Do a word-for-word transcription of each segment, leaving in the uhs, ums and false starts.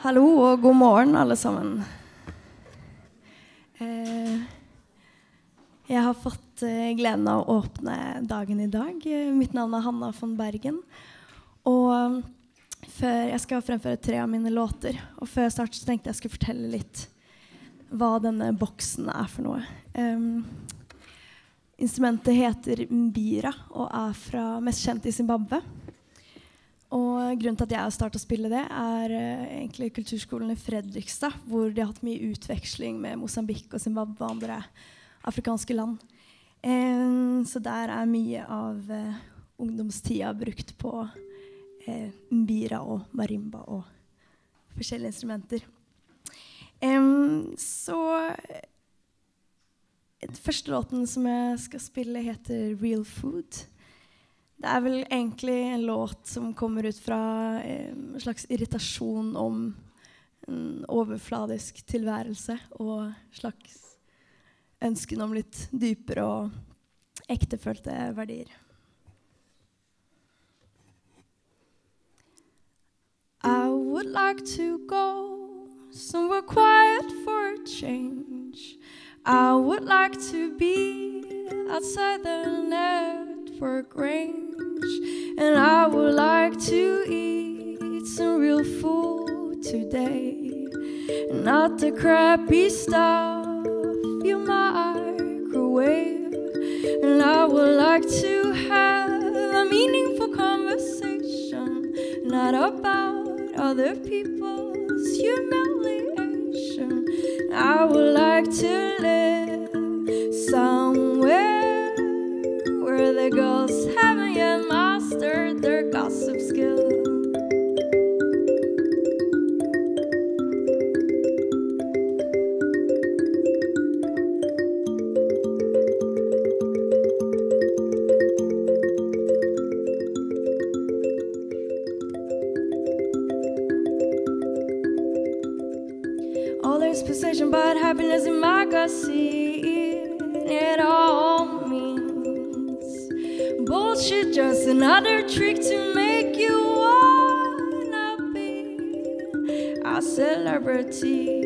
Hallo og god morgen alle sammen. Eh, jeg har fått eh, gleden av å åpne dagen i dag. Eh, mitt navn er Hanna von Bergen. Og um, før jeg skal fremføre tre av mine låter, og før jeg starter så tenkte jeg skulle fortelle litt hva denne boksen er for noe. Um, instrumentet heter mbira og er fra mest kjent i Zimbabwe. Og grunnen til at jeg har startet å spille det er uh, egentlig kulturskolen i Fredrikstad, hvor de har hatt mye utveksling med Mosambik og Zimbabwe og andre afrikanske land. Um, så der er mye av uh, ungdomstida brukt på uh, mbira og marimba og forskjellige instrumenter. Um, så den første låten som jeg skal spille heter Real Food. Det er vel egentlig en låt som kommer ut fra eh, en slags irritasjon om en overfladisk tilværelse og en slags ønsken om litt dypere og ektefølte verdier. I would like to go somewhere quiet for a change. I would like to be outside the network range. And I would like to eat some real food today, not the crappy stuff you microwave. And I would like to have a meaningful conversation, not about other people's humiliation. I would like to live somewhere where the girls haven't yet mastered their gossip skills. All this possession but happiness in my gut, see it all means bullshit, just another trick to make you wanna be a celebrity.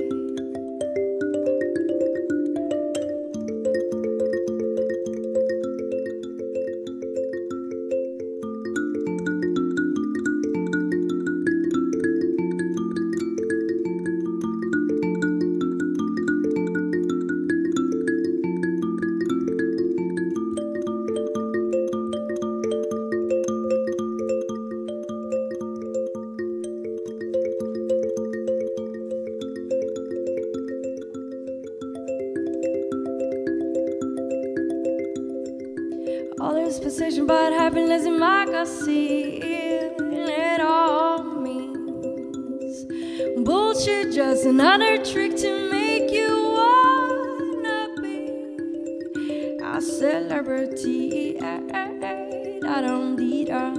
All this possession but happiness in my gut, see it all means bullshit, just another trick to make you wanna be a celebrity. Da-dum-dee-da.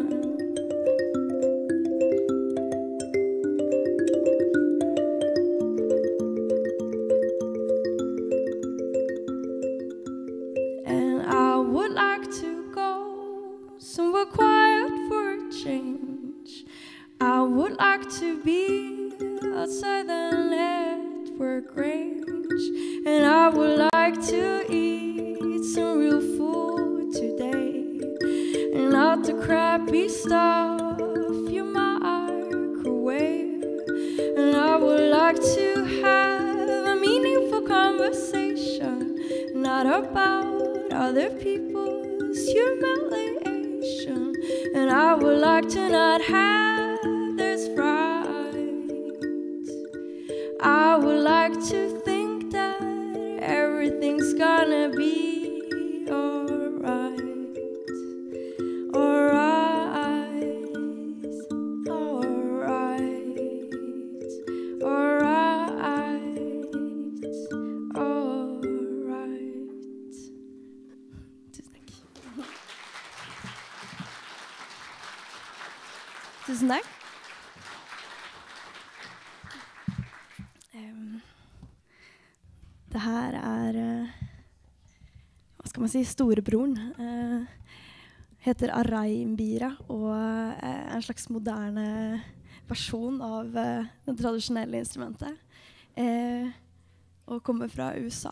And I would like to go somewhere quiet for a change. I would like to be outside the network range. And I would like to eat some real food today, and not the crappy stuff you microwave. And I would like to have a meaningful conversation, not about other people's humiliation. And I would like to not have this fright. I would like to think that everything's gonna be alright. Alright. Alright. Alright. Alright. Tusen takk. Tusen takk. Um, det her er, uh, hva skal man si, storebroren. Uh, heter Arai Mbira og uh, er en slags moderne versjon av uh, det tradisjonelle instrumentet. Eh, og kommer fra U S A.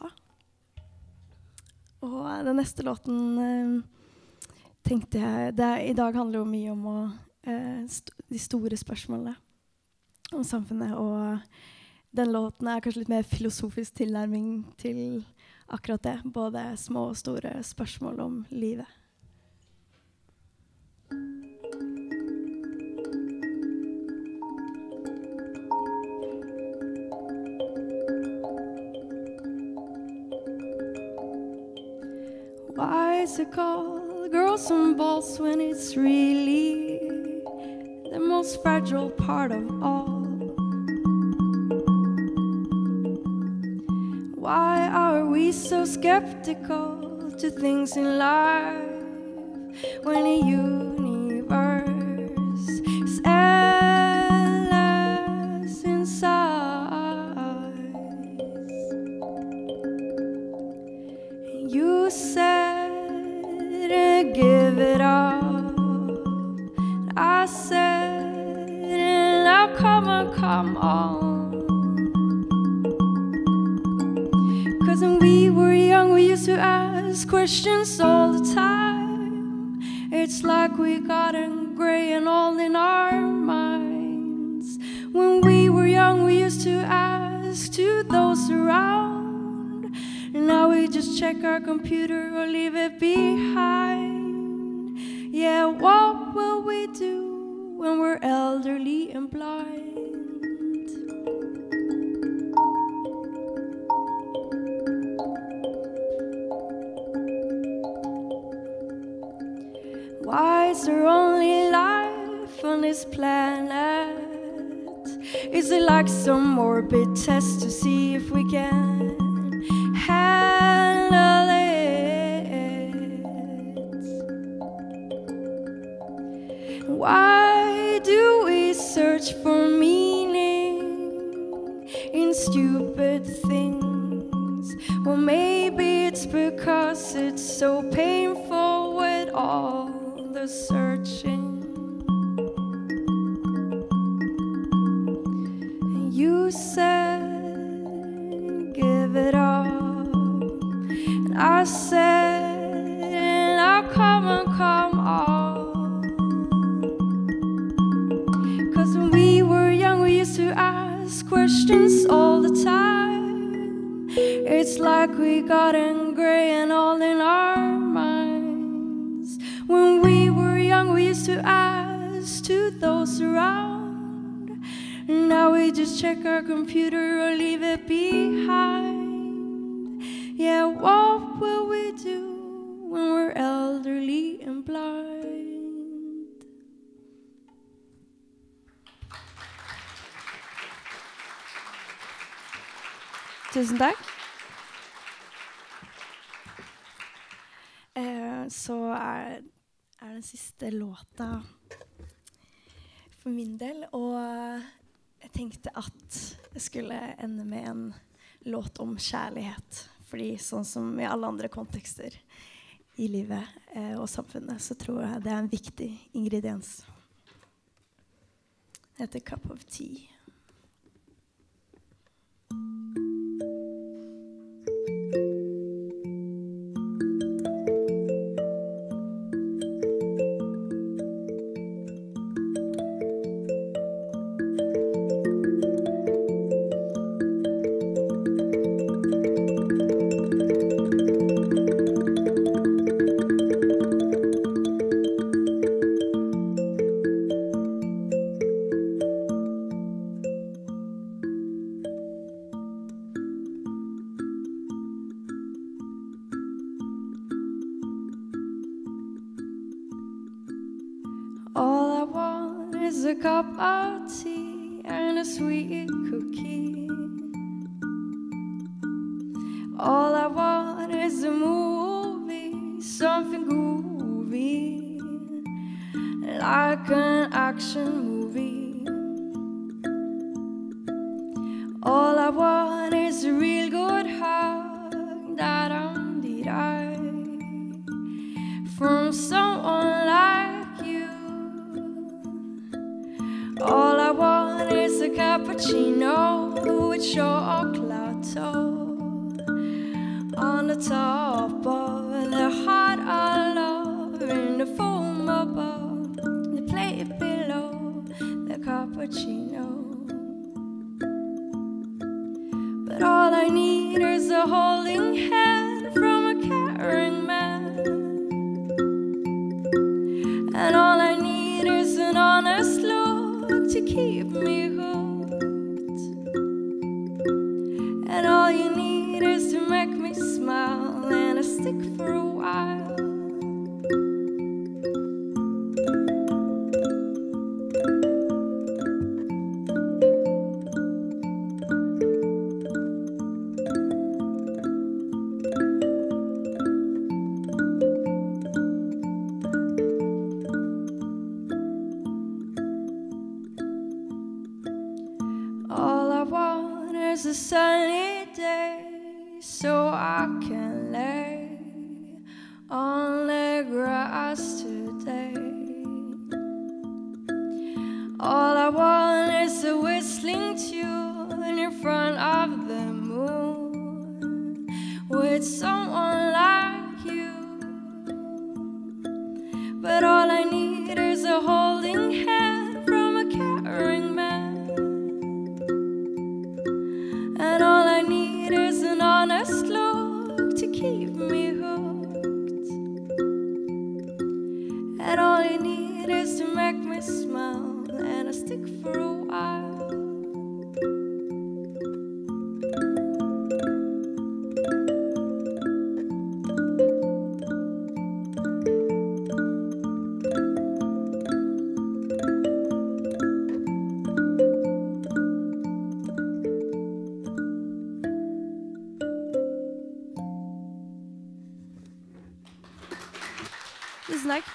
Og uh, den neste låten uh, tenkte jeg, det er, i dag handler jo mye om å, uh, st de store spørsmålene om samfunnet, og den låten er kanskje litt mer filosofisk tilnærming til akkurat det, både små og store spørsmål om livet. Why is it called girls and balls when it's really the most fragile part of all? Why are we so skeptical to things in life when the universe is endless in size? You said to give it up, I said now come on, come on. When we were young, we used to ask questions all the time. It's like we got gray and old in our minds. When we were young, we used to ask to those around. Now we just check our computer or leave it behind. Yeah, what will we do when we're elderly and blind? Why is there only life on this planet? Is it like some morbid test to see if we can handle it? Why do we search for meaning in stupid things? Well, maybe it's because it's so painful with all the searching. You said give it up, and I said now come on, come on. 'Cause when we were young, we used to ask questions all the time. It's like we got gray and old in our minds. When we were young, we used to ask to those around. Now we just check our computer or leave it behind. Yeah, what will we do when we're elderly and blind? Tusen takk. Eh, så er er den siste låta for min del, og jeg tenkte at jeg skulle ende med en låt om kjærlighet, fordi sånn som i alle andre kontekster i livet eh, og samfunnet, så tror jeg det er en viktig ingrediens. Det heter Cup of Tea. All I want is a cup of tea and a sweet cookie. All I want is a movie, something groovy, like an action movie. All I want is a real good hug, da-dum-dee-di, from someone like you. All I want cappuccino with chocolate on the top of the hot love in the foam above the plate below the cappuccino. But all I need is a holding hand from a caring man, and all I need is an honest look to keep me hooked, and all you need is to make me smile and a stick for a while. All I want is a sunny day so I can lay on the grass today. All I want is a whistling tune in front of the moon with someone like you. But all I need is a holding hand from a caring man, and all I need is an honest look to keep me hooked, and all you need is to make me smile and a stick for a while. Tusen takk.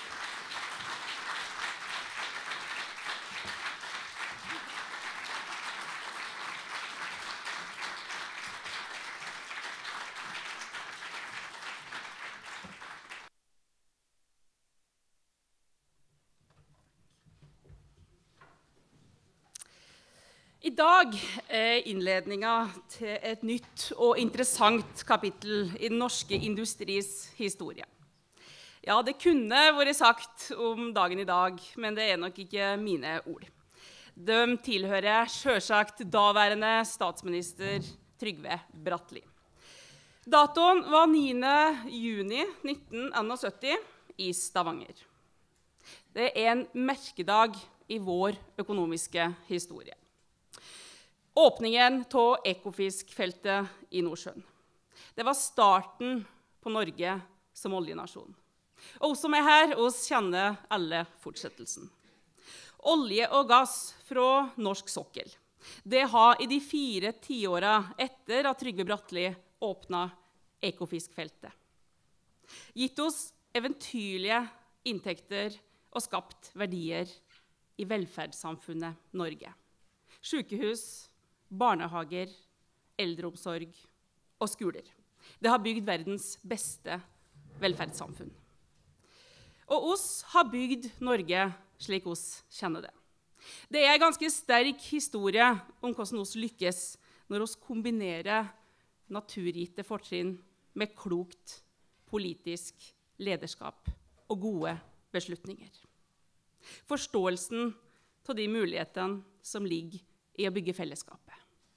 I dag er innledningen til et nytt og interessant kapittel i den norske industris historie. Ja, det kunne vært sagt om dagen i dag, men det er nok ikke mine ord. De tilhører selvsagt daværende statsminister Trygve Bratteli. Datoen var niende juni nitten syttién i Stavanger. Det er en merkedag i vår økonomiske historie. Åpningen av Ekofisk-feltet i Nordsjøen. Det var starten på Norge som oljenasjon. Og som er her, oss kjenner alle fortsettelsen. Olje og gass fra norsk sokkel. Det har i de fire tiårene etter at Trygve Bratteli åpnet Ekofisk-feltet gitt oss eventyrlige inntekter og skapt verdier i velferdssamfunnet Norge. Sykehus, barnehager, eldreomsorg og skoler. Det har bygd verdens beste velferdssamfunn. Og oss har bygd Norge slik oss kjenner det. Det er en ganske sterk historie om hvordan oss lykkes når oss kombinerer naturgitte fortrinn med klokt politisk lederskap og gode beslutninger. Forståelsen av de mulighetene som ligger i å bygge fellesskapet.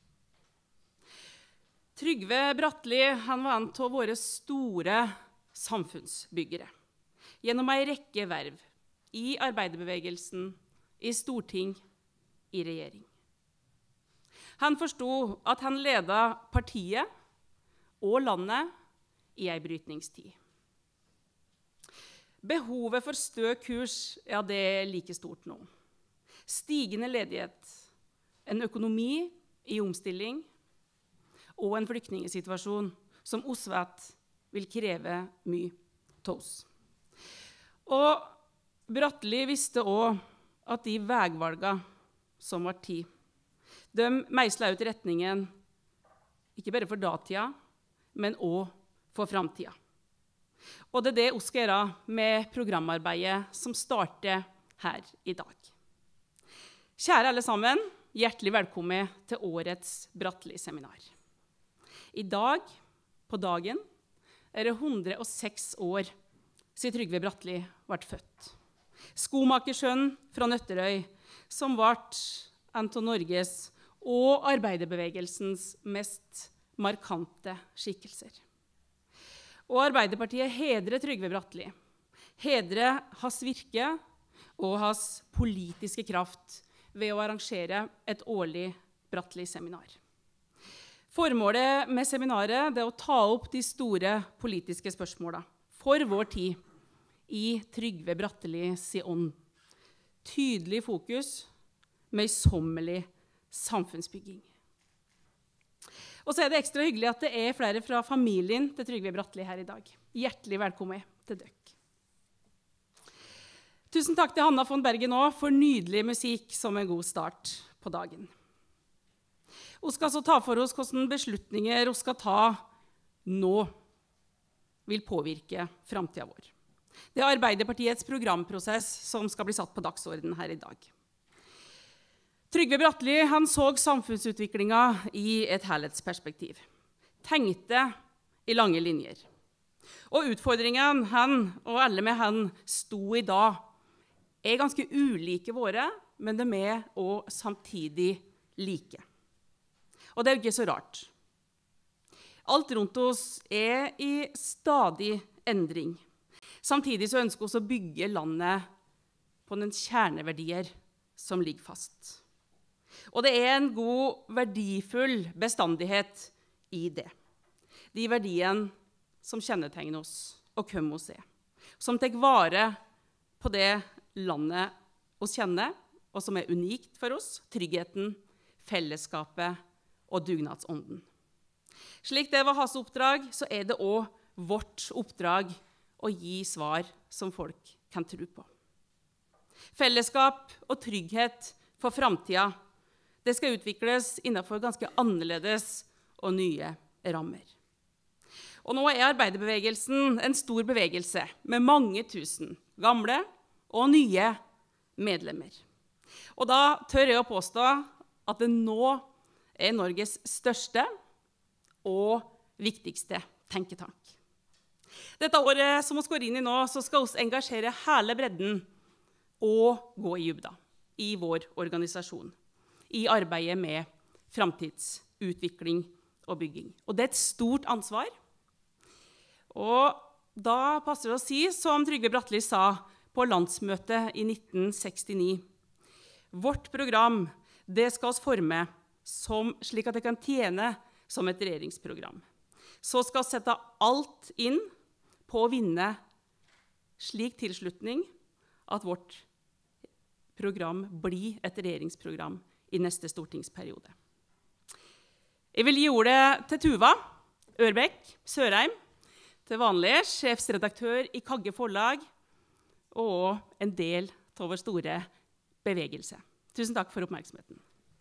Trygve Bratteli han var en av våre store samfunnsbyggere. Gjennom en rekke verv i arbeiderbevegelsen, i storting, i regjering. Han forstod at han ledet partiet og landet i en brytningstid. Behovet for stø kurs, ja, det er like stort nå. Stigende ledighet, en økonomi i omstilling og en flyktningsituasjon som oss vet vil kreve mye av oss. Og Bratteli visste også at de veivalgene som var tid, de meislet ut retningen ikke bare for datida, men også for framtida. Og det er det vi skal gjøre med programarbeidet som starter her i dag. Kjære alle sammen, hjertelig velkommen til årets Bratteli-seminar. I dag, på dagen, er det hundre og seks år siden Trygve Bratteli ble født. Skomakersønnen fra Nøtterøy, som ble en av Norges og arbeiderbevegelsens mest markante skikkelser. Og Arbeiderpartiet hedrer Trygve Bratteli, hedrer hans virke og hans politiske kraft ved å arrangere et årlig Bratteli-seminar. Formålet med seminaret er å ta opp de store politiske spørsmålene for vår tid i Trygve Brattelis ånd. Tydelig fokus, møysommelig samfunnsbygging. Og så er det ekstra hyggelig at det er flere fra familien til Trygve Bratteli her i dag. Hjertelig velkommen til dere. Tusen takk til Hanna von Bergen også for nydelig musikk som en god start på dagen. Vi skal så ta for oss hvordan beslutninger vi skal ta nå vil påvirke fremtiden vår. Det er Arbeiderpartiets programprosess som skal bli satt på dagsordenen her i dag. Trygve Bratteli han så samfunnsutviklingen i et helhetsperspektiv. Tenkte i lange linjer. Og utfordringen han og alle med han sto i dag er ganske ulike våre, men de er også samtidig like. Og det er jo ikke så rart. Alt rundt oss er i stadig endring. Samtidig så ønsker vi å bygge landet på den kjerneverdier som ligger fast. Og det er en god, verdifull bestandighet i det. De verdiene som kjennetegner oss og hvem vi er. Som tar vare på det landet vi kjenner, og som er unikt for oss, tryggheten, fellesskapet og dugnadsånden. Slik det var hans oppdrag, så er det også vårt oppdrag å gi svar som folk kan tro på. Fellesskap og trygghet for fremtiden, det skal utvikles innenfor ganske annerledes og nye rammer. Og nå er arbeiderbevegelsen en stor bevegelse med mange tusen gamle og nye medlemmer. Og da tør jeg å påstå at det nå er Norges største og viktigste tenketank. Dette året som vi går inn i nå, så skal vi engasjere hele bredden og gå i dybden i vår organisasjon, i arbeidet med fremtidsutvikling og bygging. Og det er et stort ansvar. Og da passer det å si, som Trygve Bratteli sa på landsmøtet i nitten sekstini, vårt program det skal vi forme som, slik at det kan tjene som et regjeringsprogram. Så skal vi sette alt inn på å vinne slik tilslutning at vårt program blir et regjeringsprogram i neste stortingsperiode. Jeg vil gi ordet til Tuva Ørbekk Sørheim, til vanlig sjefsredaktør i Kagge Forlag, og en del av vår store bevegelse. Tusen takk for oppmerksomheten.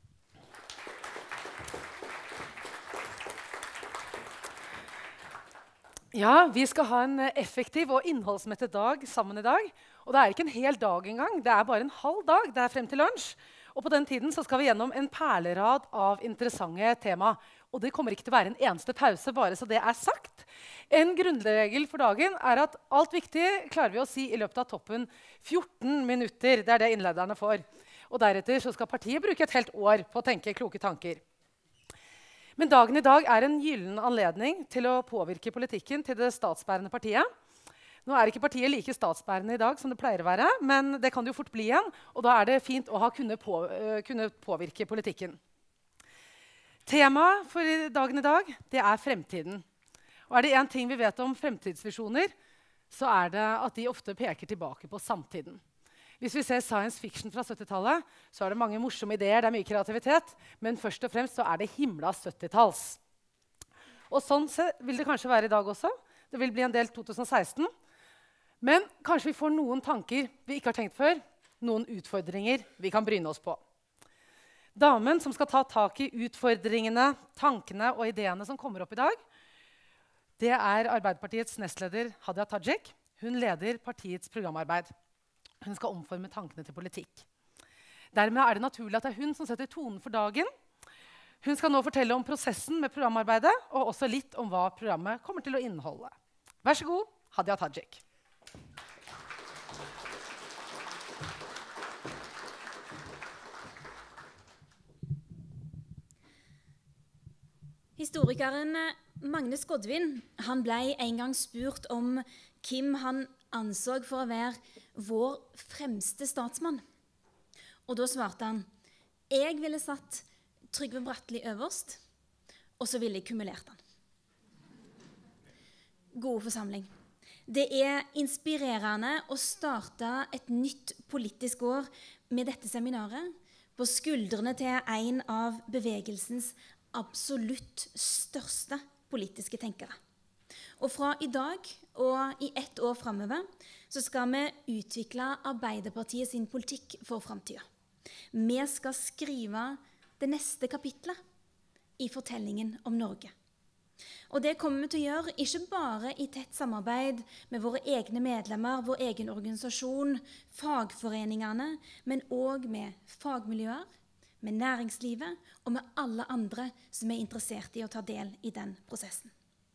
Ja, vi skal ha en effektiv og innholdsmettet dag sammen i dag. Og det er ikke en hel dag engang, det er bare en halv dag, det er frem til lunsj. Og på den tiden så skal vi gjennom en perlerad av interessante tema. Og det kommer ikke til å være en eneste pause, bare så det er sagt. En grunnregel for dagen er at alt viktig klarer vi å si i løpet av toppen fjorten minutter. Det er det innlederne får. Og deretter så skal partiet bruke et helt år på å tenke kloke tanker. Men dagen i dag er en gyllen anledning til å påvirke politikken til det statsbærende partiet. Nå er ikke partiet like statsbærende i dag som det pleier å være, men det kan det jo fort bli igjen, og da er det fint å ha kunne, på, uh, kunne påvirke politikken. Temaet for dagen i dag, det er fremtiden. Og er det en ting vi vet om fremtidsvisjoner, så er det at de ofte peker tilbake på samtiden. Hvis vi ser science fiction fra syttitallet, så er det mange morsomme ideer, det er mye kreativitet, men først og fremst så er det himla syttitalls. Og sånn vil det kanskje være i dag også. Det vil bli en del to tusen og seksten. Men kanskje vi får noen tanker vi ikke har tenkt før, noen utfordringer vi kan bryne oss på. Damen som skal ta tak i utfordringene, tankene og ideene som kommer opp i dag, det er Arbeiderpartiets nestleder Hadia Tajik. Hun leder partiets programarbeid. Hun skal omforme tankene til politikk. Dermed er det naturlig at det er hun som setter tonen for dagen. Hun skal nå fortelle om prosessen med programarbeidet, og også litt om hva programmet kommer til å inneholde. Vær så god, Hadia Tajik. Historikeren Magne Skodvin han ble en gang spurt om hvem han anså for å være vår fremste statsmann. Og da svarte han, jeg ville satt Trygve Bratteli øverst, og så ville jeg kumulert han. Gode forsamling. Det er inspirerende å starte et nytt politisk år med dette seminaret på skuldrene til en av bevegelsens absolutt største politiske tenkere. Og fra i dag og i ett år fremover så skal vi utvikle Arbeiderpartiet sin politikk for fremtiden. Vi skal skrive det neste kapitlet i fortellingen om Norge. Og det kommer vi til å gjøre ikke bare i tett samarbeid med våre egne medlemmer, vår egen organisasjon, fagforeningene, men også med fagmiljøer, med næringslivet og med alle andre som er interessert i å ta del i den prosessen.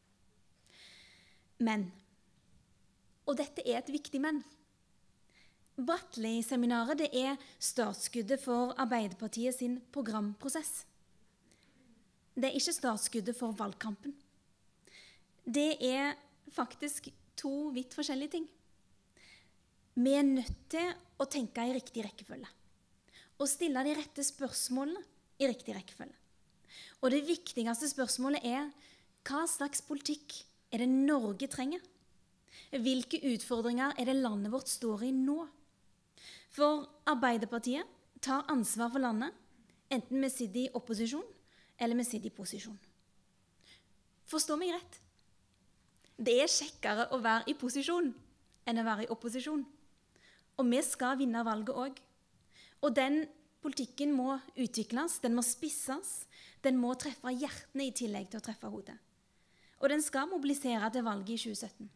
Men, og dette er et viktig men, Bratteli-seminaret det er startskuddet for Arbeiderpartiet sin programprosess. Det er ikke startskuddet for valgkampen. Det er faktisk to vidt forskjellige ting. Vi er nødt til å tenke i riktig rekkefølge. Og stille de rette spørsmålene i riktig rekkefølge. Og det viktigste spørsmålet er, hva slags politikk er det Norge trenger? Hvilke utfordringer er det landet vårt står i nå? For Arbeiderpartiet tar ansvar for landet, enten vi sitter i opposisjon, eller vi sitter i posisjon. Forstå meg rett. Det er kjekkere å være i posisjon enn å være i opposisjon. Og vi skal vinne valget også. Og den politikken må utvikles, den må spisses, den må treffe hjertene i tillegg til å treffe hodet. Og den skal mobilisere til valget i tjue sytten.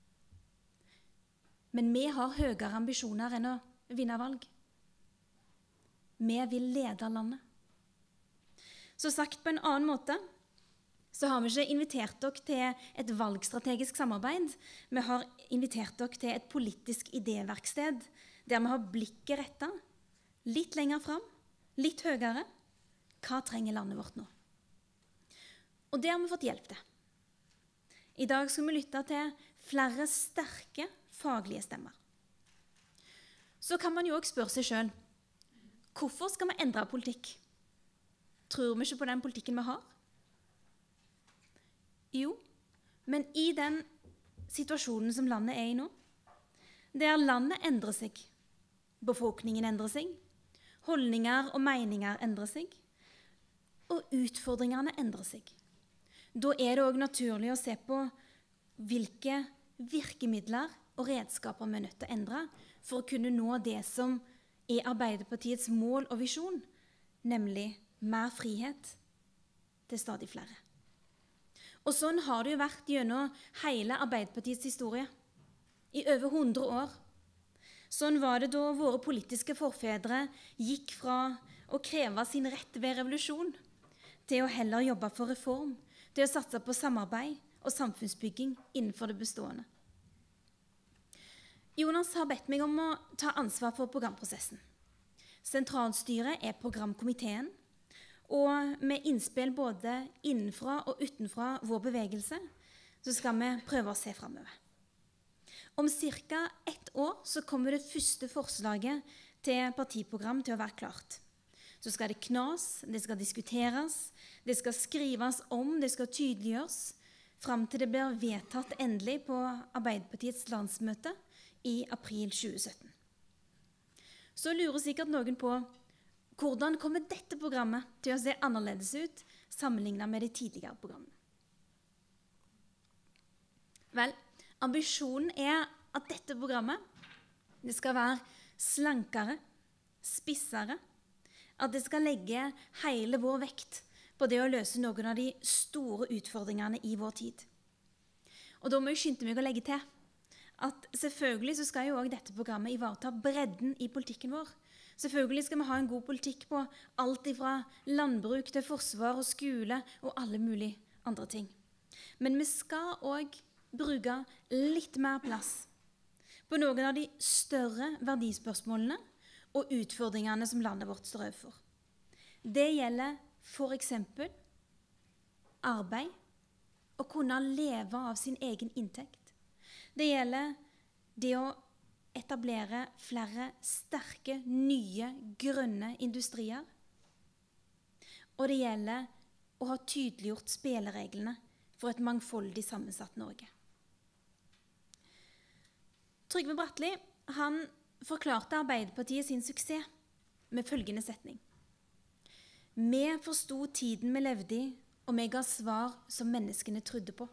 Men vi har høyere ambisjoner enn å vinne valg. Vi vil lede landet. Så sagt på en annen måte, så har vi ikke invitert dere til et valgstrategisk samarbeid. Vi har invitert dere til et politisk idéverksted, der vi har blikket rettet, litt lenger fram, litt høyere. Hva trenger landet vårt nå? Og det har vi fått hjelp til. I dag skal vi lytte til flere sterke faglige stemmer. Så kan man jo også spørre seg selv, hvorfor skal vi endre politikk? Tror vi ikke på den politikken vi har? Jo, men i den situasjonen som landet er i nå, der landet endrer seg, befolkningen endrer seg, holdninger og meninger endrer seg, og utfordringene endrer seg. Da er det også naturlig å se på hvilke virkemidler og redskaper vi er nødt til å endre for å kunne nå det som er Arbeiderpartiets mål og visjon, nemlig mer frihet til stadig flere. Og sånn har det jo vært gjennom hele Arbeiderpartiets historie, i over hundre år. Sånn var det da våre politiske forfedre gikk fra å kreve sin rett ved revolusjon, til å heller jobbe for reform, til å satse på samarbeid og samfunnsbygging innenfor det bestående. Jonas har bedt meg om å ta ansvar for programprosessen. Sentralstyret er programkomiteen, og med innspill både innenfra og utenfra vår bevegelse, så skal vi prøve å se fremover. Om cirka ett år så kommer det første forslaget til partiprogram til å være klart. Så skal det knas, det skal diskuteres, det skal skrives om, det skal tydeliggjøres, frem til det blir vedtatt endelig på Arbeiderpartiets landsmøte i april tjue sytten. Så lurer sikkert noen på, hvordan kommer dette programmet til å se annerledes ut sammenlignet med de tidligere programmene? Vel, ambisjonen er at dette programmet det skal være slankere, spissere, at det skal legge hele vår vekt på det å løse noen av de store utfordringene i vår tid. Og da må jeg skynde meg å legge til at selvfølgelig så skal jo også dette programmet ivareta bredden i politikken vår, Selvfølgelig skal vi ha en god politikk på alt ifra landbruk til forsvar og skole og alle mulige andre ting. Men vi skal også bruke litt mer plass på noen av de større verdispørsmålene og utfordringene som landet vårt står overfor. Det gjelder for eksempel arbeid, å kunne leve av sin egen inntekt. Det gjelder det å etablere flere sterke, nye, grønne industrier. Og det gjelder å ha tydeliggjort spillereglene for et mangfoldig sammensatt Norge. Trygve Bratteli, han forklarte Arbeiderpartiet sin suksess med følgende setning. Vi forstod tiden vi levde i, og vi ga svar som menneskene trodde på.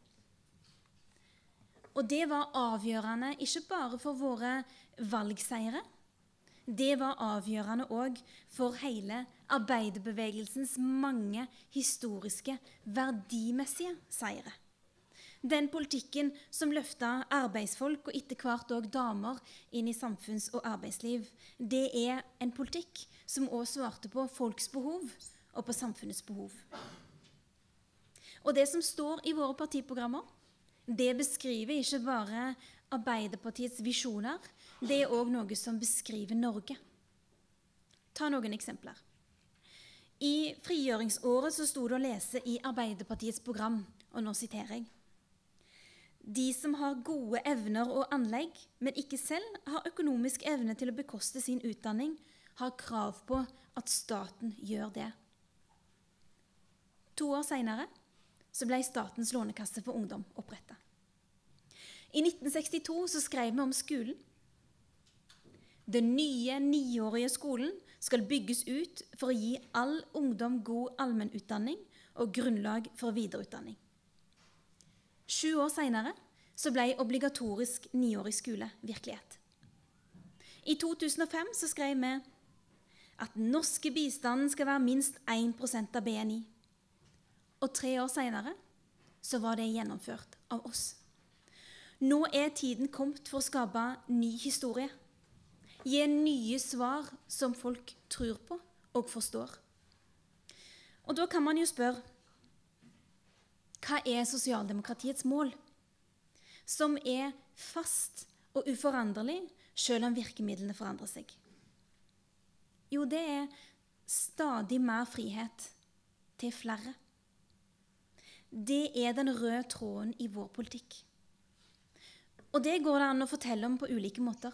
Og det var avgjørende ikke bare for våre valgseiere, det var avgjørende også for hele arbeiderbevegelsens mange historiske, verdimessige seire. Den politikken som løftet arbeidsfolk og etter hvert også damer inn i samfunns- og arbeidsliv, det er en politikk som også svarte på folks behov og på samfunnets behov. Og det som står i våre partiprogrammer, det beskriver ikke bare Arbeiderpartiets visjoner, det er også noe som beskriver Norge. Ta noen eksempler. I frigjøringsåret så sto det å lese i Arbeiderpartiets program, og nå siterer jeg. De som har gode evner og anlegg, men ikke selv har økonomisk evne til å bekoste sin utdanning, har krav på at staten gjør det. To år senere så ble Statens lånekasse for ungdom opprettet. I nitten sekstito så skrev vi om skolen. Den nye niårige skolen skal bygges ut for å gi all ungdom god allmennutdanning og grunnlag for videreutdanning. Sju år senere så ble obligatorisk niårig skole virkelighet. I to tusen og fem så skrev vi at den norske bistanden skal være minst én prosent av B N I. Og tre år senere så var det gjennomført av oss. Nå er tiden kommet for å skape ny historie. Gi nye svar som folk tror på og forstår. Og da kan man jo spørre, hva er sosialdemokratiets mål? Som er fast og uforanderlig, selv om virkemidlene forandrer seg. Jo, det er stadig mer frihet til flere. Det er den røde tråden i vår politikk. Og det går det an å fortelle om på ulike måter.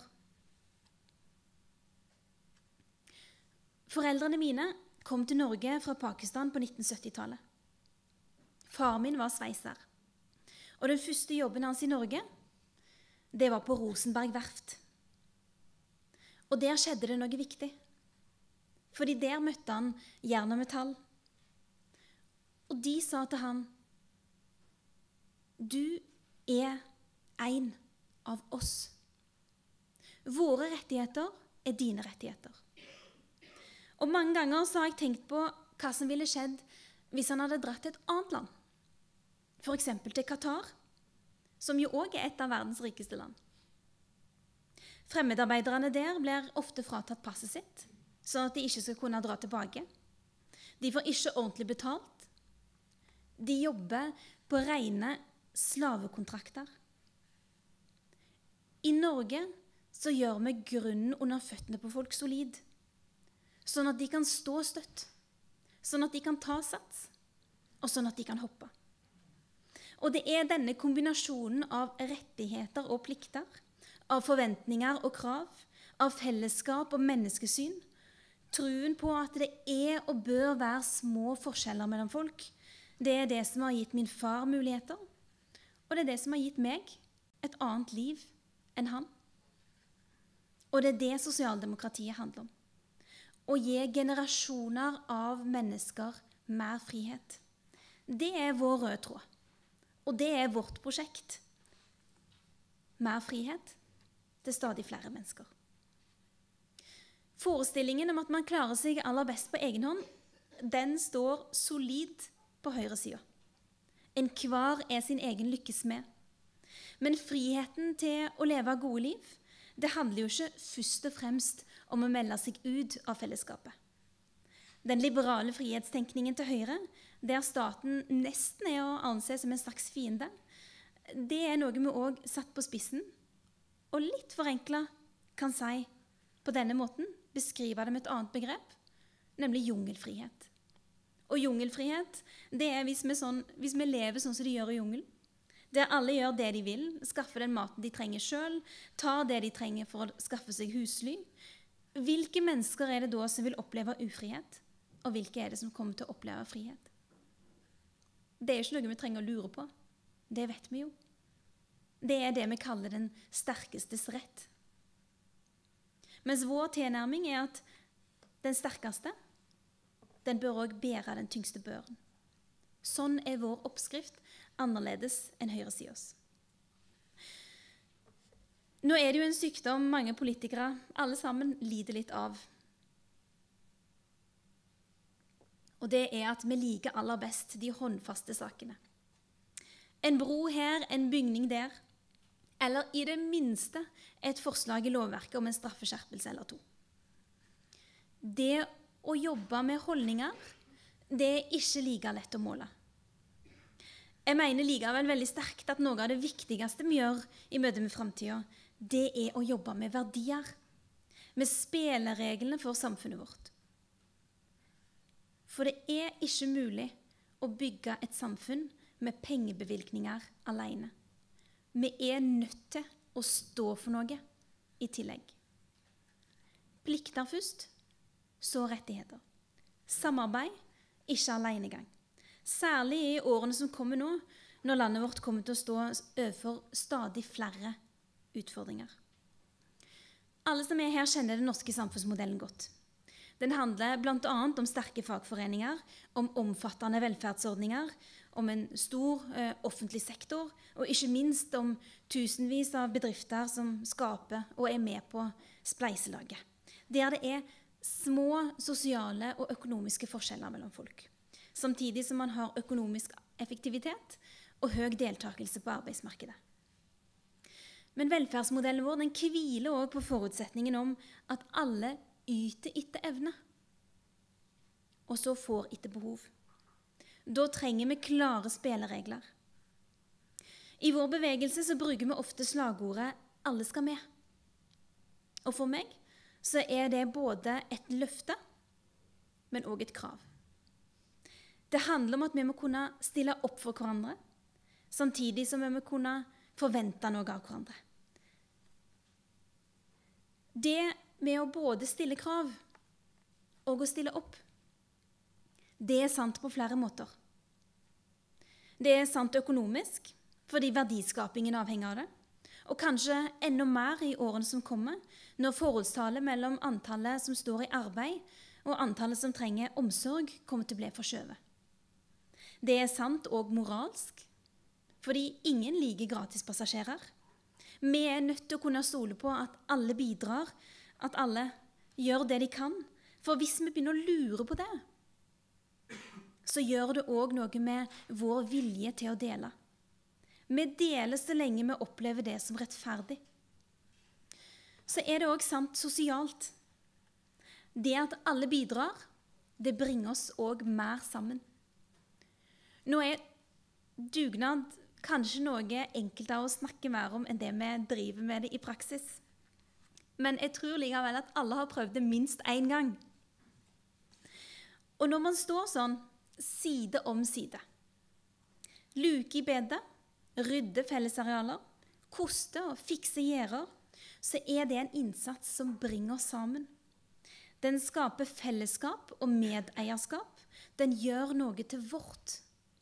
Foreldrene mine kom til Norge fra Pakistan på nitten syttitallet. Far min var sveiser. Og den første jobben hans i Norge, det var på Rosenberg verft. Og der skjedde det noe viktig. Fordi der møtte han jern og metall. Og de sa til han, du er en av oss. Våre rettigheter er dine rettigheter. Og mange ganger så har jeg tenkt på hva som ville skjedd hvis han hadde dratt til et annet land. For eksempel til Qatar, som jo også er et av verdens rikeste land. Fremmedarbeiderne der blir ofte fratatt passet sitt, sånn at de ikke skal kunne dra tilbake. De får ikke ordentlig betalt. De jobber på rene slavekontrakter. I Norge så gjør vi grunnen under føttene på folk solid, sånn at de kan stå støtt, sånn at de kan ta sats, og sånn at de kan hoppe. Og det er denne kombinasjonen av rettigheter og plikter, av forventninger og krav, av fellesskap og menneskesyn, troen på at det er og bør være små forskjeller mellom folk, det er det som har gitt min far muligheter, og det er det som har gitt meg et annet liv enn han. Og det er det sosialdemokratiet handler om. Å gi generasjoner av mennesker mer frihet. Det er vår røde tråd. Og det er vårt prosjekt. Mer frihet til stadig flere mennesker. Forestillingen om at man klarer seg aller best på egen hånd, den står solid på høyresida. En hver er sin egen lykkesmed. Men friheten til å leve gode liv, det handler jo ikke først og fremst om å melde seg ut av fellesskapet. Den liberale frihetstenkningen til Høyre, der staten nesten er å anse som en slags fiende, det er noe vi også satt på spissen, og litt forenklet kan si på denne måten, beskrive det med et annet begrep, nemlig jungelfrihet. Og jungelfrihet, det er hvis vi, sånn, hvis vi lever sånn som de gjør i jungelen, der alle gjør det de vil, skaffer den maten de trenger selv, tar det de trenger for å skaffe seg husly. Hvilke mennesker er det da som vil oppleve ufrihet, og hvilke er det som kommer til å oppleve frihet? Det er ikke noe vi trenger å lure på. Det vet vi jo. Det er det vi kaller den sterkestes rett. Mens vår tilnærming er at den sterkeste, den bør også bære den tyngste børen. Sånn er vår oppskrift annerledes enn høyresidas. Nå er det jo en sykdom mange politikere, alle sammen, lider litt av. Og det er at vi liker aller best de håndfaste sakene. En bro her, en bygning der, eller i det minste et forslag i lovverket om en straffeskjerpelse eller to. Det å jobbe med holdninger, det er ikke like lett å måle. Jeg mener likevel veldig sterkt at noe av det viktigste vi gjør i møte med fremtiden, det er å jobbe med verdier, med spillereglene for samfunnet vårt. For det er ikke mulig å bygge et samfunn med pengebevilgninger alene. Vi er nødt til å stå for noe i tillegg. Plikter først, så rettigheter. Samarbeid, ikke alenegang. Særlig i årene som kommer nå, når landet vårt kommer til å stå overfor stadig flere utfordringer. Alle som er her kjenner den norske samfunnsmodellen godt. Den handler blant annet om sterke fagforeninger, om omfattende velferdsordninger, om en stor eh, offentlig sektor, og ikke minst om tusenvis av bedrifter som skaper og er med på spleiselaget. Der det er små sosiale og økonomiske forskjeller mellom folk. Samtidig som man har økonomisk effektivitet og høy deltakelse på arbeidsmarkedet. Men velferdsmodellen vår den hviler også på forutsetningen om at alle yter etter evne, og så får etter behov. Da trenger vi klare spilleregler. I vår bevegelse så bruker vi ofte slagordet «alle skal med». Og for meg så er det både et løfte, men også et krav. Det handler om at vi må kunne stille opp for hverandre, samtidig som vi må kunne forvente noe av hverandre. Det med å både stille krav og å stille opp, det er sant på flere måter. Det er sant økonomisk, fordi verdiskapingen avhenger av det, og kanskje enda mer i årene som kommer, når forholdstallet mellom antallet som står i arbeid og antallet som trenger omsorg kommer til å bli forskjøvet. Det er sant og moralsk, fordi ingen liker gratispassasjerer. Vi er nødt til å kunne stole på at alle bidrar, at alle gjør det de kan. For hvis vi begynner å lure på det, så gjør det også noe med vår vilje til å dele. Vi deler så lenge vi opplever det som rettferdig. Så er det også sant sosialt. Det at alle bidrar, det bringer oss også mer sammen. Nå er dugnad kanskje noe enkelt av å snakke mer om enn det vi driver med det i praksis. Men jeg tror likevel at alle har prøvd det minst en gang. Og når man står sånn, side om side, luke i bedet, rydde fellesarealer, koste og fikse gjerder, så er det en innsats som bringer oss sammen. Den skaper fellesskap og medeierskap. Den gjør noe til vårt.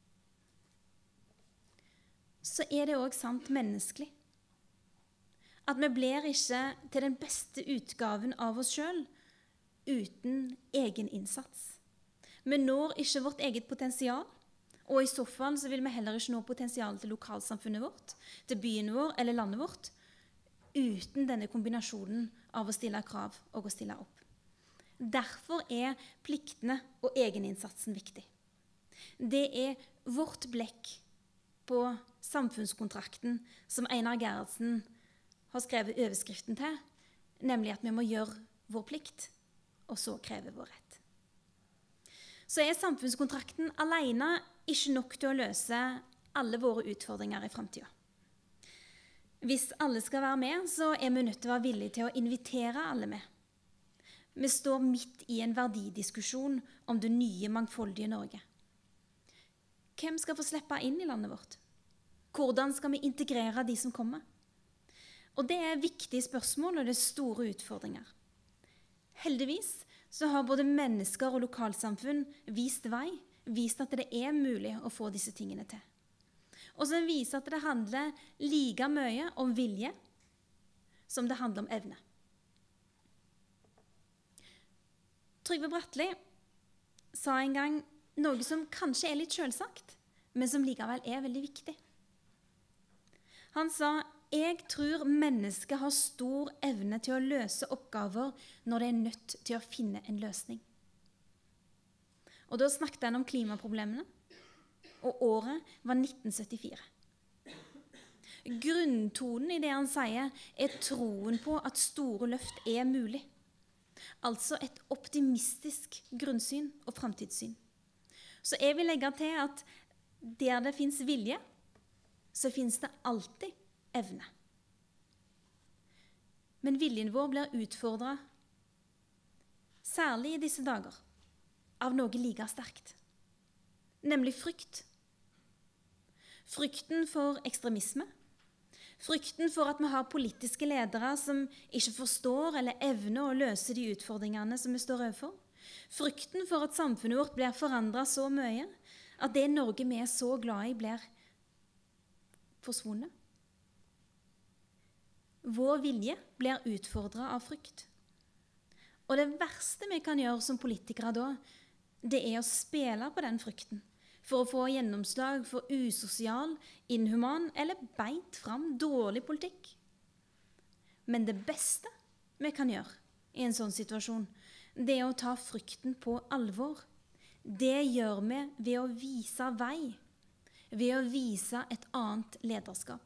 Så er det også sant menneskelig. At vi blir ikke til den beste utgaven av oss selv uten egen innsats. Vi når ikke vårt eget potensial, og i så fall så vil vi heller ikke nå potensialet til lokalsamfunnet vårt, til byen vår eller landet vårt, uten denne kombinasjonen av å stille krav og å stille opp. Derfor er pliktene og egeninnsatsen viktig. Det er vårt blekk på samfunnskontrakten som Einar Gerhardsen har skrevet overskriften til, nemlig at vi må gjøre vår plikt, og så kreve vår rett. Så er samfunnskontrakten alene ikke nok til å løse alle våre utfordringer i fremtiden. Hvis alle skal være med, så er vi nødt til å være villige til å invitere alle med. Vi står midt i en verdidiskusjon om det nye, mangfoldige Norge. Hvem skal få slippe inn i landet vårt? Hvordan skal vi integrere de som kommer? Og det er viktige spørsmål, og det er store utfordringer. Heldigvis så har både mennesker og lokalsamfunn vist vei, vist at det er mulig å få disse tingene til. Og som viser at det handler like mye om vilje som det handler om evne. Trygve Bratteli sa en gang noe som kanskje er litt selvsagt, men som likevel er veldig viktig. Han sa, jeg tror mennesket har stor evne til å løse oppgaver når det er nødt til å finne en løsning. Og da snakket han om klimaproblemene, og året var nitten syttifire. Grunntonen i det han sier er troen på at store løft er mulig. Altså et optimistisk grunnsyn og fremtidssyn. Så jeg vil legge til at der det finnes vilje, så finnes det alltid evne. Men viljen vår blir utfordret, særlig i disse dager, av noe like sterkt, nemlig frykt. Frykten for ekstremisme, frykten for at vi har politiske ledere som ikke forstår eller evner å løse de utfordringene som vi står overfor, frykten for at samfunnet vårt blir forandret så mye, at det Norge vi er så glad i blir forsvunnet. Vår vilje blir utfordret av frykt. Og det verste vi kan gjøre som politikere da, det er å spille på den frykten, for å få gjennomslag for usosial, inhuman eller beint fram dårlig politikk. Men det beste vi kan gjøre i en sånn situasjon, det er å ta frykten på alvor. Det gjør vi ved å vise vei, ved å vise et annet lederskap.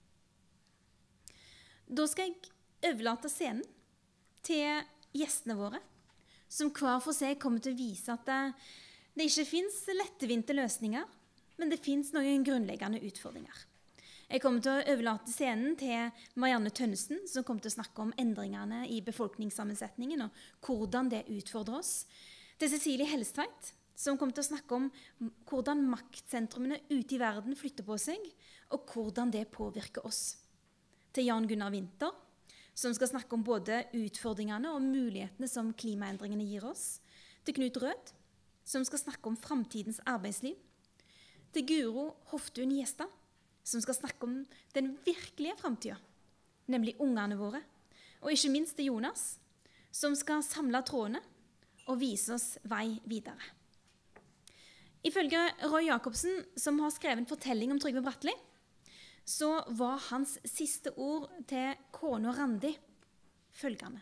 Da skal jeg overlate scenen til gjestene våre, som hver for seg kommer til å vise at det, det ikke finnes lettvinte løsninger, men det finnes noen grunnleggende utfordringer. Jeg kommer til å overlate scenen til Marianne Tønnesen, som kommer til å snakke om endringene i befolkningssammensetningen og hvordan det utfordrer oss. Til Cecilie Helstveit, som kommer til å snakke om hvordan maktsentrumene ute i verden flytter på seg, og hvordan det påvirker oss. Til Jan Gunnar Winther, som skal snakke om både utfordringene og mulighetene som klimaendringene gir oss. Til Knut Rød, som skal snakke om fremtidens arbeidsliv. Til Guro Hoftun Gjestad, som skal snakke om den virkelige fremtiden, nemlig ungene våre. Og ikke minst til Jonas, som skal samle trådene og vise oss vei videre. Ifølge Roy Jacobsen, som har skrevet en fortelling om Trygve Bratteli, så var hans siste ord til kona Randi følgende.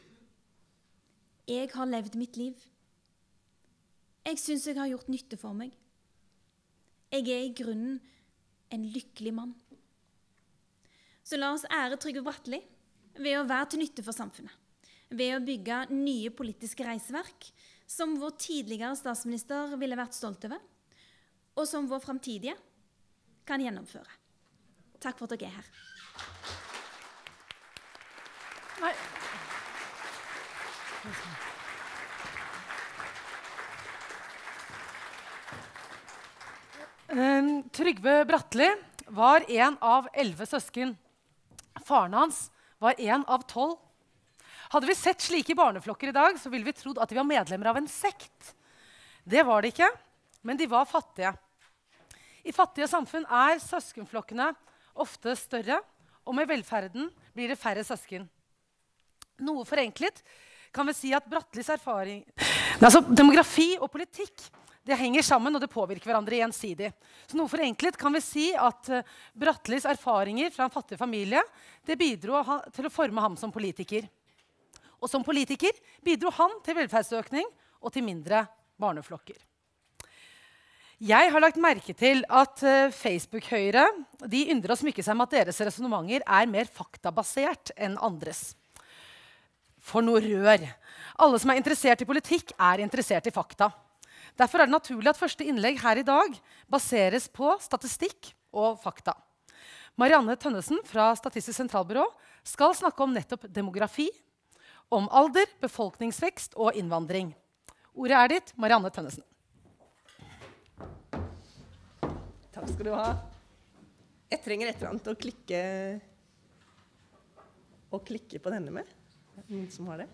Jeg har levd mitt liv. Jeg synes jeg har gjort nytte for meg. Jeg er i grunnen en lykkelig mann. Så la oss ære Trygve Bratteli ved å være til nytte for samfunnet. Ved å bygge nye politiske reiseverk som vår tidligere statsminister ville vært stolt over, og som vår fremtidige kan gjennomføre. Takk for at dere er her. Nei. Um, Trygve Bratteli var en av elleve søsken. Faren hans var en av tolv. Hadde vi sett slike barneflokker i dag, så ville vi trodd at de var medlemmer av en sekt. Det var de ikke, men de var fattige. I fattige samfunn er søskenflokkene ofte større, og med velferden blir det færre søsken. Noe forenklet kan vi si at Brattelis erfaring... Altså, demografi og politikk det henger sammen, og det påvirker hverandre gjensidig. Så noe forenklet kan vi si at uh, Brattelis erfaringer fra en fattig familie det bidro ha, til å forme ham som politiker. Og som politiker bidro han til velferdsøkning og til mindre barneflokker. Jeg har lagt merke til at uh, Facebook-høyre de ynder å smykke seg med at deres resonementer er mer faktabasert enn andres. For noe rør. Alle som er interessert i politikk, er interessert i fakta. Derfor er det naturlig at første innlegg her i dag baseres på statistikk og fakta. Marianne Tønnesen fra Statistisk sentralbyrå skal snakke om nettopp demografi, om alder, befolkningsvekst og innvandring. Ordet er ditt, Marianne Tønnesen. Takk skal du ha. Jeg trenger et eller annet å klikke, å klikke på denne med. Er det noen som har det?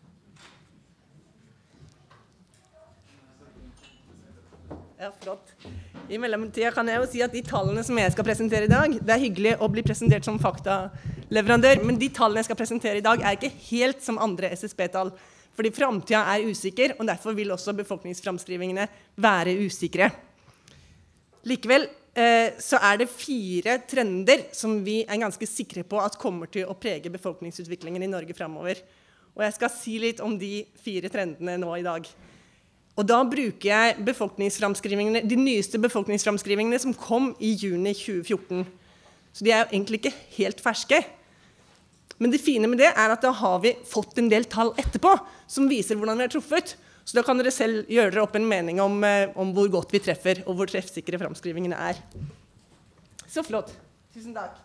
Ja, flott. I mellomtiden kan jeg jo si at de tallene som jeg skal presentere i dag, det er hyggelig å bli presentert som faktaleverandør, men de tallene jeg skal presentere i dag er ikke helt som andre S S B-tall, fordi fremtiden er usikker, og derfor vil også befolkningsframskrivingene være usikre. Likevel eh, så er det fire trender som vi er ganske sikre på at kommer til å prege befolkningsutviklingen i Norge fremover. Og jeg skal si litt om de fire trendene nå i dag. Og da bruker jeg befolkningsframskrivingene, de nyeste befolkningsframskrivingene som kom i juni tjue fjorten. Så de er egentlig ikke helt ferske. Men det fine med det er at da har vi fått en del tall etterpå som viser hvordan vi har truffet. Så da kan dere selv gjøre dere opp en mening om, om hvor godt vi treffer, og hvor treffsikre framskrivingene er. Så flott. Tusen takk.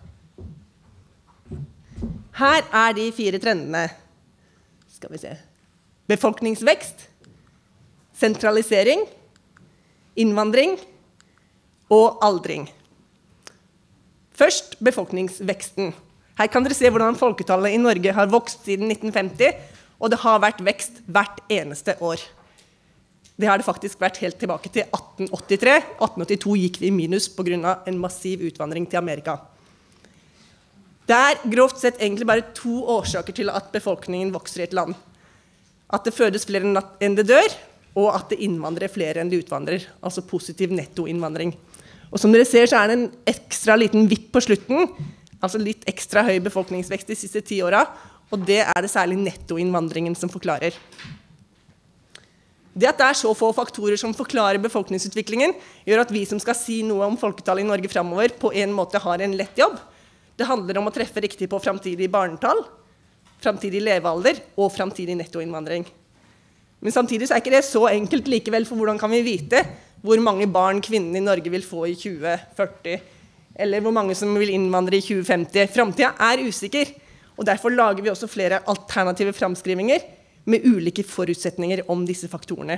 Her er de fire trendene. Skal vi se. Befolkningsvekst, sentralisering, innvandring og aldring. Først befolkningsveksten. Her kan dere se hvordan folketallet i Norge har vokst siden nitten femti, og det har vært vekst hvert eneste år. Det har det faktisk vært helt tilbake til atten åttitre. atten åttito gikk vi i minus på grunn av en massiv utvandring til Amerika. Det er grovt sett egentlig bare to årsaker til at befolkningen vokser i et land. At det fødes flere enn det dør, og at det innvandrer flere enn det utvandrer, altså positiv nettoinnvandring. Og som dere ser så er det en ekstra liten vipp på slutten, altså litt ekstra høy befolkningsvekst de siste ti årene, og det er det særlig nettoinnvandringen som forklarer. Det at det er så få faktorer som forklarer befolkningsutviklingen, gjør at vi som skal si noe om folketallet i Norge fremover på en måte har en lett jobb. Det handler om å treffe riktig på fremtidig barnetall, fremtidig levealder og fremtidig nettoinnvandring. Men samtidig så er ikke det så enkelt likevel, for hvordan kan vi vite hvor mange barn kvinnen i Norge vil få i tjue førti, eller hvor mange som vil innvandre i tjue femti. Fremtiden er usikker, og derfor lager vi også flere alternative framskrivinger med ulike forutsetninger om disse faktorene.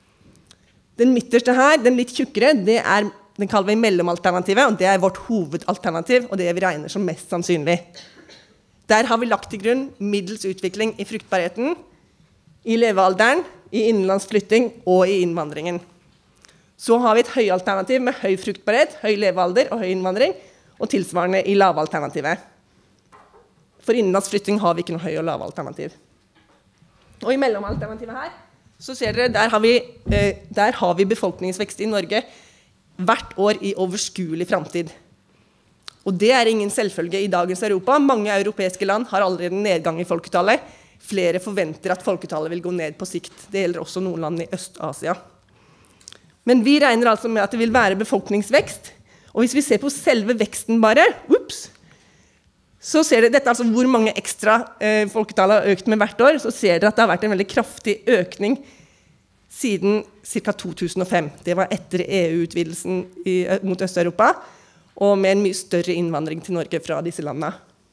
Den midterste her, den litt tjukkere, det er, den kaller vi mellomalternativet, og det er vårt hovedalternativ, og det vi regner som mest sannsynlig. Der har vi lagt til grunn middels utvikling i fruktbarheten, i levealderen, i innenlandsflytting og i innvandringen. Så har vi et høyalternativ med høy fruktbarhet, høy levealder og høy innvandring, og tilsvarende i lavalternativet. For innenlandsflytting har vi ikke noe høy- og lavalternativ. Og i mellomalternativet her, så ser dere, der har vi, eh, der har vi befolkningsvekst i Norge hvert år i overskuelig fremtid. Og det er ingen selvfølge i dagens Europa. Mange europeiske land har allerede nedgang i folketallet. Flere forventer at folketallet vil gå ned på sikt. Det gjelder også noen land i Øst-Asia. Men vi regner altså med at det vil være befolkningsvekst. Og hvis vi ser på selve veksten bare, ups, så ser dere, dette er altså hvor mange ekstra eh, folketallet har økt med hvert år, så ser dere at det har vært en veldig kraftig økning siden ca. to tusen og fem. Det var etter E U-utvidelsen i, mot Øst-Europa, og med en mye større innvandring til Norge fra disse landene.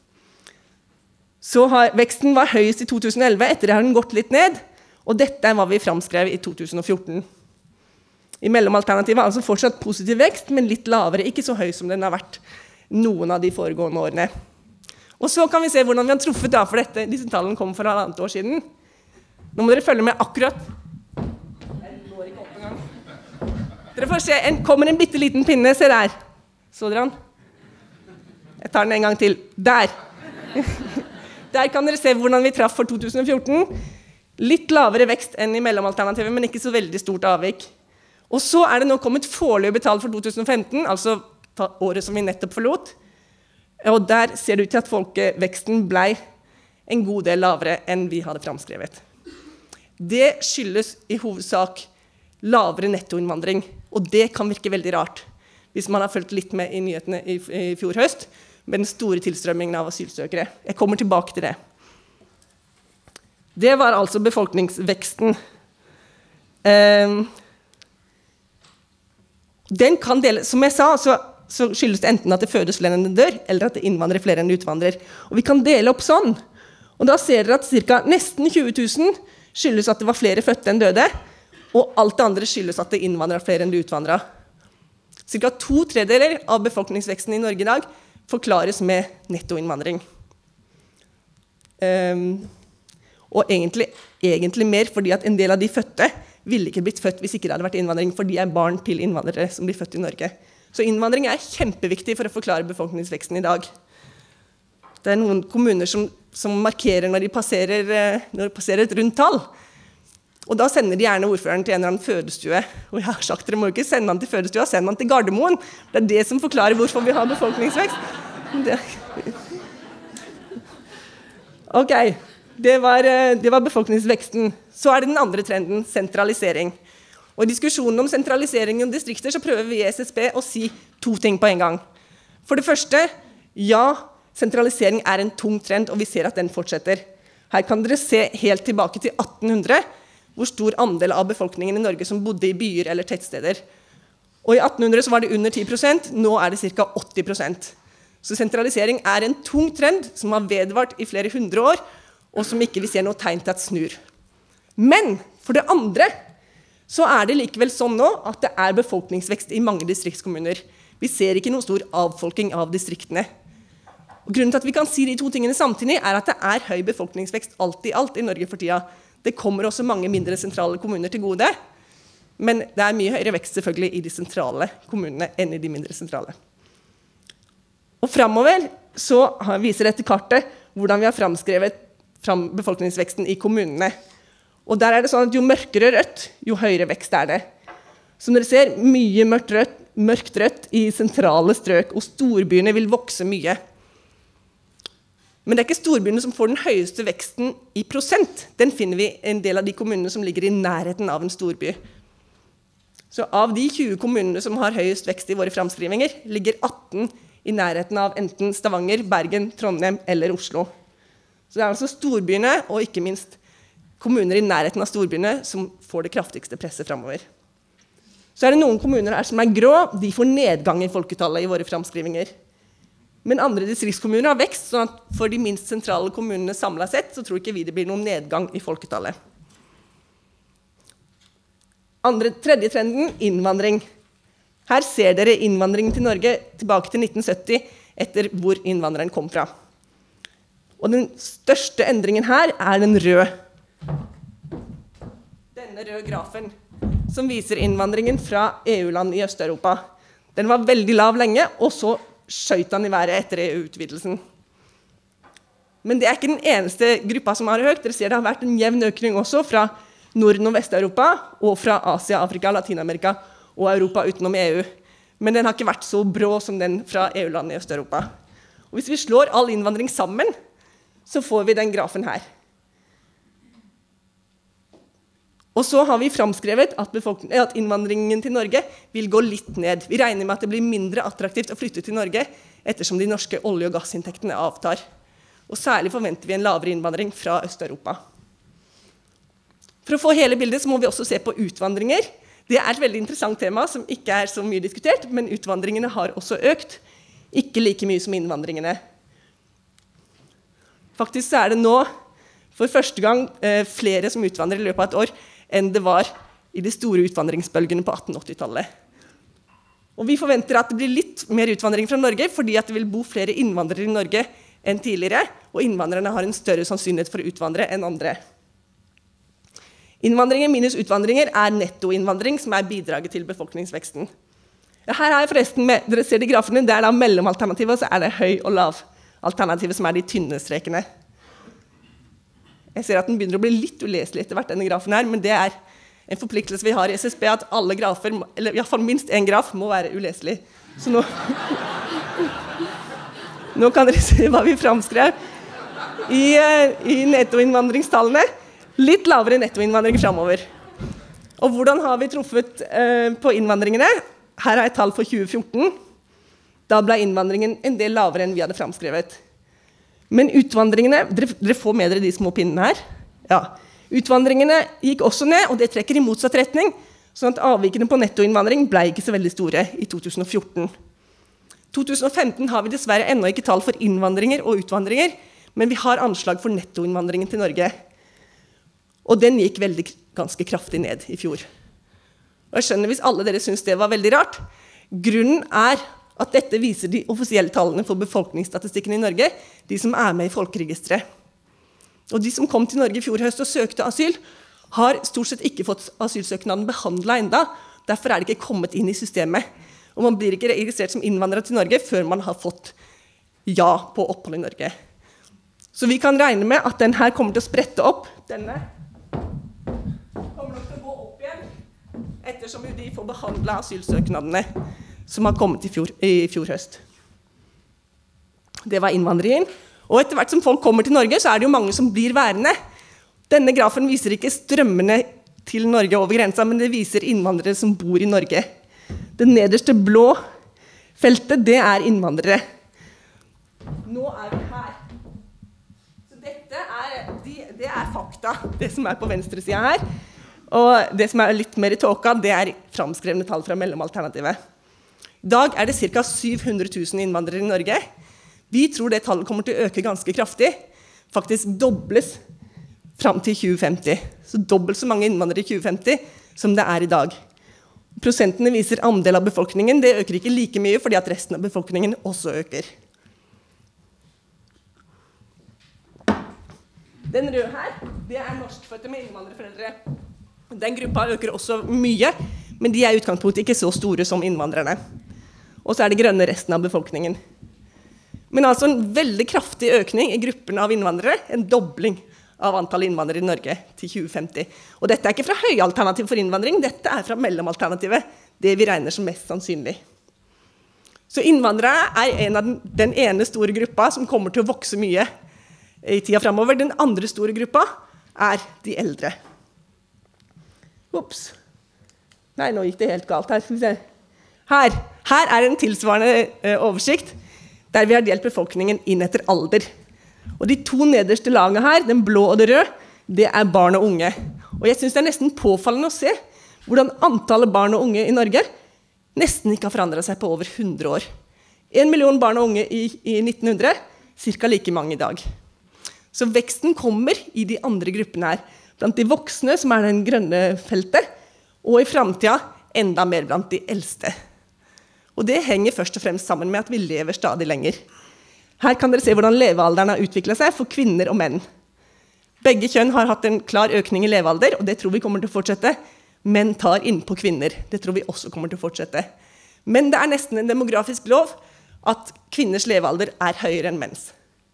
Så har, veksten var høyest i to tusen og elleve, etter det har den gått litt ned, og dette er hva vi framskrev i to tusen og fjorten. I mellomalternativet er altså fortsatt positiv vekst, men litt lavere, ikke så høy som den har vært noen av de foregående årene. Og så kan vi se hvordan vi har truffet da, for dette. Disse tallene kom for halvannet år siden. Nå må dere følge med akkurat. Jeg går ikke opp en gang. Dere får se, en, kommer en bitteliten pinne, se der. Så dere han? Jeg tar den en gang til. Der. Der kan dere se hvordan vi traff for to tusen og fjorten. Litt lavere vekst enn i mellomalternativet, men ikke så veldig stort avvik. Og så er det nå kommet foreløpig tall for to tusen og femten, altså året som vi nettopp forlot. Og der ser det ut til at folkeveksten ble en god del lavere enn vi hadde framskrevet. Det skyldes i hovedsak lavere nettoinnvandring, og det kan virke veldig rart hvis man har fulgt litt med i nyhetene i, i fjor høst, med den store tilstrømmingen av asylsøkere. Jeg kommer tilbake til det. Det var altså befolkningsveksten. Um, den kan dele, som jeg sa, så, så skyldes det enten at det fødes flere enn det dør, eller at det innvandrer flere enn det utvandrer. Og vi kan dele opp sånn. Og da ser dere at cirka nesten tjue tusen skyldes at det var flere fødte enn døde, og alt det andre skyldes at det innvandrer flere enn det utvandret. Cirka to tredjedeler av befolkningsveksten i Norge i dag forklares med nettoinnvandring. Um, og egentlig, egentlig mer fordi at en del av de fødte ville ikke blitt født hvis ikke det hadde vært innvandring, for de er barn til innvandrere som blir født i Norge. Så innvandring er kjempeviktig for å forklare befolkningsveksten i dag. Det er noen kommuner som, som markerer når de passerer, når de passerer et rundt tall. Og da sender de gjerne ordføreren til en eller annen fødestue. Og jeg har sagt, dere må ikke sende han til fødestua, send han til Gardermoen. Det er det som forklarer hvorfor vi har befolkningsvekst. Det. Ok, det var, det var befolkningsveksten. Så er det den andre trenden, sentralisering. Og i diskusjonen om sentralisering i distrikter så prøver vi i S S B å si to ting på en gang. For det første, ja, sentralisering er en tung trend, og vi ser at den fortsetter. Her kan dere se helt tilbake til atten hundre, hvor stor andel av befolkningen i Norge som bodde i byer eller tettsteder. Og i atten hundre så var det under ti prosent, nå er det ca. åtti prosent. Så sentralisering er en tung trend som har vedvart i flere hundre år, og som ikke vi ser noe tegn til at snur. Men for det andre så er det likevel sånn nå at det er befolkningsvekst i mange distriktskommuner. Vi ser ikke noen stor avfolking av distriktene. Og grunnen til at vi kan si de to tingene samtidig er at det er høy befolkningsvekst alt i alt i Norge for tida. Det kommer også mange mindre sentrale kommuner til gode, men det er mye høyere vekst selvfølgelig i de sentrale kommunene enn i de mindre sentrale. Og fremover så viser dette kartet hvordan vi har fremskrevet fram befolkningsveksten i kommunene. Og der er det sånn at jo mørkere rødt, jo høyere vekst er det. Som dere ser, mye mørkt rødt, mørkt rødt i sentrale strøk, og storbyene vil vokse mye. Men det er ikke storbyene som får den høyeste veksten i prosent. Den finner vi i en del av de kommunene som ligger i nærheten av en storby. Så av de tjue kommunene som har høyest vekst i våre fremskrivinger, ligger atten i nærheten av enten Stavanger, Bergen, Trondheim eller Oslo. Så det er altså storbyene, og ikke minst kommuner i nærheten av storbyene, som får det kraftigste presset fremover. Så er det noen kommuner her som er grå, de får nedgang i folketallet i våre fremskrivinger. Men andre distriktskommuner har vekst, sånn at for de minst sentrale kommunene samlet sett, så tror ikke vi det blir noen nedgang i folketallet. Andre, tredje trenden, innvandring. Her ser dere innvandringen til Norge tilbake til nitten sytti, etter hvor innvandreren kom fra. Og den største endringen her er den røde. Denne røde grafen, som viser innvandringen fra E U-land i Øst-Europa. Den var veldig lav lenge, og så skjøt han i været etter E U-utvidelsen. Men det er ikke den eneste gruppa som har hørt. Dere ser det har vært en jevn økning også fra Norden- og Vest-Europa, og fra Asia, Afrika, Latinamerika og Europa utenom E U. Men den har ikke vært så brå som den fra E U-land i Øst-Europa. Og hvis vi slår all innvandring sammen, så får vi den grafen her. Og så har vi fremskrevet at, at innvandringen til Norge vil gå litt ned. Vi regner med at det blir mindre attraktivt å flytte til Norge, ettersom de norske olje- og gassinntektene avtar. Og særlig forventer vi en lavere innvandring fra Øst-Europa. For å få hele bildet så må vi også se på utvandringer. Det er et veldig interessant tema som ikke er så mye diskutert, men utvandringene har også økt. Ikke like mye som innvandringene. Faktisk så er det nå for første gang eh, flere som utvandrer i løpet av et år enn det var i de store utvandringsbølgene på atten åtti-tallet. Og vi forventer at det blir litt mer utvandring fra Norge, fordi at det vil bo flere innvandrere i Norge enn tidligere, og innvandrerne har en større sannsynlighet for å utvandre enn andre. Innvandringen minus utvandringer er nettoinnvandring, som er bidraget til befolkningsveksten. Ja, her er forresten med, dere ser de grafene, det er da mellomalternativet, og så er det høy og lav alternativet, som er de tynne strekene. Jeg ser at den begynner å bli litt uleselig etter hvert, denne grafen her, men det er en forpliktelse vi har i S S B, at alle grafer, eller i hvert fall minst en graf, må være uleselig. Så nå, nå kan dere se hva vi fremskrev i, i nettoinnvandringstallene. Litt lavere nettoinnvandring fremover. Og hvordan har vi truffet eh, på innvandringene? Her er et tall for tjue fjorten. Da ble innvandringen en del lavere enn vi hadde fremskrevet. Men utvandringene, dere, dere får med dere de små pinnene her. Ja, utvandringene gikk også ned, og det trekker i motsatt retning, sånn at avvikene på nettoinnvandring ble ikke så veldig store i to tusen og fjorten. I to tusen og femten har vi dessverre ennå ikke tall for innvandringer og utvandringer, men vi har anslag for nettoinnvandringen til Norge. Og den gikk veldig, ganske kraftig ned i fjor. Og jeg skjønner hvis alle dere synes det var veldig rart. Grunnen er at dette viser de offisielle tallene for befolkningsstatistikken i Norge, de som er med i folkeregisteret. Og de som kom til Norge i fjor høst og søkte asyl, har stort sett ikke fått asylsøknaden behandlet enda. Derfor er det ikke kommet inn i systemet. Og man blir ikke registrert som innvandrer til Norge før man har fått ja på opphold i Norge. Så vi kan regne med at den her kommer til å sprette opp. Denne kommer nok til å gå opp igjen, ettersom de får behandlet asylsøknadene som har kommet i fjor, i fjor høst. Det var innvandringen. Og etter hvert som folk kommer til Norge, så er det jo mange som blir værende. Denne grafen viser ikke strømmene til Norge over grensa, men det viser innvandrere som bor i Norge. Det nederste blå feltet, det er innvandrere. Nå er vi her. Så dette er, de, det er fakta, det som er på venstre siden her. Og det som er litt mer i tåka, det er framskrevne tall fra mellomalternativet. I dag er det ca. syv hundre tusen innvandrere i Norge. Vi tror det tallet kommer til å øke ganske kraftig, faktisk dobles frem til tjue femti. Så dobbelt så mange innvandrere i tjue femti som det er i dag. Prosentene viser andel av befolkningen. Det øker ikke like mye fordi at resten av befolkningen også øker. Den røde her, det er norskfødte med innvandrerforeldre. Den gruppa øker også mye, men de er i utgangspunktet ikke så store som innvandrerne. Og så er det grønne resten av befolkningen. Men altså en veldig kraftig økning i gruppen av innvandrere, en dobling av antall innvandrere i Norge til tjue femti. Og dette er ikke fra høyalternativ for innvandring, dette er fra mellomalternativet, det vi regner som mest sannsynlig. Så innvandrere er en av den, den ene store gruppa som kommer til å vokse mye i tida fremover. Den andre store gruppa er de eldre. Ups. Nei, nå gikk det helt galt her. Skal vi se. Her, her er en tilsvarende uh, oversikt, der vi har delt befolkningen inn etter alder. Og de to nederste lagene her, den blå og det røde, det er barn og unge. Og jeg synes det er nesten påfallende å se hvordan antallet barn og unge i Norge nesten ikke har forandret seg på over hundre år. En million barn og unge i, i nitten hundre, cirka like mange i dag. Så veksten kommer i de andre gruppene her, blant de voksne, som er den grønne feltet, og i fremtiden enda mer blant de eldste. Og det henger først og fremst sammen med at vi lever stadig lenger. Her kan dere se hvordan levealderen har utviklet seg for kvinner og menn. Begge kjønn har hatt en klar økning i levealder, og det tror vi kommer til å fortsette. Menn tar innpå kvinner. Det tror vi også kommer til å fortsette. Men det er nesten en demografisk lov at kvinners levealder er høyere enn menns.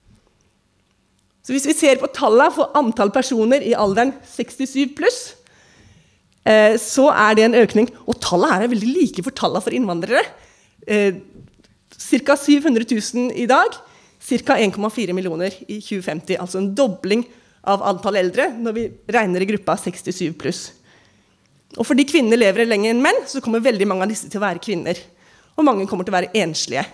Så hvis vi ser på tallene for antall personer i alderen sekstisju pluss, eh, så er det en økning. Og tallene her er veldig like for tallene for innvandrere. Eh, cirka syv hundre tusen i dag, cirka en komma fire millioner i tjue femti, altså en dobling av antall eldre når vi regner i gruppa sekstisju pluss. Og fordi kvinner lever lenger enn menn, så kommer veldig mange av disse til å være kvinner. Og mange kommer til å være enslige.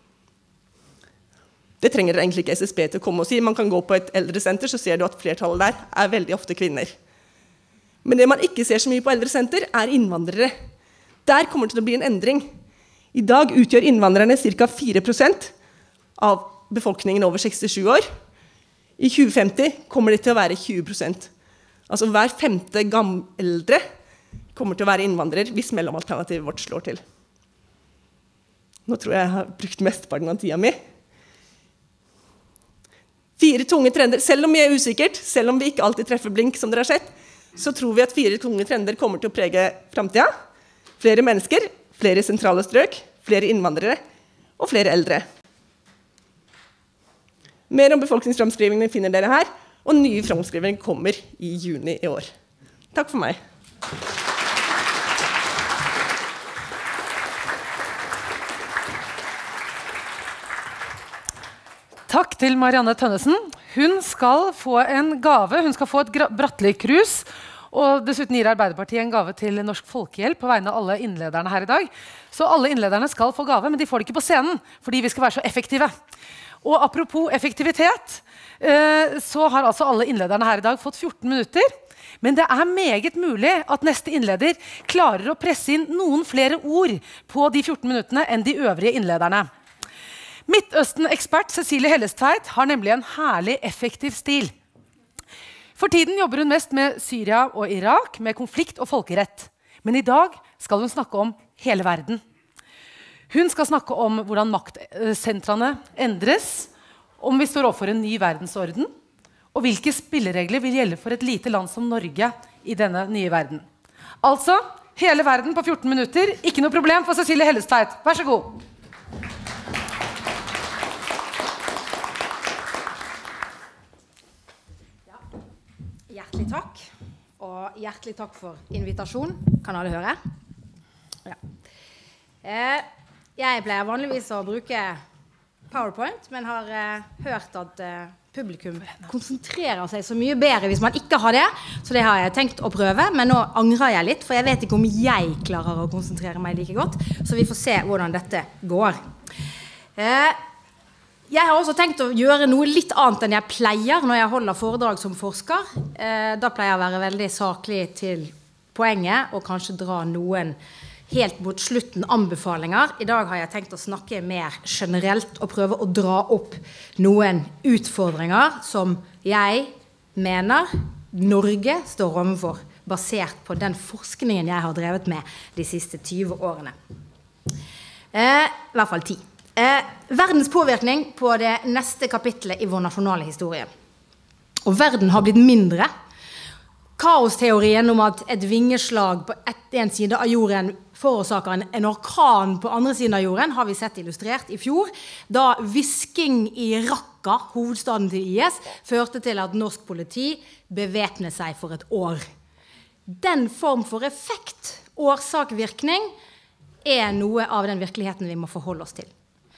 Det trenger dere egentlig ikke S S B til å komme og si. Man kan gå på et eldresenter, så ser du at flertallet der er veldig ofte kvinner. Men det man ikke ser så mye på eldresenter, er innvandrere. Der kommer det til å bli en endring. I dag utgjør innvandrerne ca. fire prosent av befolkningen over sekstisju år. I tjue femti kommer det til å være tjue prosent. Altså hver femte gammeldre kommer til å være innvandrer hvis mellomalternativet vårt slår til. Nå tror jeg jeg har brukt mesteparten av tida mi. Fire tunge trender, selv om vi er usikkert, selv om vi ikke alltid treffer blink som dere har sett, så tror vi at fire tunge trender kommer til å prege fremtiden. Flere mennesker, flere sentrale strøk, flere innvandrere og flere eldre. Mer om befolkningsframskrivingene finner dere her, og nye framskrivninger kommer i juni i år. Takk for meg. Takk til Marianne Tønnesen. Hun skal få en gave, hun skal få et Bratteli-krus, Og dessuten gir Arbeiderpartiet en gave til Norsk Folkehjelp på vegne av alle innlederne her i dag. Så alle innlederne skal få gave, men de får det ikke på scenen, fordi vi skal være så effektive. Og apropos effektivitet, eh, så har altså alle innlederne her i dag fått fjorten minutter. Men det er meget mulig at neste innleder klarer å presse inn noen flere ord på de fjorten minuttene enn de øvrige innlederne. Midtøsten-ekspert Cecilie Hellestveit har nemlig en herlig effektiv stil. For tiden jobber hun mest med Syria og Irak, med konflikt og folkerett. Men i dag skal hun snakke om hele verden. Hun skal snakke om hvordan maktsentrene endres, om vi står overfor en ny verdensorden, og hvilke spilleregler vil gjelde for et lite land som Norge i denne nye verden. Altså, hele verden på fjorten minutter, ikke noe problem for Cecilie Hellestveit. Vær så god. Ja. Hjertelig takk, og hjertelig takk for invitasjon. Kan alle høre? Ja. Eh, jeg pleier vanligvis å bruke PowerPoint, men har eh, hørt at eh, publikum konsentrerer seg så mye bedre hvis man ikke har det, så det har jeg tenkt å prøve, men nå angrer jeg litt, for jeg vet ikke om jeg klarer å konsentrere meg like godt, så vi får se hvordan dette går. Eh, jeg har også tenkt å gjøre noe litt annet enn jeg pleier når jeg holder foredrag som forsker. Eh, da pleier jeg å være veldig saklig til poenget, og kanskje dra noen helt mot slutten anbefalinger. I dag har jeg tenkt å snakke mer generelt og prøve å dra opp noen utfordringer som jeg mener Norge står overfor, basert på den forskningen jeg har drevet med de siste tyve årene. Eh, I hvert fall ti. Eh, verdens påvirkning på det neste kapitlet i vår nasjonale historie. Og verden har blitt mindre. Kaosteorien om at et vingeslag på en side av jorden forårsaker en, en orkan på andre siden av jorden, har vi sett illustrert i fjor, da visking i Raqqa, hovedstaden til I S, førte til at norsk politi bevæpnet seg for et år. Den form for effekt, årsak-virkning, er noe av den virkeligheten vi må forholde oss til.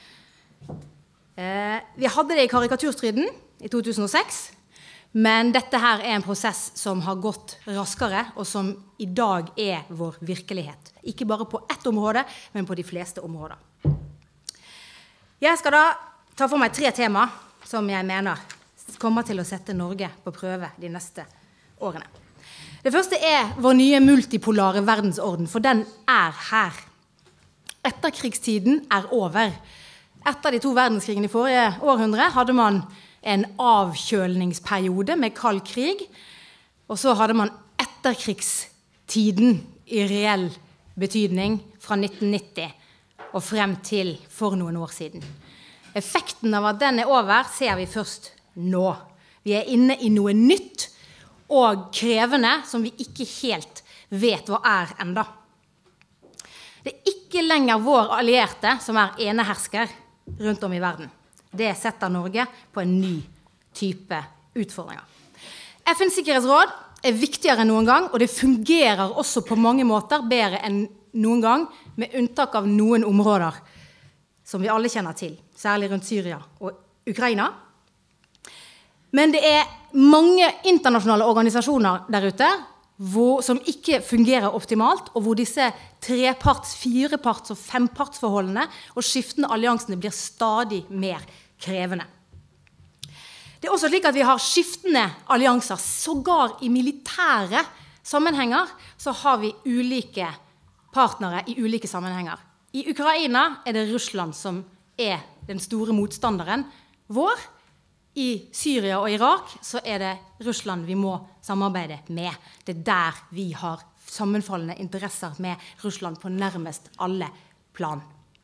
Eh, vi hadde det i karikaturstriden i to tusen og seks, men dette her er en prosess som har gått raskere, og som i dag er vår virkelighet. Ikke bare på ett område, men på de fleste områder. Jeg skal da ta for meg tre tema som jeg mener kommer til å sette Norge på prøve de neste årene. Det første er vår nye multipolare verdensorden, for den er her. Etterkrigstiden er over. Etter de to verdenskrigene i forrige århundre hadde man en avkjølningsperiode med kald krig, og så hadde man etterkrigstiden i reell betydning fra nitten nitti og frem til for noen år siden. Effekten av at den er over ser vi først nå. Vi er inne i noe nytt og krevende som vi ikke helt vet hva er enda. Det er ikke lenger vår allierte som er enehersker rundt om i verden. Det setter Norge på en ny type utfordringer. F N's sikkerhetsråd er viktigere enn noen gang, og det fungerer også på mange måter bedre enn noen gang, med unntak av noen områder som vi alle kjenner til, særlig rundt Syria og Ukraina. Men det er mange internasjonale organisasjoner der ute hvor, som ikke fungerer optimalt, og hvor disse treparts-, fireparts- og fempartsforholdene og skiftende alliansene blir stadig mer krevende. Det er også slik at vi har skiftende allianser, sågar i militære sammenhenger, så har vi ulike partnere i ulike sammenhenger. I Ukraina er det Russland som er den store motstanderen vår. I Syria og Irak så er det Russland vi må samarbeide med. Det er der vi har sammenfallende interesser med Russland på nærmest alle plan.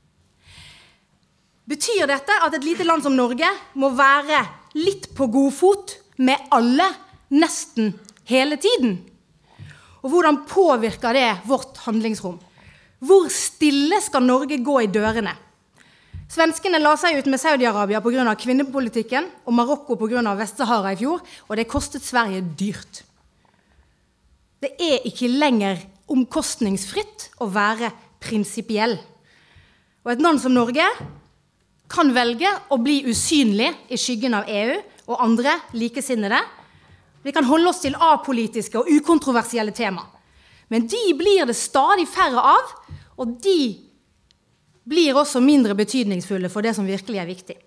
Betyr dette at et lite land som Norge må være litt på god fot med alle nesten hele tiden? Og hvordan påvirker det vårt handlingsrom? Hvor stille skal Norge gå i dørene? Svenskene la seg ut med Saudi-Arabia på grunn av kvinnepolitikken og Marokko på grunn av Vest-Sahara i fjor, og det kostet Sverige dyrt. Det er ikke lenger omkostningsfritt å være prinsipiell. Og et land som Norge kan velge å bli usynlig i skyggen av E U og andre likesinnede, Vi kan holde oss til apolitiske og ukontroversielle tema. Men de blir det stadig færre av, og de blir også mindre betydningsfulle for det som virkelig er viktig.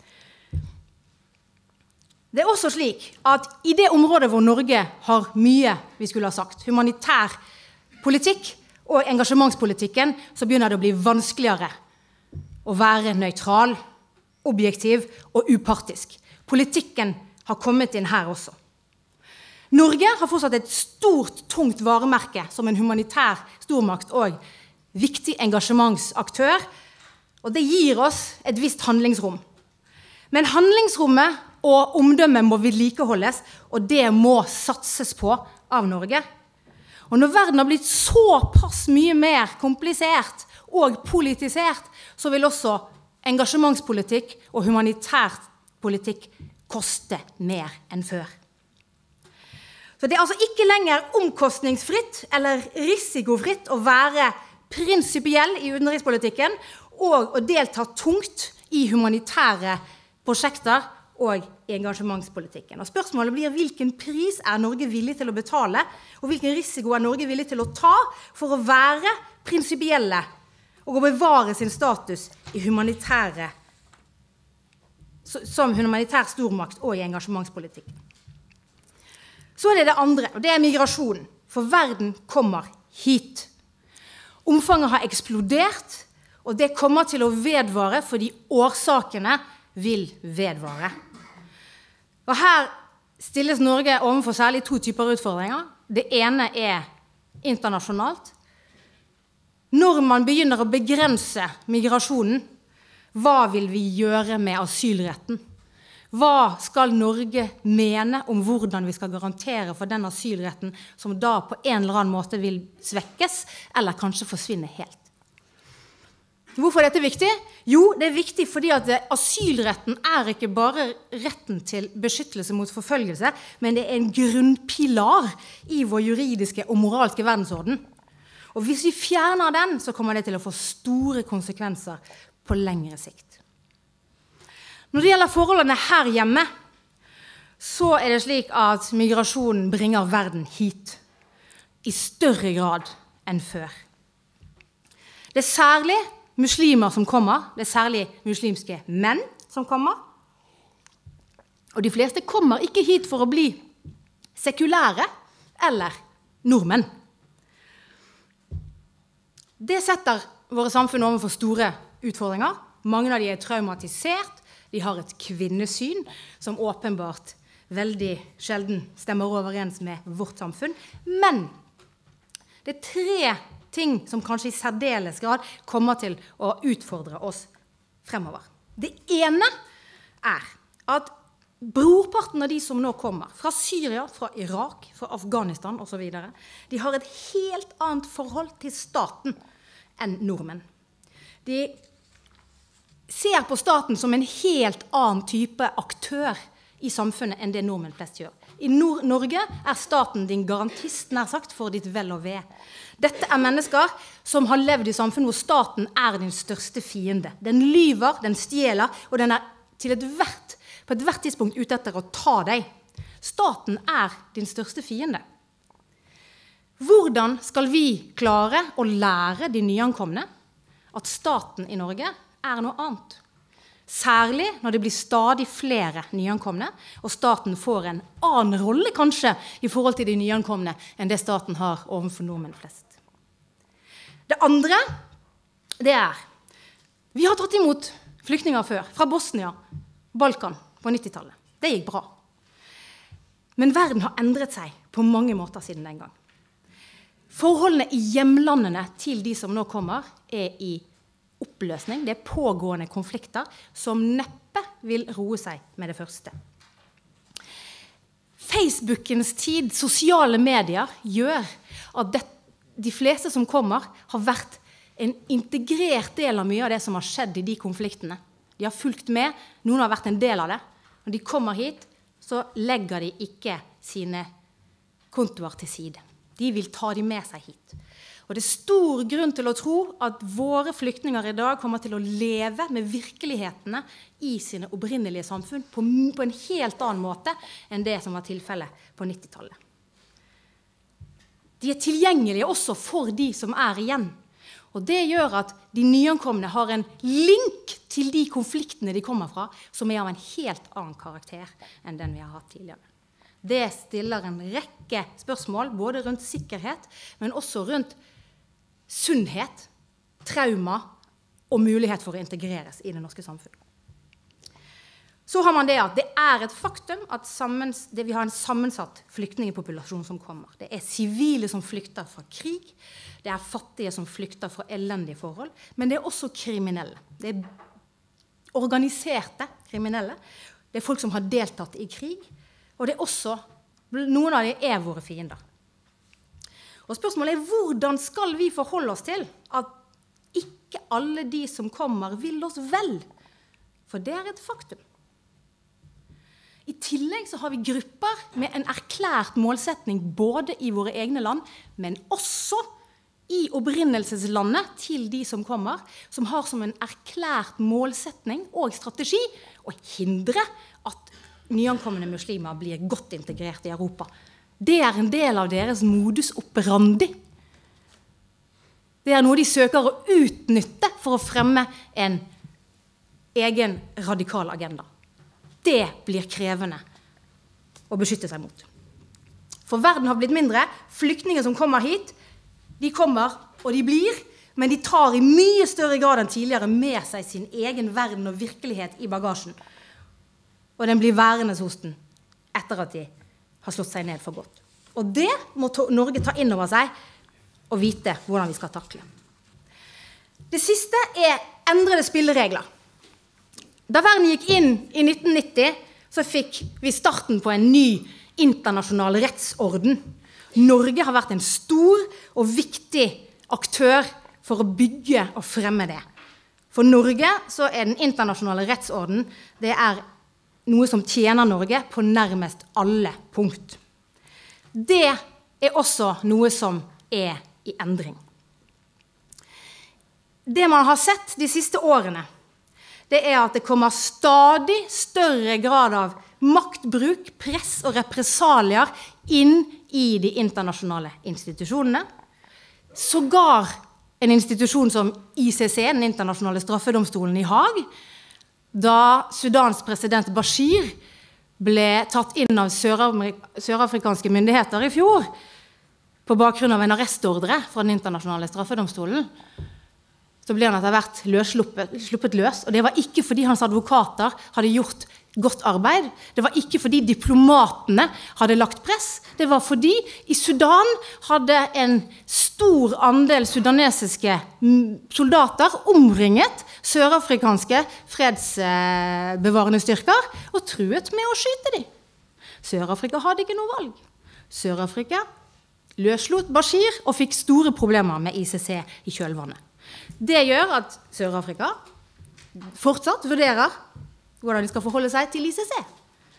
Det er også slik at i det området hvor Norge har mye, vi skulle ha sagt, humanitær politikk og engasjementspolitikken, så begynner det å bli vanskeligere å være nøytral, objektiv og upartisk. Politikken har kommet inn her også. Norge har fortsatt et stort, tungt varemerke som en humanitær stormakt og viktig engasjementsaktør, og det gir oss et visst handlingsrom. Men handlingsrommet og omdømmet må vedlikeholdes, og det må satses på av Norge. Og når verden har blitt såpass mye mer komplisert og politisert, så vil også engasjementspolitikk og humanitær politikk koste mer enn før. Så det er altså ikke lenger omkostningsfritt eller risikofritt å være prinsipiell i utenrikspolitikken og å delta tungt i humanitære prosjekter og i engasjementspolitikken. Og spørsmålet blir hvilken pris er Norge villig til å betale, og hvilken risiko er Norge villig til å ta for å være prinsipielle og å bevare sin status i humanitære, som humanitær stormakt og i engasjementspolitikken. Så er det det andre, og det er migrasjonen, for verden kommer hit. Omfanget har eksplodert, og det kommer til å vedvare fordi årsakene vil vedvare. Og her stilles Norge overfor særlig to typer utfordringer. Det ene er internasjonalt. Når man begynner å begrense migrasjonen, hva vil vi gjøre med asylretten? Hva skal Norge mene om hvordan vi skal garantere for den asylretten som da på en eller annen måte vil svekkes, eller kanskje forsvinne helt? Hvorfor er dette viktig? Jo, det er viktig fordi at asylretten er ikke bare retten til beskyttelse mot forfølgelse, men det er en grunnpilar i vår juridiske og moralske verdensorden. Og hvis vi fjerner den, så kommer det til å få store konsekvenser på lengre sikt. Når det gjelder forholdene her hjemme, så er det slik at migrasjonen bringer verden hit i større grad enn før. Det er særlig muslimer som kommer, det er særlig muslimske menn som kommer. Og de fleste kommer ikke hit for å bli sekulære eller nordmenn. Det setter våre samfunn overfor store utfordringer. Mange av de er traumatisert, de har et kvinnesyn som åpenbart veldig sjelden stemmer overens med vårt samfunn. Men det er tre ting som kanskje i særdeles grad kommer til å utfordre oss fremover. Det ene er at brorparten av de som nå kommer, fra Syria, fra Irak, fra Afghanistan og så videre, de har et helt annet forhold til staten enn nordmenn. De ser på staten som en helt annen type aktør i samfunnet enn det nordmenn flest gjør. I Nor- Norge er staten din garantist, nær sagt, for ditt vel og ve. Dette er mennesker som har levd i samfunn hvor staten er din største fiende. Den lyver, den stjeler, og den er til et hvert, på et hvert tidspunkt ute etter å ta deg. Staten er din største fiende. Hvordan skal vi klare å lære de nyankomne at staten i Norge er noe annet? Særlig når det blir stadig flere nyankomne, og staten får en annen rolle kanskje i forhold til de nyankomne enn det staten har overfor nordmenn flest. Det andre, det er, vi har tatt imot flyktninger før, fra Bosnia, Balkan på nittitallet. Det gikk bra. Men verden har endret seg på mange måter siden den gang. Forholdene i hjemlandene til de som nå kommer er i oppløsning. Det er pågående konflikter som neppe vil roe seg med det første. Facebookens tid, sosiale medier, gjør at det, de fleste som kommer har vært en integrert del av mye av det som har skjedd i de konfliktene. De har fulgt med, noen har vært en del av det. Når de kommer hit, så legger de ikke sine kontoer til side. De vil ta de med seg hit. Og det er stor grunn til å tro at våre flyktninger i dag kommer til å leve med virkelighetene i sine opprinnelige samfunn på, på en helt annen måte enn det som var tilfellet på nittitallet. De er tilgjengelige også for de som er igjen. Og det gjør at de nyankomne har en link til de konfliktene de kommer fra, som er av en helt annen karakter enn den vi har hatt tidligere. Det stiller en rekke spørsmål, både rundt sikkerhet, men også rundt sunnhet, trauma og mulighet for å integreres i det norske samfunnet. Så har man det at det er et faktum at sammens, det vi har en sammensatt flyktningepopulasjon som kommer. Det er sivile som flykter fra krig, det er fattige som flykter fra elendige forhold, men det er også kriminelle. Det er organiserte kriminelle, det er folk som har deltatt i krig, og det er også, noen av dem er våre fiender. Og spørsmålet er, hvordan skal vi forholde oss til at ikke alle de som kommer vil oss vel? For det er et faktum. I tillegg så har vi grupper med en erklært målsetning både i våre egne land, men også i opprinnelseslandet til de som kommer, som har som en erklært målsetning og strategi å hindre at nyankomne muslimer blir godt integrert i Europa. Det er en del av deres modus operandi. Det er noe de søker å utnytte for å fremme en egen radikal agenda. Det blir krevende å beskytte seg mot. For verden har blitt mindre. Flyktninger som kommer hit, de kommer og de blir, men de tar i mye større grad enn tidligere med seg sin egen verden og virkelighet i bagasjen. Og den blir værende hos den etter at de har slått seg ned for godt. Og det må Norge ta inn over seg og vite hvordan vi skal takle. Det siste er endrede spilleregler. Da verden gikk inn i nitten nitti, så fikk vi starten på en ny internasjonal rettsorden. Norge har vært en stor og viktig aktør for å bygge og fremme det. For Norge så er den internasjonale rettsorden, det er noe som tjener Norge på nærmest alle punkt. Det er også noe som er i endring. Det man har sett de siste årene, det er at det kommer stadig større grad av maktbruk, press og represalier inn i de internasjonale institusjonene. Sågar en institusjon som I C C, den internasjonale straffedomstolen i Haag, da Sudans president Bashir ble tatt inn av sørafrikanske myndigheter i fjor, på bakgrunn av en arrestordre fra den internasjonale straffedomstolen, så ble han etter hvert løssluppet, sluppet løs. Og det var ikke fordi hans advokater hadde gjort godt arbeid. Det var ikke fordi diplomatene hadde lagt press. Det var fordi i Sudan hadde en stor andel sudanesiske soldater omringet sørafrikanske fredsbevarende styrker og truet med å skyte dem. Sør-Afrika hadde ikke noe valg. Sør-Afrika løslot Bashir og fikk store problemer med I C C i kjølvannet. Det gjør at Sør-Afrika fortsatt vurderer hvordan de skal forholde seg til I C C.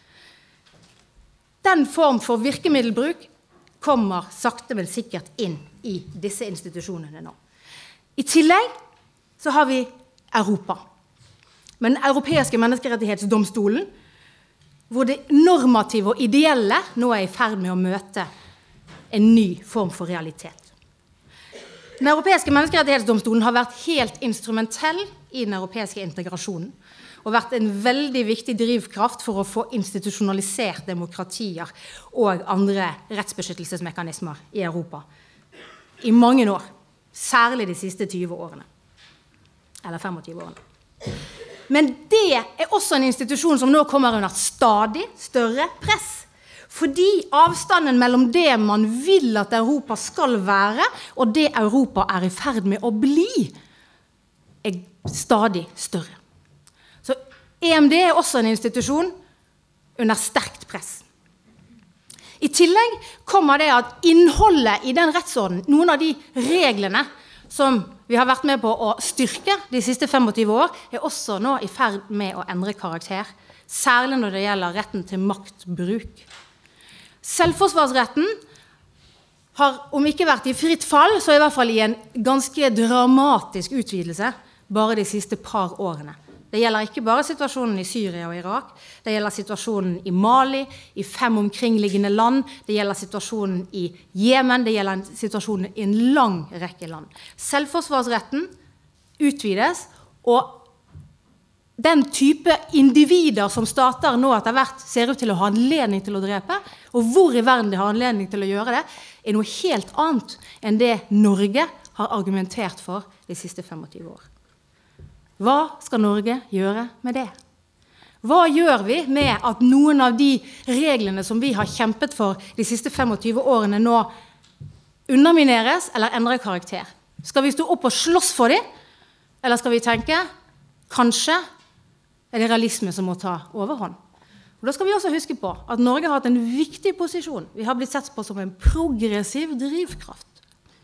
Den form for virkemiddelbruk kommer sakte, men sikkert inn i disse institusjonene nå. I tillegg så har vi Europa. Men den europeiske menneskerettighetsdomstolen, hvor det normative og ideelle nå er i ferd med å møte en ny form for realitet. Den europeiske menneskerettighetsdomstolen har vært helt instrumentell i den europeiske integrasjonen, og vært en veldig viktig drivkraft for å få institusjonalisert demokratier og andre rettsbeskyttelsesmekanismer i Europa i mange år, særlig de siste tyve årene, eller femogtyve årene. Men det er også en institusjon som nå kommer under stadig større press, fordi avstanden mellom det man vil at Europa skal være, og det Europa er i ferd med å bli, er stadig større. Så E M D er også en institusjon under sterkt press. I tillegg kommer det at innholdet i den rettsorden, noen av de reglene som vi har vært med på å styrke de siste femogtyve år, er også nå i ferd med å endre karakter, særlig når det gjelder retten til maktbruk. Selvforsvarsretten har om ikke vært i fritt fall, så i hvert fall i en ganske dramatisk utvidelse bare de siste par årene. Det gjelder ikke bare situasjonen i Syria og Irak, det gjelder situasjonen i Mali, i fem omkringliggende land, det gjelder situasjonen i Jemen, det gjelder situasjonen i en lang rekke land. Selvforsvarsretten utvides, og den type individer som stater nå etter hvert ser ut til å ha anledning til å drepe, og hvor i verden de har anledning til å gjøre det, er noe helt annet enn det Norge har argumentert for de siste tjuefem år. Hva skal Norge gjøre med det? Hva gjør vi med at noen av de reglene som vi har kjempet for de siste tjuefem årene nå undermineres eller endrer karakter? Skal vi stå opp og slåss for dem? Eller skal vi tenke, kanskje er det realisme som må ta overhånd? Og da skal vi også huske på at Norge har hatt en viktig posisjon. Vi har blitt sett på som en progressiv drivkraft.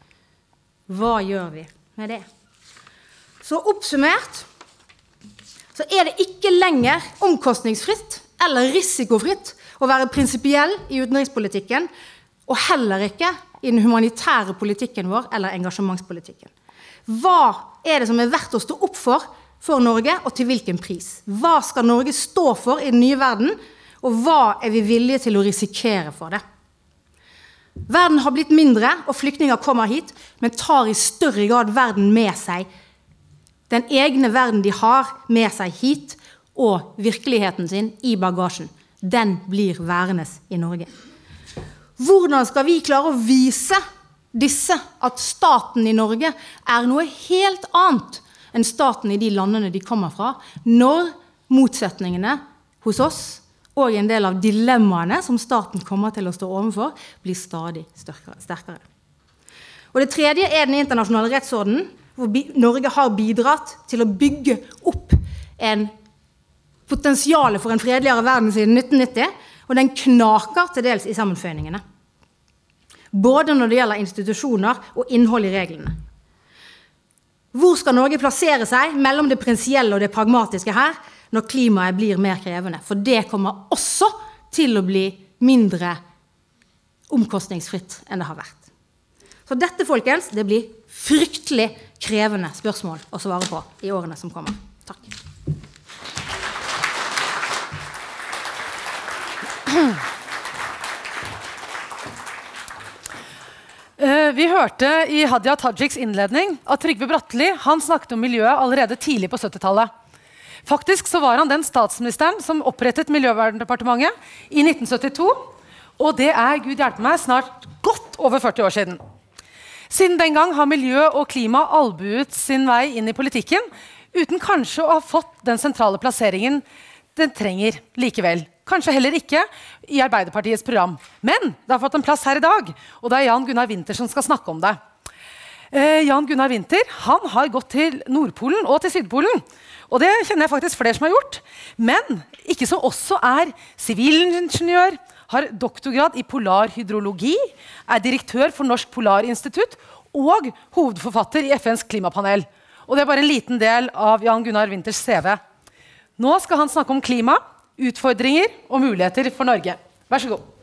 Hva gjør vi med det? Så oppsummert, så er det ikke lenger omkostningsfritt eller risikofritt å være prinsipiell i utenrikspolitikken, og heller ikke i den humanitære politikken vår eller engasjementspolitikken. Hva er det som er verdt å stå opp for for Norge, og til hvilken pris? Hva skal Norge stå for i den nye verden, og hva er vi villige til å risikere for det? Verden har blitt mindre, og flyktninger kommer hit, men tar i større grad verden med seg. Den egne verden de har med seg hit, og virkeligheten sin i bagasjen. Den blir værende i Norge. Hvordan skal vi klare å vise disse at staten i Norge er noe helt annet enn staten i de landene de kommer fra, når motsetningene hos oss og en del av dilemmaene som staten kommer til å stå overfor, blir stadig sterkere. Og det tredje er den internasjonale rettsordenen, hvor Norge har bidratt til å bygge opp en potensiale for en fredeligere verden siden nitten nitti, og den knaker til dels i sammenføyningene. Både når det gjelder institusjoner og innhold i reglene. Hvor skal Norge plassere seg mellom det prinsipielle og det pragmatiske her, når klimaet blir mer krevende? For det kommer også til å bli mindre omkostningsfritt enn det har vært. Så dette, folkens, det blir fryktelig krevende spørsmål å svare på i årene som kommer. Takk. Vi hørte i Hadia Tajiks innledning at Trygve Bratteli, han snakket om miljøet allerede tidlig på syttitallet. Faktisk så var han den statsministeren som opprettet Miljøverndepartementet i nitten syttito, og det er, Gud hjelpe meg, snart godt over førti år siden. Siden den gang har miljø og klima albuet sin vei inn i politikken, uten kanskje å ha fått den sentrale plasseringen den trenger likevel. Kanskje heller ikke i Arbeiderpartiets program. Men det har fått en plass her i dag, og det er Jan Gunnar Winther som skal snakke om det. Eh, Jan Gunnar Winther, han har gått til Nordpolen og til Sydpolen, og det kjenner jeg faktisk flere som har gjort. Men ikke som også er sivilingeniør, har doktorgrad i polarhydrologi, er direktør for Norsk Polarinstitutt og hovedforfatter i F N's klimapanel. Og det er bare en liten del av Jan Gunnar Winthers C V. Nå skal han snakke om klima, utfordringer og muligheter for Norge. Vær så god.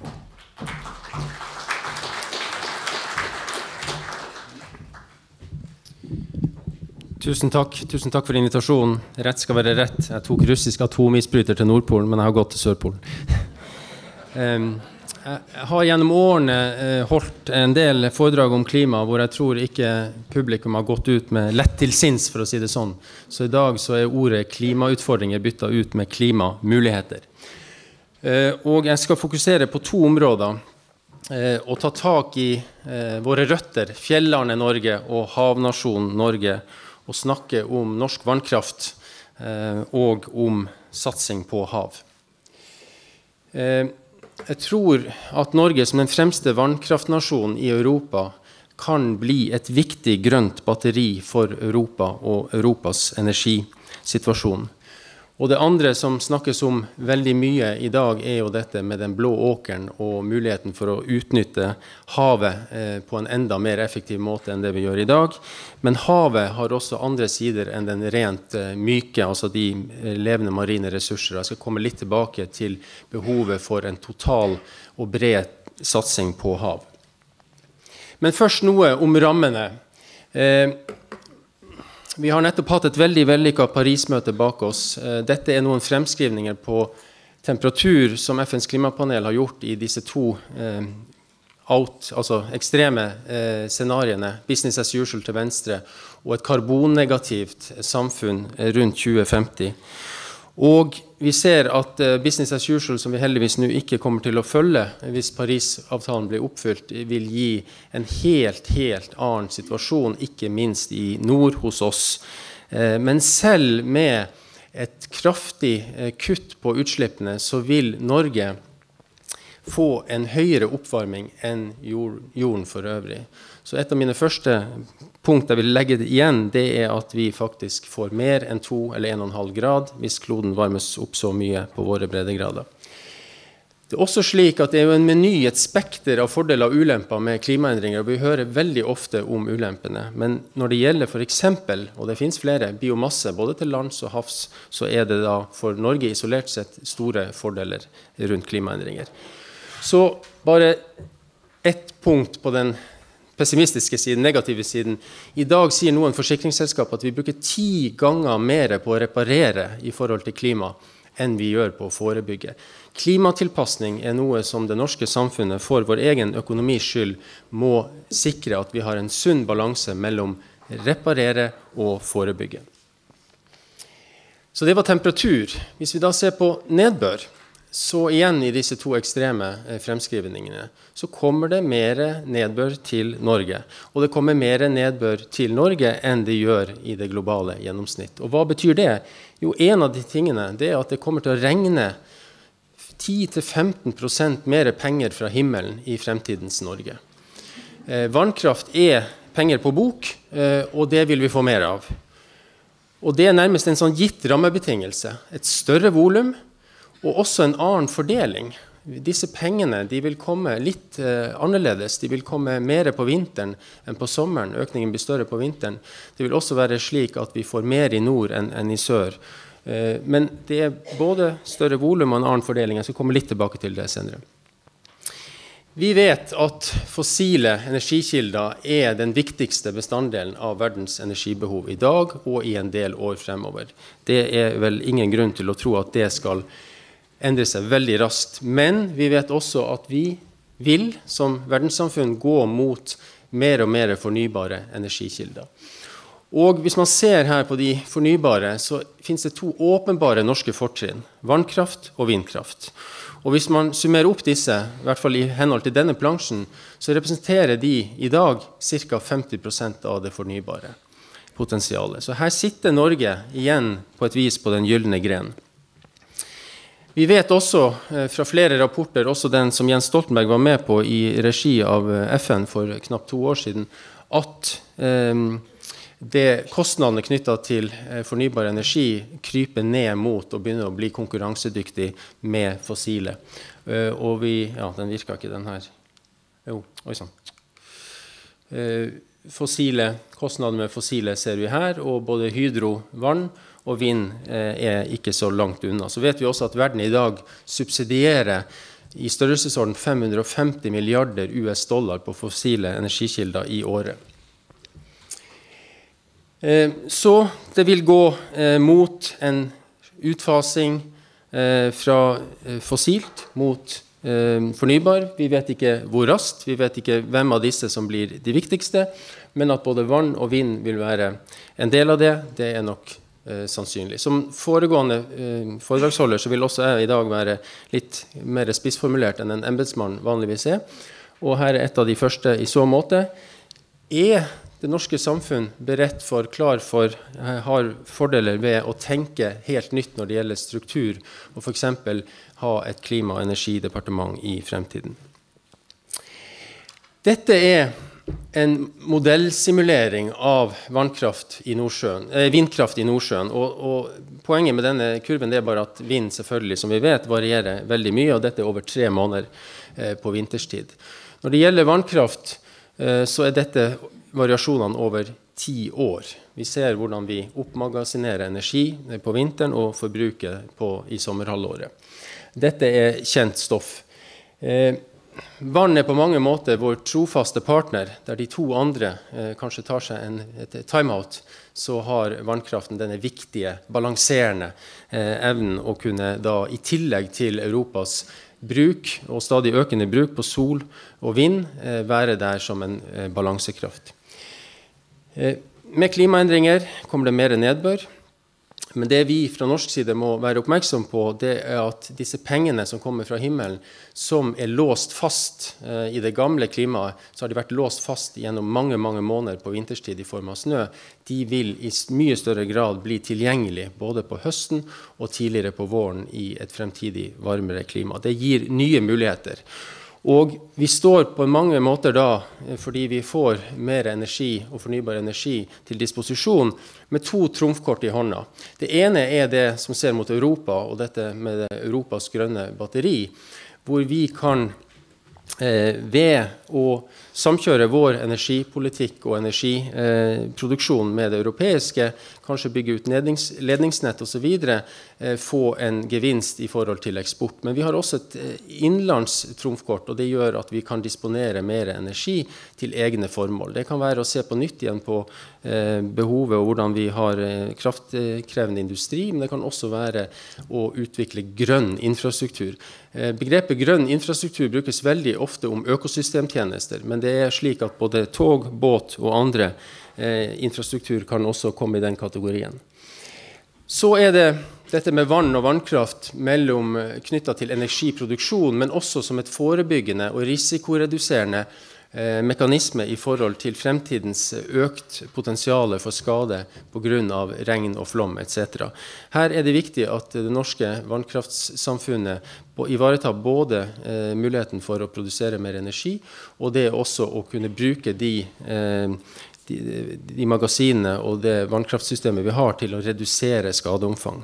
Tusen takk. Tusen takk for invitasjonen. Rett skal være rett. Jeg tok russisk atomisbryter til Nordpolen, men jeg har gått til Sørpolen. um, jeg har gjennom årene uh, holdt en del foredrag om klima, hvor jeg tror ikke publikum har gått ut med lett til sinns, for å si det sånn. Så i dag så er ordet klimautfordringer byttet ut med klimamuligheter. Uh, og jeg skal fokusere på to områder, uh, og ta tak i uh, våre røtter, fjellandet Norge og havnasjonen Norge, og snakke om norsk vannkraft uh, og om satsing på hav. Uh, Jeg tror at Norge som den fremste vannkraftnasjonen i Europa kan bli et viktig grønt batteri for Europa og Europas energisituasjon. Og det andre som snakkes om veldig mye i dag er jo dette med den blå åkeren og muligheten for å utnytte havet eh, på en enda mer effektiv måte enn det vi gjør i dag. Men havet har også andre sider enn den rent eh, myke, altså de eh, levende marine ressurser. Jeg skal komme litt tilbake til behovet for en total og bred satsing på hav. Men først noe om rammene. Eh, vi har nettopp hatt et veldig vellykket Paris-møte bak oss. Eh, dette er noen fremskrivninger på temperatur som F N's klimapanel har gjort i disse to eh, out, altså ekstreme eh, scenariene, business as usual til venstre, og et karbonnegativt samfunn rundt tjue femti. Og vi ser at uh, business as usual, som vi heldigvis nå ikke kommer til å følge, hvis Paris-avtalen blir oppfylt, vil gi en helt, helt annen situasjon, ikke minst i nord hos oss. Uh, men selv med et kraftig uh, kutt på utslippene, så vil Norge få en høyere oppvarming enn jord, jorden for øvrig. Så et av mine første punkt jeg vil legge igjen, det er at vi faktisk får mer enn to eller en og en halv grad hvis kloden varmes opp så mye på våre breddegrader. Det er også slik at det er jo en meny, et spekter av fordeler og ulemper med klimaendringer, og vi hører veldig ofte om ulempene. Men når det gjelder for eksempel, og det finnes flere, biomasse, både til lands og havs, så er det da for Norge isolert sett store fordeler rundt klimaendringer. Så bare ett punkt på den pessimistiske siden, negative siden. I dag sier noen forsikringsselskap at vi bruker ti ganger mer på å reparere i forhold til klima enn vi gjør på å forebygge. Klimatilpassning er noe som det norske samfunnet for vår egen økonomis skyld må sikre at vi har en sunn balanse mellom reparere og forebygge. Så det var temperatur. Hvis vi da ser på nedbør, så igjen i disse to ekstreme fremskrivningene, så kommer det mer nedbør til Norge. Og det kommer mer nedbør til Norge enn det gjør i det globale gjennomsnitt. Og hva betyr det? Jo, en av de tingene det er at det kommer til å regne ti til femten prosent mer penger fra himmelen i fremtidens Norge. Eh, vannkraft er penger på bok, eh, og det vil vi få mer av. Og det er nærmest en sånn gitt rammebetingelse. Et større volum, og også en annen fordeling. Disse pengene de vil komme litt eh, annerledes. De vil komme mer på vinteren enn på sommeren. Økningen blir større på vinteren. Det vil også være slik at vi får mer i nord enn, enn i sør. Eh, men det er både større volum og en annen fordeling. Jeg skal komme litt tilbake til det senere. Vi vet at fossile energikilder er den viktigste bestanddelen av verdens energibehov i dag og i en del år fremover. Det er vel ingen grunn til å tro at det skal endre seg veldig raskt, men vi vet også at vi vil som verdenssamfunn gå mot mer og mer fornybare energikilder. Og hvis man ser her på de fornybare, så finnes det to åpenbare norske fortrinn, vannkraft og vindkraft. Og hvis man summerer opp disse, i hvert fall i henhold til denne plansjen, så representerer de i dag ca. femti prosent av det fornybare potensialet. Så her sitter Norge igjen på et vis på den gyldne grenen. Vi vet også eh, fra flere rapporter, også den som Jens Stoltenberg var med på i regi av F N for knapt to år siden, at eh, det kostnadene knyttet til eh, fornybar energi kryper ned mot og begynner å bli konkurransedyktig med fossile. Eh, og vi, ja, den virker ikke den her. Jo, oi sånn. Eh, fossile, kostnader med fossile ser vi her, og både hydro, vann og vind er ikke så langt unna. Så vet vi også at verden i dag subsidierer i størrelsesorden fem hundre og femti milliarder U S dollar på fossile energikilder i året. Så det vil gå mot en utfasing fra fossilt mot fornybar. Vi vet ikke hvor raskt, vi vet ikke hvem av disse som blir de viktigste, men at både vann og vind vil være en del av det, det er nok sannsynlig. Som foregående eh, foredragsholder så vil også jeg i dag være litt mer spissformulert enn en embetsmann vanligvis er. Og her er et av de første i så måte. Er det norske samfunn beredt for, klar for, har fordeler ved å tenke helt nytt når det gjelder struktur, og for eksempel ha et klima- og energidepartement i fremtiden? Dette er en modellsimulering av vannkraft i Nordsjøen, eh, vindkraft i Nordsjøen, og, og poenget med denne kurven det er bare at vind selvfølgelig, som vi vet, varierer veldig mye, og dette er over tre måneder eh, på vinterstid. Når det gjelder vannkraft, eh, så er dette variasjonene over ti år. Vi ser hvordan vi oppmagasinerer energi på vinteren og forbruker på, i sommerhalvåret. Dette er kjent stoff. Eh, vann er på mange måter vår trofaste partner, der de to andre eh, kanskje tar seg en et timeout, så har vannkraften denne viktige, balanserende eh, evnen å kunne da, i tillegg til Europas bruk, og stadig økende bruk på sol og vind, eh, være der som en eh, balansekraft. Eh, med klimaendringer kommer det mer nedbør. Men det vi fra norsk side må være oppmerksom på, det er at disse pengene som kommer fra himmelen, som er låst fast eh, i det gamle klimaet, så har de vært låst fast gjennom mange, mange måneder på vinterstid i form av snø, de vil i mye større grad bli tilgjengelig både på høsten og tidligere på våren i et fremtidig varmere klima. Det gir nye muligheter. Og vi står på mange måter da, fordi vi får mer energi og fornybar energi til disposisjon, med to trumfkort i hånda. Det ene er det som ser mot Europa, og dette med det Europas grønne batteri, hvor vi kan eh, ved å samkjøre vår energipolitikk og energiproduksjon med det europeiske, kanskje bygge ut lednings, ledningsnett og så videre, eh, få en gevinst i forhold til eksport. Men vi har også et innenlands trumfkort, og det gjør at vi kan disponere mer energi til egne formål. Det kan være å se på nytt igjen på eh, behovet og hvordan vi har eh, kraftkrevende industri, men det kan også være å utvikle grønn infrastruktur. Eh, begrepet grønn infrastruktur brukes veldig ofte om økosystemtjenester, men det er slik at både tog, båt og andre eh, infrastruktur kan også komme i den kategorien. Så er det dette med vann og vannkraft mellom knyttet til energiproduksjon, men også som et forebyggende og risikoreduserende eh, mekanisme i forhold til fremtidens økt potensiale for skade på grunn av regn og flom et cetera. Her er det viktig at det norske vannkraftsamfunnet ivaretar både eh, muligheten for å produsere mer energi, og det også å kunne bruke de eh, De, de magasinene og det vannkraftsystemet vi har til å redusere skadeomfang.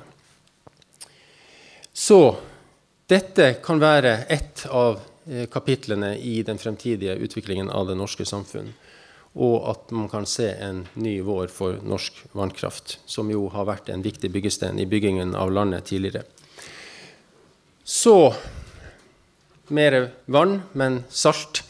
Så dette kan være et av eh, kapitlene i den fremtidige utviklingen av det norske samfunn, og at man kan se en ny vår for norsk vannkraft, som jo har vært en viktig byggesten i byggingen av landet tidligere. Så mer vann, men salt.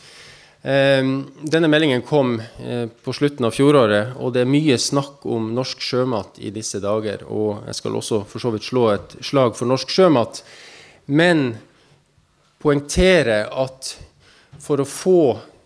Denne meldingen kom på slutten av fjoråret, og det er mye snakk om norsk sjømat i disse dager, og jeg skal også for så vidt slå et slag for norsk sjømat, men poengtere at for å få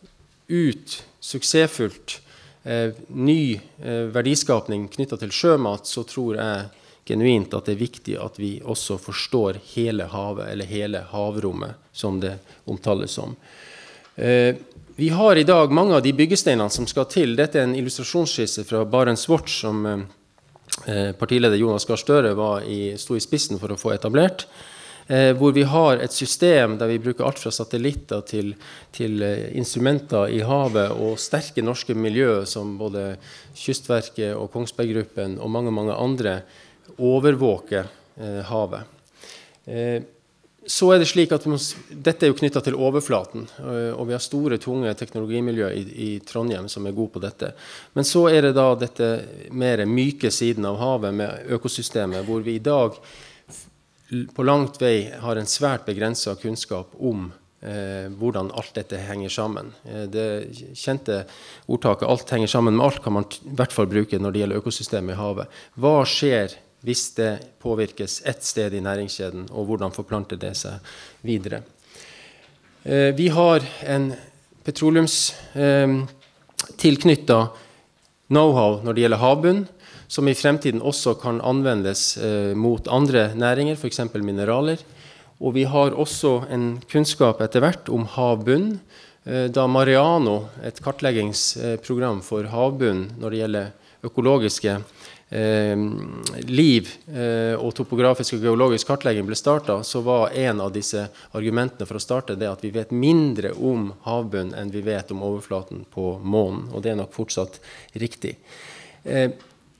ut suksessfullt eh, ny eh, verdiskapning knyttet til sjømat, så tror jeg genuint at det er viktig at vi også forstår hele havet, eller hele havrommet, som det omtales som. Eh, Vi har i dag mange av de byggesteinene som skal til. Dette er en illustrasjonsskisse fra Barents Watch som eh, partileder Jonas Gahr Støre var i, sto i spissen for å få etablert, eh, hvor vi har et system der vi bruker alt fra satellitter til, til eh, instrumenter i havet og sterke norske miljøer som både Kystverket og Kongsberg-gruppen og mange, mange andre overvåker eh, havet. Eh, Så er det slik at vi må, dette er jo knyttet til overflaten, og vi har store, tunge teknologimiljøer i, i Trondheim som er gode på dette. Men så er det da dette mer myke siden av havet med økosystemet, hvor vi i dag på langt vei har en svært begrenset kunnskap om eh, hvordan alt dette henger sammen. Det kjente ordtaket «alt henger sammen med alt» kan man i hvert fall bruke når det gjelder økosystemet i havet. Hva skjer hvis det påvirkes ett sted i næringskjeden, og hvordan forplanter det seg videre? Eh, vi har en petroleums eh, tilknyttet know-how når det gjelder havbunn, som i fremtiden også kan anvendes eh, mot andre næringer, for eksempel mineraler. Og vi har også en kunnskap etter hvert om havbunn, eh, da Mariano, et kartleggingsprogram for havbunn når det gjelder økologiske Eh, liv eh, og topografisk og geologisk kartlegging ble startet, så var en av disse argumentene for å starte det at vi vet mindre om havbunnen enn vi vet om overflaten på månen, og det er nok fortsatt riktig. Eh,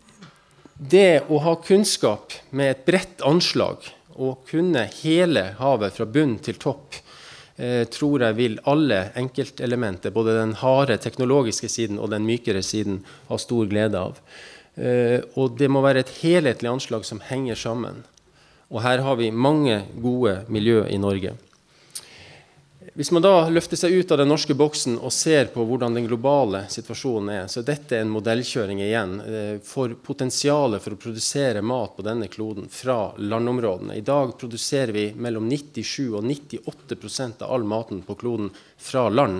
det å ha kunnskap med et bredt anslag og kunne hele havet fra bunn til topp, eh, tror jeg vil alle enkeltelementer, både den harde teknologiske siden og den mykere siden, ha stor glede av. Uh, og det må være et helhetlig anslag som henger sammen. Og her har vi mange gode miljø i Norge. Hvis man da løfter seg ut av den norske boksen og ser på hvordan den globale situasjonen er, så er dette en modellkjøring igjen for potensialet for å produsere mat på denne kloden fra landområdene. I dag produserer vi mellom nittisju og nittiåtte prosent av all maten på kloden fra land,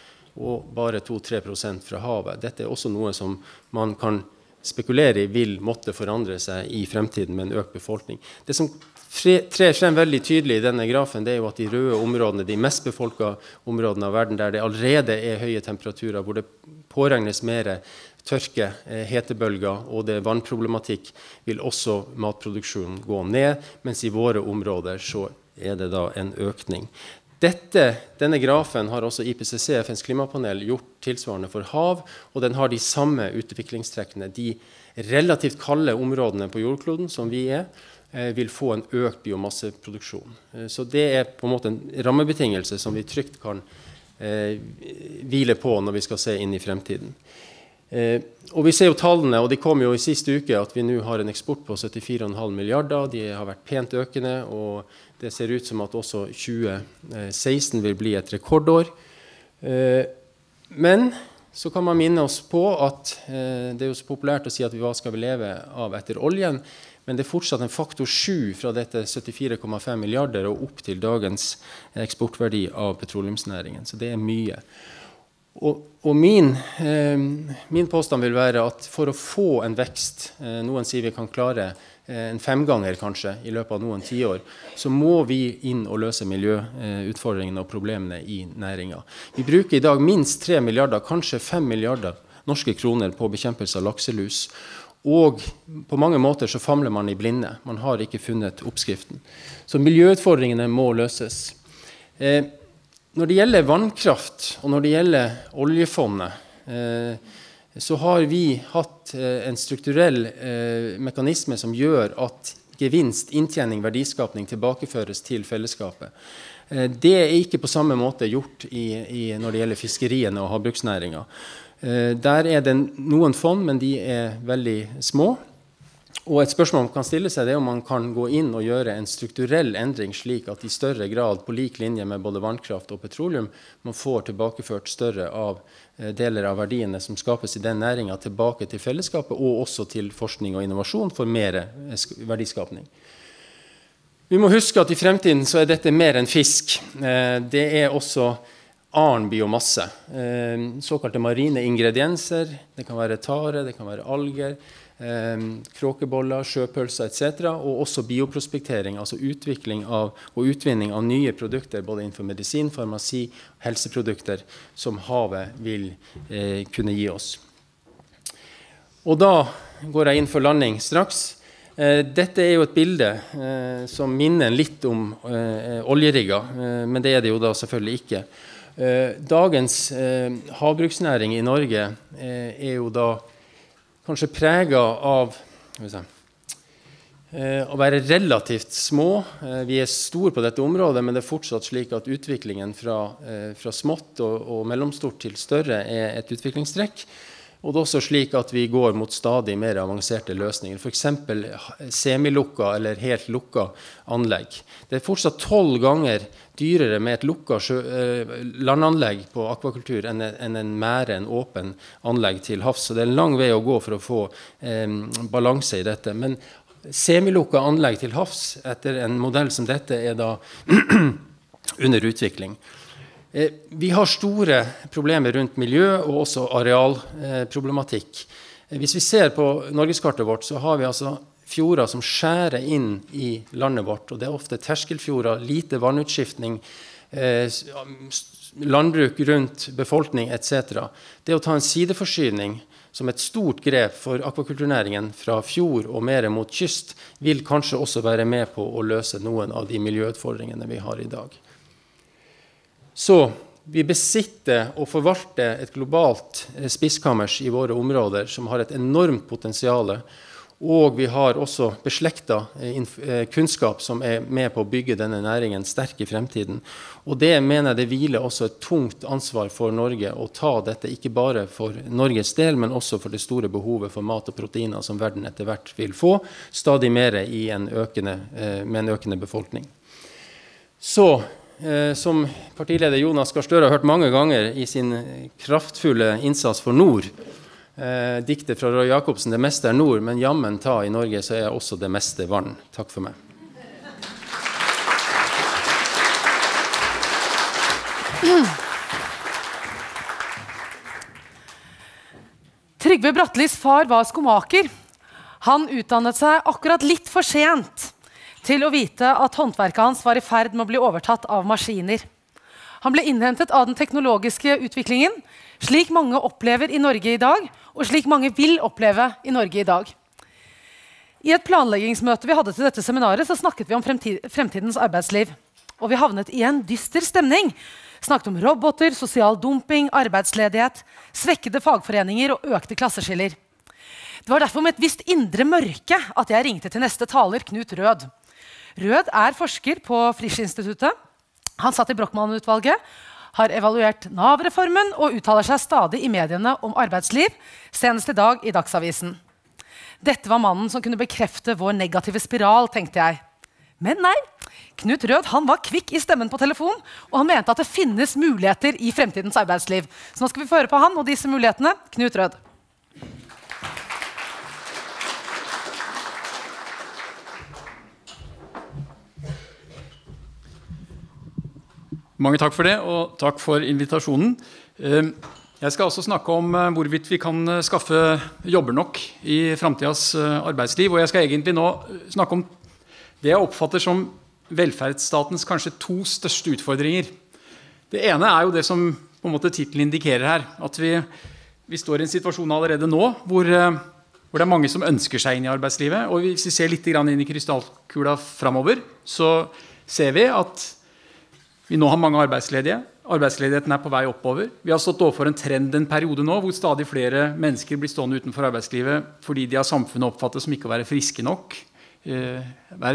og bare to til tre prosent fra havet. Dette er også noe som man kan spekulere i vil måtte forandre seg i fremtiden med en økt befolkning. Det som trer frem veldig tydelig i denne grafen, det er jo at de røde områdene, de mest befolkede områdene av verden, der det allerede er høye temperaturer, hvor det påregnes mer tørke, hetebølger og det er vannproblematikk, vil også matproduksjonen gå ned, mens i våre områder så er det da en økning. Dette, denne grafen har også I P C C, F N's klimapanel, gjort tilsvarende for hav, og den har de samme utviklingstrekkene. De relativt kalde områdene på jordkloden, som vi er, vil få en økt biomasseproduksjon. Så det er på en måte en rammebetingelse som vi trygt kan eh, hvile på når vi skal se inn i fremtiden. Eh, og vi ser jo tallene, og de kom jo i siste uke, at vi nå har en eksport på syttifire komma fem milliarder. De har vært pent økende, og det ser ut som at også tjue seksten vil bli et rekordår. Eh, men så kan man minne oss på at eh, det er jo så populært å si at vi hva skal vi leve av etter oljen, men det er fortsatt en faktor sju fra dette syttifire komma fem milliarder og opp til dagens eksportverdi av petroleumsnæringen. Så det er mye. Og, og min, eh, min påstand vil være at for å få en vekst, eh, noen sier vi kan klare eh, en femganger kanskje i løpet av noen tiår, så må vi inn og løse miljøutfordringene og problemene i næringen. Vi bruker i dag minst tre milliarder, kanskje fem milliarder norske kroner på bekjempelse av lakselus. Og på mange måter så famler man i blinde. Man har ikke funnet oppskriften. Så miljøutfordringene må løses. Eh, når det gjelder vannkraft, og når det gjelder oljefondet, eh, så har vi hatt eh, en strukturell eh, mekanisme som gjør at gevinst, inntjening, verdiskapning tilbakeføres til fellesskapet. Eh, det er ikke på samme måte gjort i, i, når det gjelder fiskeriene og havbruksnæringen. Der er det noen fond, men de er veldig små. Og et spørsmål man kan stille seg, det er om man kan gå inn og gjøre en strukturell endring slik at i større grad, på lik linje med både vannkraft og petroleum, man får tilbakeført større av deler av verdiene som skapes i den næringen tilbake til fellesskapet, og også til forskning og innovasjon for mer verdiskapning. Vi må huske at i fremtiden så er dette mer enn fisk. Det er også annen biomasse, eh, såkalte marine ingredienser, det kan være tare, det kan være alger, eh, kråkeboller, sjøpølser et cetera, og også bioprospektering, altså utvikling av, og utvinning av nye produkter, både innenfor medisin, farmasi, helseprodukter, som havet vil eh, kunne gi oss. Og da går jeg inn for landing straks. Eh, dette er jo et bilde eh, som minner litt om eh, oljerigger, eh, men det er det jo da selvfølgelig ikke. Dagens eh, havbruksnæring i Norge eh, er jo da kanskje preget av skal vi se, eh, å være relativt små. Eh, vi er store på dette området, men det er fortsatt slik at utviklingen fra, eh, fra smått og, og mellomstort til større er et utviklingstrekk. Og det er også slik at vi går mot stadig mer avanserte løsninger. For eksempel semilukka eller helt lukka anlegg. Det er fortsatt tolv ganger dyrere med et lukka sjø, eh, landanlegg på akvakultur enn en, en mære, en åpen anlegg til havs. Så det er en lang vei å gå for å få eh, balanse i dette. Men semilukka anlegg til havs etter en modell som dette er da under utvikling. Vi har store problemer rundt miljø og også arealproblematikk. Hvis vi ser på Norgeskartet vårt, så har vi altså fjorder som skjærer inn i landet vårt, og det er ofte terskelfjorder, lite vannutskiftning, landbruk rundt befolkning et cetera. Det å ta en sideforsyning som et stort grep for akvakulturnæringen fra fjord og mer mot kyst, vil kanskje også være med på å løse noen av de miljøutfordringene vi har i dag. Så vi besitter og forvalter et globalt spisskammers i våre områder som har et enormt potensial, og vi har også beslektet kunnskap som er med på å bygge denne næringen sterk i fremtiden. Og det mener jeg det hviler også et tungt ansvar for Norge å ta dette, ikke bare for Norges del, men også for det store behovet for mat og proteiner som verden etter hvert vil få, stadig mer i en økende, med en økende befolkning. Så eh, som partileder Jonas Gahr Støre har hørt mange ganger i sin kraftfulle innsats for nord. Eh, diktet fra Roy Jacobsen, det meste er nord, men jammen ta i Norge så er også det meste vann. Takk for meg. Trygve Brattelis far var skomaker. Han utdannet seg akkurat litt for sent til å vite at håndverket hans var i ferd med å bli overtatt av maskiner. Han ble innhentet av den teknologiske utviklingen, slik mange opplever i Norge i dag, og slik mange vil oppleve i Norge i dag. I et planleggingsmøte vi hadde til dette seminaret, så snakket vi om fremtid, fremtidens arbeidsliv. Og vi havnet i en dyster stemning. Snakket om roboter, sosial dumping, arbeidsledighet, svekkede fagforeninger og økte klasseskiller. Det var derfor med et visst indre mørke at jeg ringte til neste taler, Knut Rød. Rød er forsker på Frisch-instituttet. Han satt i Brochmann-utvalget, har evaluert Nav-reformen og uttaler seg stadig i mediene om arbeidsliv, senest i dag i Dagsavisen. Dette var mannen som kunne bekrefte vår negative spiral, tenkte jeg. Men nei, Knut Rød han var kvikk i stemmen på telefon, og han mente at det finnes muligheter i fremtidens arbeidsliv. Så nå skal vi få høre på han og disse mulighetene. Knut Rød. Mange takk for det, og takk for invitasjonen. Jeg skal også snakke om hvorvidt vi kan skaffe jobber nok i fremtidens arbeidsliv, og jeg skal egentlig nå snakke om det jeg oppfatter som velferdsstatens kanskje to største utfordringer. Det ene er jo det som på en måte titelen indikerer her, at vi, vi står i en situasjon allerede nå, hvor, hvor det er mange som ønsker seg inn i arbeidslivet, og hvis vi ser litt inn i krystallkula fremover, så ser vi at vi nå har mange arbeidsledige. Arbeidsledigheten er på vei oppover. Vi har stått overfor en trend en periode nå, hvor stadig flere mennesker blir stående utenfor arbeidslivet fordi de av samfunnet oppfattes som ikke å være friske nok. Eh, være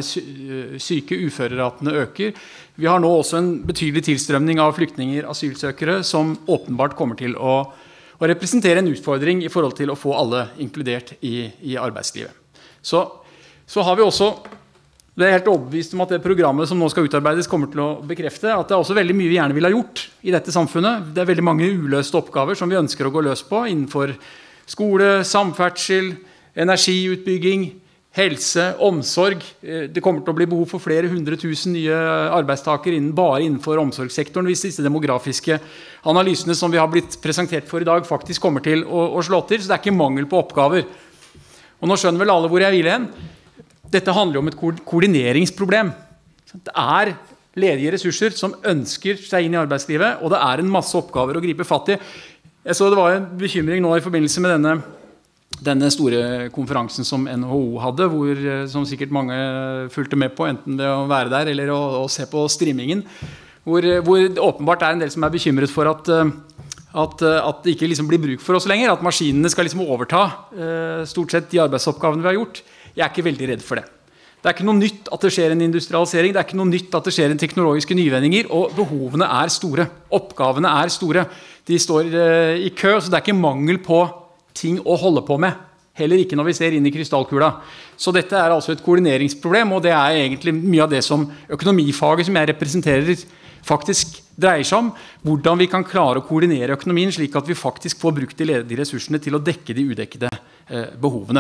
syke, uføreratene øker. Vi har nå også en betydelig tilstrømning av flyktninger, asylsøkere, som åpenbart kommer til å, å representere en utfordring i forhold til å få alle inkludert i, i arbeidslivet. Så, så har vi også Det er helt overbevist om at det programmet som nå skal utarbeides kommer til å bekrefte at det er også veldig mye vi gjerne vil ha gjort i dette samfunnet. Det er veldig mange uløste oppgaver som vi ønsker å gå løs på innenfor skole, samferdsel, energiutbygging, helse, omsorg. Det kommer til å bli behov for flere hundre tusen nye arbeidstakere innen, bare innenfor omsorgssektoren hvis disse demografiske analysene som vi har blitt presentert for i dag faktisk kommer til å, å slå til. Så det er ikke mangel på oppgaver. Og nå skjønner vel alle hvor jeg vil hen. Dette handler om et koordineringsproblem. Det er ledige ressurser som ønsker seg inn i arbeidslivet, og det er en masse oppgaver å gripe fatt i. Jeg så det var en bekymring nå i forbindelse med denne, denne store konferansen som N H O hadde, hvor, som sikkert mange fulgte med på, enten ved å være der eller å, å se på streamingen, hvor, hvor det åpenbart er en del som er bekymret for at, at, at det ikke liksom blir bruk for oss lenger, at maskinene skal liksom overta stort sett de arbeidsoppgavene vi har gjort. Jeg er ikke veldig redd for det. Det er ikke noe nytt at det skjer en industrialisering, det er ikke noe nytt at det skjer en teknologiske nyvendinger, og behovene er store. Oppgavene er store. De står uh, i kø, så det er ikke mangel på ting å holde på med. Heller ikke når vi ser inn i krystallkula. Så dette er altså et koordineringsproblem, og det er egentlig mye av det som økonomifaget som jeg representerer faktisk dreier seg om. Hvordan vi kan klare å koordinere økonomien slik at vi faktisk får brukt de ledige ressursene til å dekke de udekkede uh, behovene.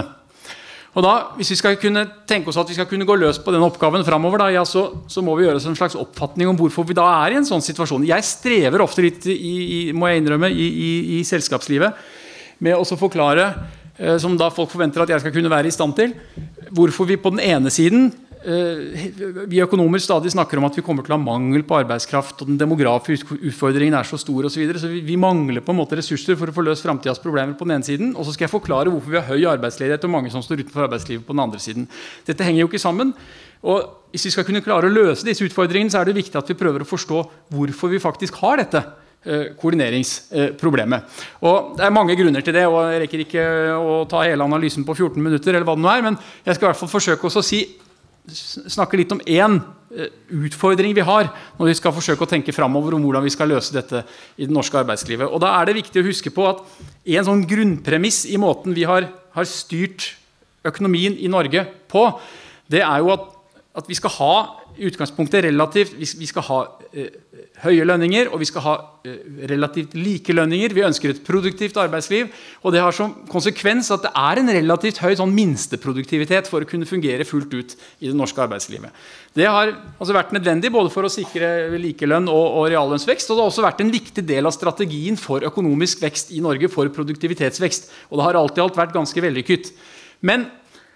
Og da, hvis vi skal kunne tenke oss at vi skal kunne gå løs på den oppgaven fremover, da, ja, så, så må vi gjøre oss en slags oppfatning om hvorfor vi da er i en sånn situasjon. Jeg strever ofte litt, i, i, må jeg innrømme, i, i, i selskapslivet, med å forklare, eh, som da folk forventer at jeg skal kunne være i stand til, hvorfor vi på den ene siden, eh, vi økonomer stadig snakker om at vi kommer til å ha mangel på arbeidskraft, og den demografiske utfordringen er så stor og så videre, så vi, vi mangler på en måte ressurser for å få løst fremtidens problemer på den ene siden, og så skal jeg forklare hvorfor vi har høy arbeidsledighet og mange som står utenfor arbeidslivet på den andre siden. Dette henger jo ikke sammen, og hvis vi skal kunne klare å løse disse utfordringene, så er det viktig at vi prøver å forstå hvorfor vi faktisk har dette eh, koordineringsproblemet. Og det er mange grunner til det, og jeg rekker ikke å ta hele analysen på fjorten minutter, eller hva det nå er, men jeg skal i hvert fall forsøke også å si snakke litt om en utfordring vi har når vi skal forsøke å tenke fremover om hvordan vi skal løse dette i det norske arbeidslivet. Og da er det viktig å huske på at en sånn grunnpremiss i måten vi har, har styrt økonomien i Norge på, det er jo at at vi skal ha i utgangspunktet relativt, vi skal ha eh, høye lønninger, og vi skal ha eh, relativt like lønninger. Vi ønsker et produktivt arbeidsliv, og det har som konsekvens at det er en relativt høy sånn minsteproduktivitet for å kunne fungere fullt ut i det norske arbeidslivet. Det har altså vært nødvendig både for å sikre likelønn og, og reallønnsvekst, og det har også vært en viktig del av strategien for økonomisk vekst i Norge, for produktivitetsvekst, og det har alltid alt vært ganske vellykket. Men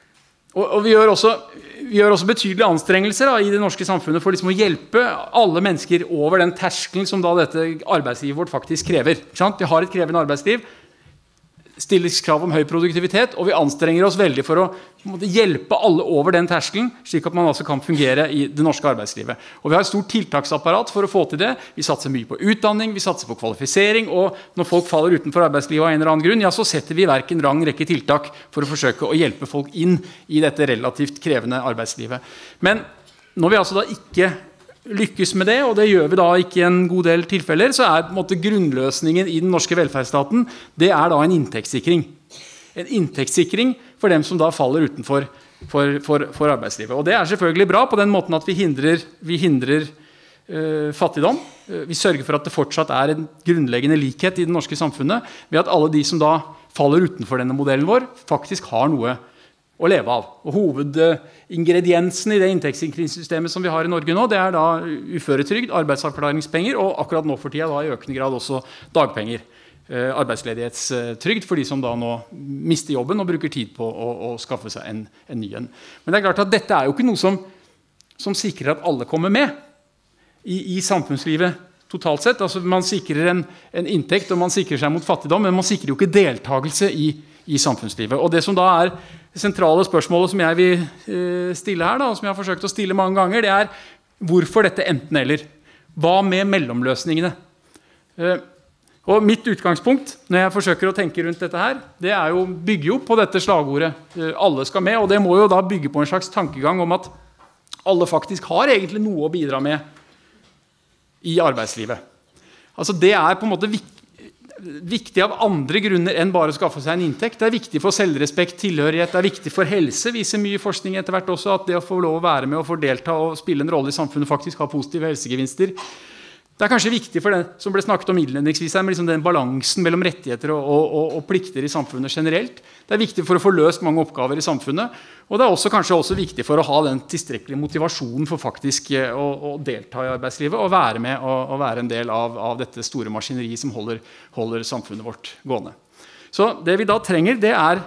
Og, og vi, gjør også, vi gjør også betydelige anstrengelser da, i det norske samfunnet for liksom å hjelpe alle mennesker over den terskelen som da dette arbeidslivet vårt faktisk krever. Ikke sant? Vi har et krevende arbeidsliv, stilles krav om høy produktivitet, og vi anstrenger oss veldig for å måtte hjelpe alle over den terskelen, slik at man altså kan fungere i det norske arbeidslivet. Og vi har et stort tiltaksapparat for å få til det. Vi satser mye på utdanning, vi satser på kvalifisering, og når folk faller utenfor arbeidslivet av en eller annen grunn, ja, så setter vi i verk en lang rekke tiltak for å forsøke å hjelpe folk inn i dette relativt krevende arbeidslivet. Men når vi altså da ikke lykkes med det, og det gjør vi da ikke i en god del tilfeller, så er på en måte grunnløsningen i den norske velferdsstaten, det er da en inntektssikring. En inntektssikring for dem som da faller utenfor for, for, for arbeidslivet. Og det er selvfølgelig bra på den måten at vi hindrer, vi hindrer uh, fattigdom. Uh, vi sørger for at det fortsatt er en grunnleggende likhet i det norske samfunnet, ved at alle de som da faller utenfor denne modellen vår, faktisk har noe å leve av. Og hovedingrediensen i det inntektssikringssystemet som vi har i Norge nå, det er da uføretrygd, arbeidsavklaringspenger, og akkurat nå for tida da i økende grad også dagpenger. Eh, arbeidsledighetstrygd for de som da nå mister jobben og bruker tid på å, å skaffe seg en, en ny en. Men det er klart at dette er jo ikke noe som, som sikrer at alle kommer med i, i samfunnslivet totalt sett. Altså man sikrer en, en inntekt, og man sikrer seg mot fattigdom, men man sikrer jo ikke deltakelse i, i samfunnslivet. Og det som da er det sentrale spørsmålet som jeg vil eh, stille her, da, som jeg har forsøkt å stille mange ganger, det er hvorfor dette enten eller? Hva med mellomløsningene? Eh, og mitt utgangspunkt når jeg forsøker å tenke rundt dette her, det er jo, bygger jo på dette slagordet eh, alle skal med, og det må jo da bygge på en slags tankegang om at alle faktisk har egentlig noe å bidra med i arbeidslivet. Altså det er på en måte viktig viktig av andre grunner enn bare å skaffe seg en inntekt. Det er viktig for selvrespekt, tilhørighet, det er viktig for helse, viser mye forskning etter hvert også, at det å få lov å være med og få delta og spille en rolle i samfunnet faktisk har positive helsegevinster. Det er kanskje viktig for det som ble snakket om innledningsvis her, med liksom den balansen mellom rettigheter og, og, og, og plikter i samfunnet generelt. Det er viktig for å få løst mange oppgaver i samfunnet, og det er også, kanskje også viktig for å ha den tilstrekkelige motivasjonen for faktisk å, å delta i arbeidslivet og være med og, og være en del av, av dette store maskineriet som holder, holder samfunnet vårt gående. Så det vi da trenger, det er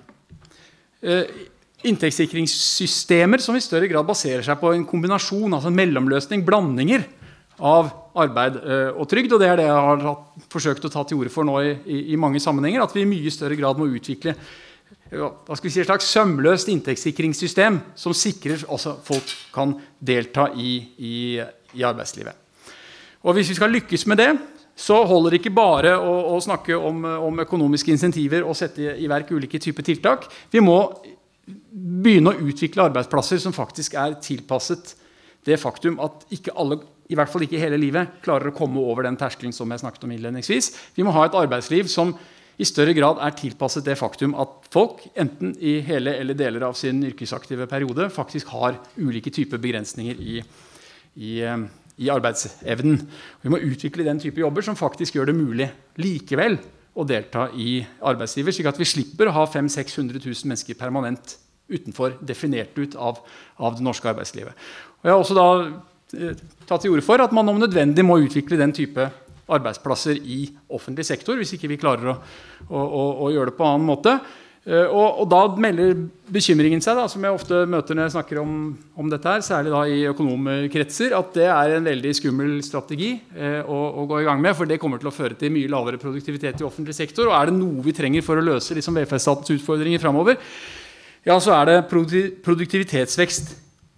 eh, inntektssikringssystemer som i større grad baserer seg på en kombinasjon, altså en mellomløsning, blandinger av arbeid uh, og trygd, og det er det jeg har hatt, forsøkt å ta til orde for nå i, i, i mange sammenhenger, at vi i mye større grad må utvikle uh, hva skal vi si, et slags sømløst inntektssikringssystem som sikrer også folk kan delta i, i, i arbeidslivet. Og hvis vi skal lykkes med det, så holder det ikke bare å, å snakke om, om økonomiske insentiver og sette i, i verk ulike typer tiltak. Vi må begynne å utvikle arbeidsplasser som faktisk er tilpasset det faktum at ikke alle, i hvert fall ikke hele livet, klarer å komme over den terskelen som jeg snakket om innledningsvis. Vi må ha et arbeidsliv som i større grad er tilpasset det faktum at folk, enten i hele eller deler av sin yrkesaktive periode, faktisk har ulike typer begrensninger i, i, i arbeidsevnen. Vi må utvikle den type jobber som faktisk gjør det mulig likevel å delta i arbeidslivet, slik at vi slipper å ha fem til seks hundre tusen mennesker permanent utenfor, definert ut av, av det norske arbeidslivet. Og jeg har også da eh, tatt til orde for at man om nødvendig må utvikle den type arbeidsplasser i offentlig sektor, hvis ikke vi klarer å, å, å, å gjøre det på en annen måte. Eh, og, og da melder bekymringen seg, da, som jeg ofte møter når jeg snakker om, om dette her, særlig da i økonomkretser, at det er en veldig skummel strategi eh, å, å gå i gang med, for det kommer til å føre til mye lavere produktivitet i offentlig sektor, og er det noe vi trenger for å løse liksom, velferdsstatens utfordringer fremover, ja, så er det produktivitetsvekst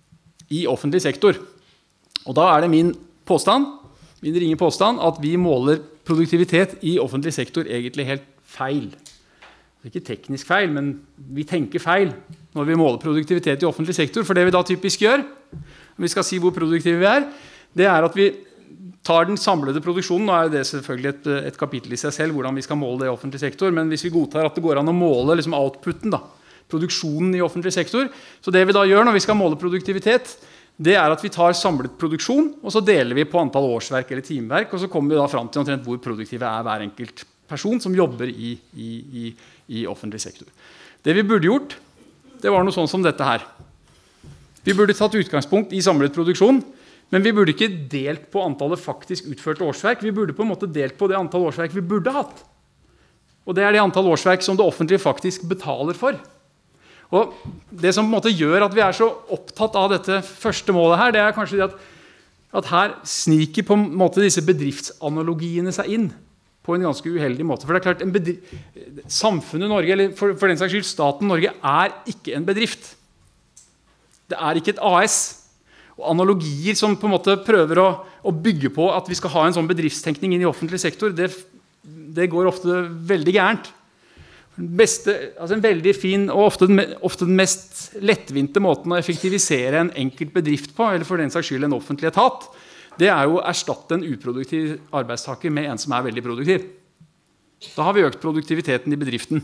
i offentlig sektor. Og da er det min påstand, min ringe påstand, at vi måler produktivitet i offentlig sektor egentlig helt feil. Det er ikke teknisk feil, men vi tenker feil når vi måler produktivitet i offentlig sektor, for det vi da typisk gjør, når vi skal si hvor produktive vi er, det er at vi tar den samlede produksjonen. Nå er det selvfølgelig et, et kapittel i seg selv, hvordan vi skal måle det i offentlig sektor, men hvis vi godtar at det går an å måle liksom outputen da, produksjonen i offentlig sektor. Så det vi da gjør når vi skal måle produktivitet, det er at vi tar samlet produksjon, og så deler vi på antall årsverk eller timeverk, og så kommer vi da frem til omtrent hvor produktive er hver enkelt person som jobber i, i, i, i offentlig sektor. Det vi burde gjort, det var noe sånn som dette her. Vi burde tatt utgangspunkt i samlet produksjon, men vi burde ikke delt på antallet faktisk utførte årsverk. Vi burde på en måte delt på det antall årsverk vi burde hatt. Og det er det antall årsverk som det offentlige faktisk betaler for. Og det som på en måte gjør at vi er så opptatt av dette første målet her, det er kanskje det at, at her sniker på en måte disse bedriftsanalogiene seg inn på en ganske uheldig måte. For det er klart, en bedrift, samfunnet Norge, eller for, for den saks skyld staten Norge, er ikke en bedrift. Det er ikke et A S. Og analogier som på en måte prøver å, å bygge på at vi skal ha en sånn bedriftstenkning inn i offentlig sektor, det, det går ofte veldig gærent. Den beste, altså en veldig fin og ofte den, ofte den mest lettvinte måten å effektivisere en enkelt bedrift på, eller for den saks skyld en offentlig etat, det er jo å erstatte en uproduktiv arbeidstaker med en som er veldig produktiv. Da har vi økt produktiviteten i bedriften.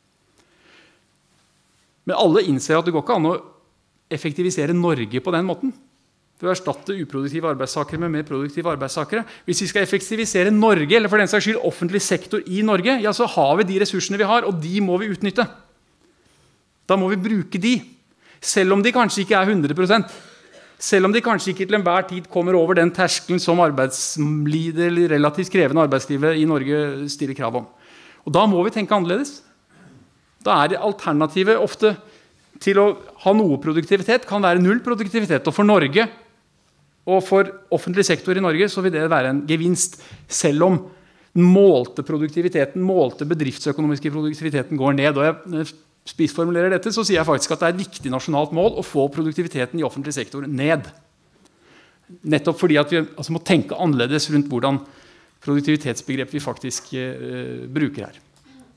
Men alle innser at det går ikke an å effektivisere Norge på den måten. For å erstatte uproduktive arbeidstakere med mer produktive arbeidstakere. Hvis vi skal effektivisere Norge, eller for den saks skyld offentlig sektor i Norge, ja, så har vi de ressursene vi har, og de må vi utnytte. Da må vi bruke de, selv om de kanskje ikke er hundre prosent. Selv om de kanskje ikke til enhver tid kommer over den terskelen som arbeidslivet, eller relativt krevende arbeidslivet i Norge stiller krav om. Og da må vi tenke annerledes. Da er det alternativet ofte til å ha noe produktivitet kan være null produktivitet. Og for Norge, og for offentlig sektor i Norge, så vil det være en gevinst, selv om den målte produktiviteten, målte bedriftsøkonomiske produktiviteten går ned. Og jeg spissformulerer dette, så sier jeg faktisk at det er et viktig nasjonalt mål å få produktiviteten i offentlig sektor ned. Nettopp fordi at vi altså, må tenke annerledes rundt hvordan produktivitetsbegrep vi faktisk uh, bruker her.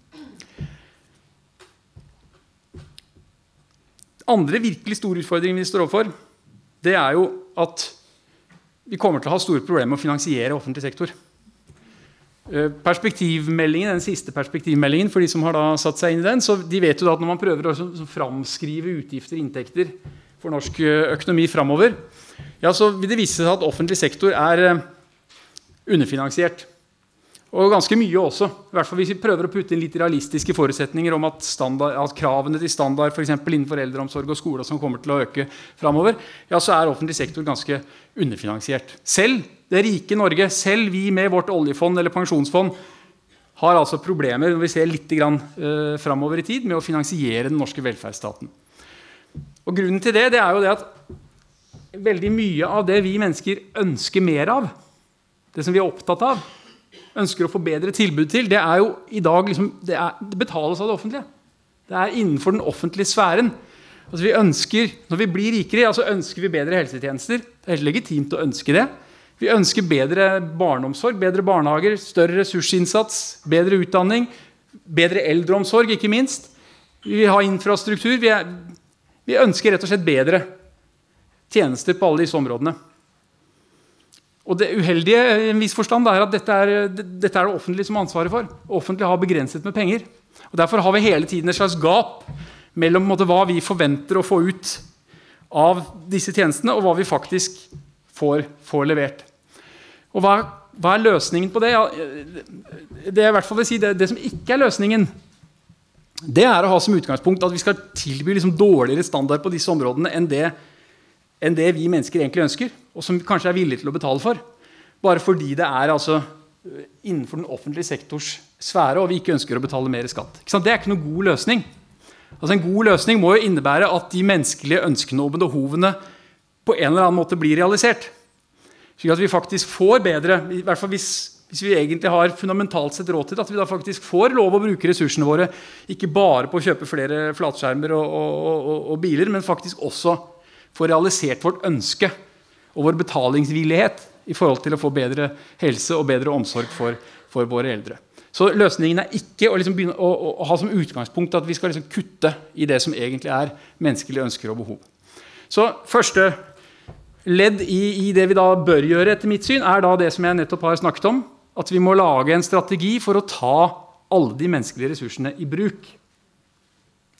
Andre virkelig store utfordringer vi står overfor, det er jo at vi kommer til å ha store problemer med å finansiere offentlig sektor. Perspektivmeldingen, den siste perspektivmeldingen, for de som har da satt seg inn i den, så de vet jo da at når man prøver å framskrive utgifter og inntekter for norsk økonomi fremover, ja, så vil det vise seg at offentlig sektor er underfinansiert. Og ganske mye også, i hvert fall hvis vi prøver å putte inn litt realistiske forutsetninger om at, standard, at kravene til standard, for eksempel innenfor eldreomsorg og skole som kommer til å øke fremover, ja, så er offentlig sektor ganske underfinansiert. Selv det rike Norge, selv vi med vårt oljefond eller pensjonsfond, har altså problemer når vi ser litt grann, uh, fremover i tid med å finansiere den norske velferdsstaten. Og grunnen til det, det er jo det at veldig mye av det vi mennesker ønsker mer av, det som vi er opptatt av, ønsker å få bedre tilbud til, det er jo i dag liksom, det, er, det betales av det offentlige. Det er innenfor den offentlige sfæren. Altså vi ønsker, når vi blir rikere, altså ønsker vi bedre helsetjenester. Det er helt legitimt å ønske det. Vi ønsker bedre barneomsorg, bedre barnehager, større ressursinnsats, bedre utdanning, bedre eldreomsorg, ikke minst. Vi vil ha infrastruktur. Vi, er, vi ønsker rett og slett bedre tjenester på alle disse områdene. Og det uheldige i en viss forstand er at dette er, dette er det offentlige som har ansvaret for. Offentlige har begrenset med penger. Og derfor har vi hele tiden et slags gap mellom måte, hva vi forventer å få ut av disse tjenestene, og hva vi faktisk får, får levert. Og hva, hva er løsningen på det? Ja, det er i hvert fall vil si, det, det som ikke er løsningen, det er å ha som utgangspunkt at vi skal tilby liksom, dårligere standard på disse områdene enn det enn det vi mennesker egentlig ønsker, og som vi kanskje er villige til å betale for, bare fordi det er altså, innenfor den offentlige sektors sfære, og vi ikke ønsker å betale mer skatt. Ikke sant? Det er ikke noen god løsning. Altså, en god løsning må jo innebære at de menneskelige ønskene og behovene på en eller annen måte blir realisert. Slik at vi faktisk får bedre, i hvert fall hvis, hvis vi egentlig har fundamentalt sett råd til, at vi da faktisk får lov å bruke ressursene våre, ikke bare på å kjøpe flere flatskjermer og, og, og, og biler, men faktisk også få realisert vårt ønske og vår betalingsvillighet i forhold til å få bedre helse og bedre omsorg for, for våre eldre. Så løsningen er ikke å, liksom begynne å, å, å ha som utgangspunkt at vi skal liksom kutte i det som egentlig er menneskelige ønsker og behov. Så første ledd i, i det vi da bør gjøre etter mitt syn, er da det som jeg nettopp har snakket om, at vi må lage en strategi for å ta alle de menneskelige ressursene i bruk.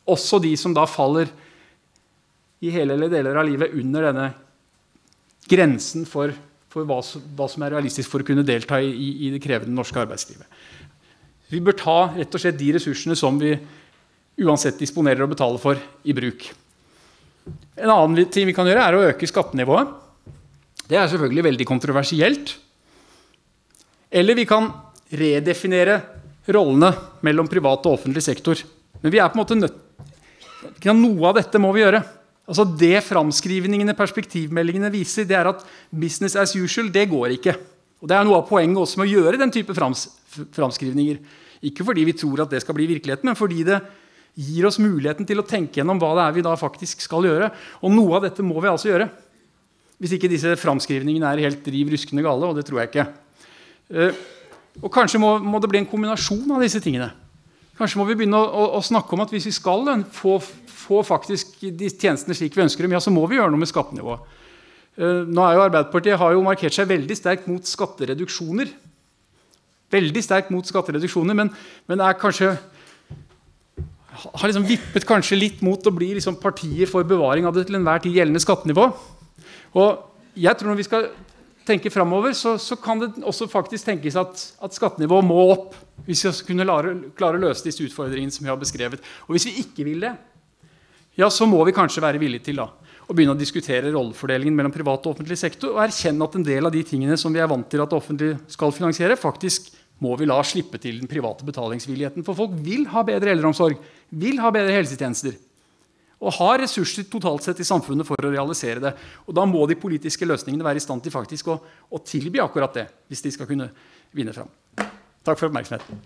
også de som da faller i hele eller deler av livet under denne grensen for, for hva, som, hva som er realistisk for å kunne delta i, i, i det krevende norske arbeidslivet. Vi bør ta rett og slett de ressursene som vi uansett disponerer og betaler for i bruk. En annen ting vi kan gjøre er å øke skattenivået. Det er selvfølgelig veldig kontroversielt. Eller vi kan redefinere rollene mellom privat og offentlig sektor. Men vi er på en måte nødt. Noe av dette må vi gjøre. Altså det framskrivningene, perspektivmeldingene viser, det er at business as usual, det går ikke. Og det er noe av poenget også med å gjøre den type frams, framskrivninger. Ikke fordi vi tror at det skal bli virkeligheten, men fordi det gir oss muligheten til å tenke gjennom hva det er vi da faktisk skal gjøre. Og noe av dette må vi altså gjøre. Hvis ikke disse framskrivningene er helt riv ruskende gale, og det tror jeg ikke. Uh, og kanskje må, må det bli en kombinasjon av disse tingene. Kanskje må vi begynne å, å, å snakke om at hvis vi skal få, få faktisk de tjenestene slik vi ønsker dem, ja, så må vi gjøre noe med skattenivået. Uh, nå er jo Arbeiderpartiet har jo markert seg veldig sterkt mot skattereduksjoner. Veldig sterkt mot skattereduksjoner, men, men er kanskje, har liksom vippet kanskje litt mot å bli liksom partier for bevaring av det til enhver tid gjeldende skattenivå. Og jeg tror når vi skal tenke fremover, så, så kan det også faktisk tenkes at, at skattenivået må opp hvis vi skal kunne klare, klare å løse disse utfordringene som vi har beskrevet. Og hvis vi ikke vil det, ja, så må vi kanskje være villige til da, å begynne å diskutere rollefordelingen mellom privat og offentlig sektor, og erkjenne at en del av de tingene som vi er vant til at det offentlige skal finansiere, faktisk må vi la slippe til den private betalingsvilligheten. For folk vil ha bedre eldreomsorg, vil ha bedre helsetjenester, og har ressurser totalt sett i samfunnet for å realisere det. Og da må de politiske løsningene være i stand til faktisk å, å tilby akkurat det, hvis de skal kunne vinne frem. Takk for oppmerksomheten.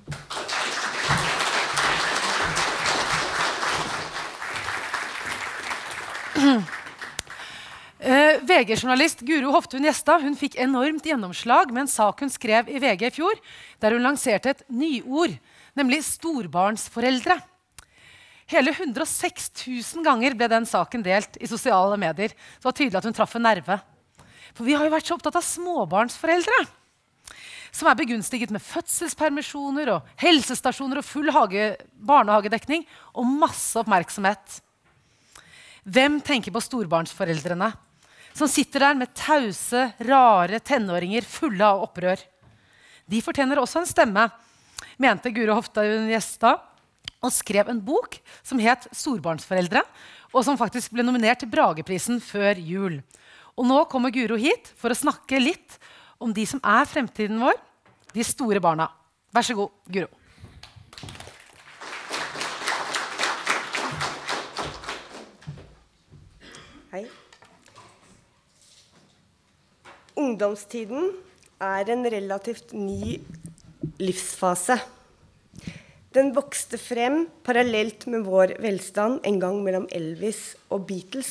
Uh, V G-journalist Guro Hoftun Gjestad, hun fikk enormt gjennomslag med en sak hun skrev i V G i fjor, der hun lanserte et nyord, nemlig storbarnsforeldre. Hele hundre og seks tusen ganger ble den saken delt i sosiale medier. Så det var tydelig at hun traff en nerve. For vi har jo vært så opptatt av småbarnsforeldre, som er begunstiget med fødselspermisjoner og helsestasjoner og full hage, barnehagedekning og masse oppmerksomhet. Hvem tenker på storbarnsforeldrene, som sitter der med tause, rare tenåringer fulle av opprør? De fortjener også en stemme, mente Guro Hoftun Gjestad, og skrev en bok som het Storbarnsforeldre, og som faktisk ble nominert til Brageprisen før jul. Og nå kommer Guro hit for å snakke litt om de som er fremtiden vår, de store barna. Vær så god, Guro. Hei. Ungdomstiden er en relativt ny livsfase. Den vokste frem parallelt med vår velstand en gang mellom Elvis og Beatles.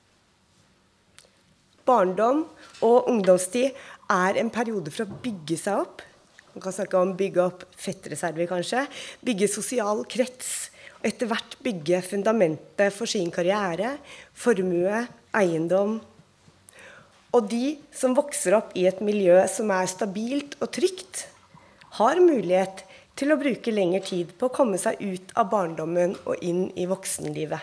Barndom og ungdomstid er en periode for å bygge seg opp. Man kan snakke om bygge opp fettreserver kanskje, bygge sosial krets, og etter hvert bygge fundamentet for sin karriere, formue, eiendom. Og de som vokser opp i et miljø som er stabilt og trygt, har mulighet til å bruke lengre tid på å komme seg ut av barndommen og inn i voksenlivet.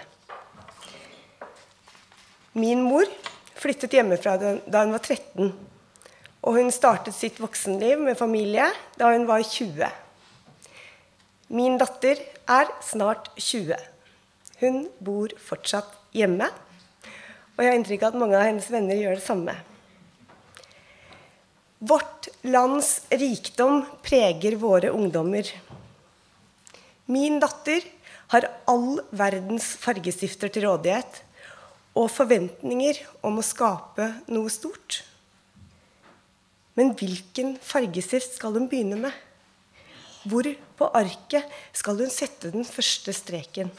Min mor flyttet hjemmefra da hun var tretten, og hun startet sitt voksenliv med familie da hun var tjue. Min datter er snart tjue. Hun bor fortsatt hjemme, og jeg har inntrykk av at mange av hennes venner gjør det samme. Vårt lands rikdom preger våre ungdommer. Min datter har all verdens fargestifter til rådighet, og forventninger om å skape noe stort. Men hvilken fargestift skal hun begynne med? Hvor på arket skal hun sette den første streken?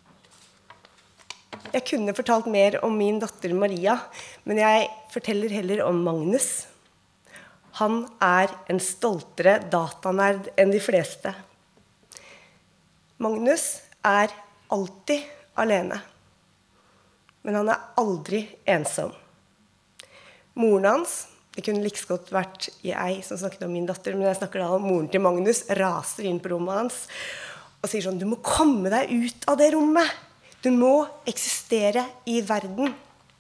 Jeg kunne fortalt mer om min datter Maria, men jeg forteller heller om Magnus. Han er en stoltere datanerd enn de fleste. Magnus er alltid alene, men han er aldri ensom. Moren hans, det kunne like godt vært jeg som snakket om min datter, men jeg snakker da om moren til Magnus, raser inn på rommet hans og sier sånn: du må komme deg ut av det rommet. Du må eksistere i verden.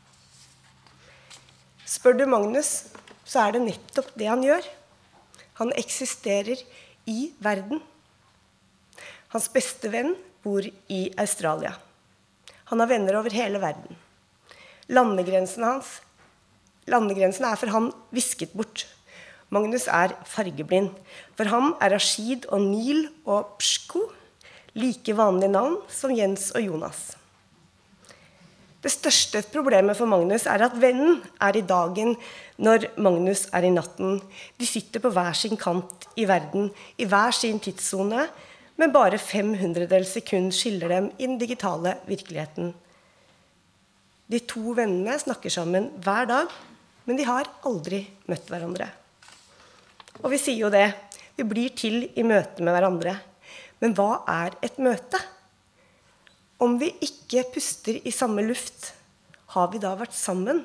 Spør du Magnus, så er det nettopp det han gjør. Han eksisterer i verden. Hans beste venn bor i Australia. Han har venner over hele verden. Landegrensen hans, landegrensen er for han visket bort. Magnus er fargeblind. For ham er Rashid og Nil og Pshko like vanlige navn som Jens og Jonas. Det største problemet for Magnus er at vennen er i dagen når Magnus er i natten. De sitter på hver sin kant i verden, i hver sin tidszone, men bare fem hundredels sekund skiller dem i den digitale virkeligheten. De to vennene snakker sammen hver dag, men de har aldri møtt hverandre. Og vi sier jo det, vi blir til i møte med hverandre. Men hva er et møte? Om vi ikke puster i samme luft, har vi da vært sammen?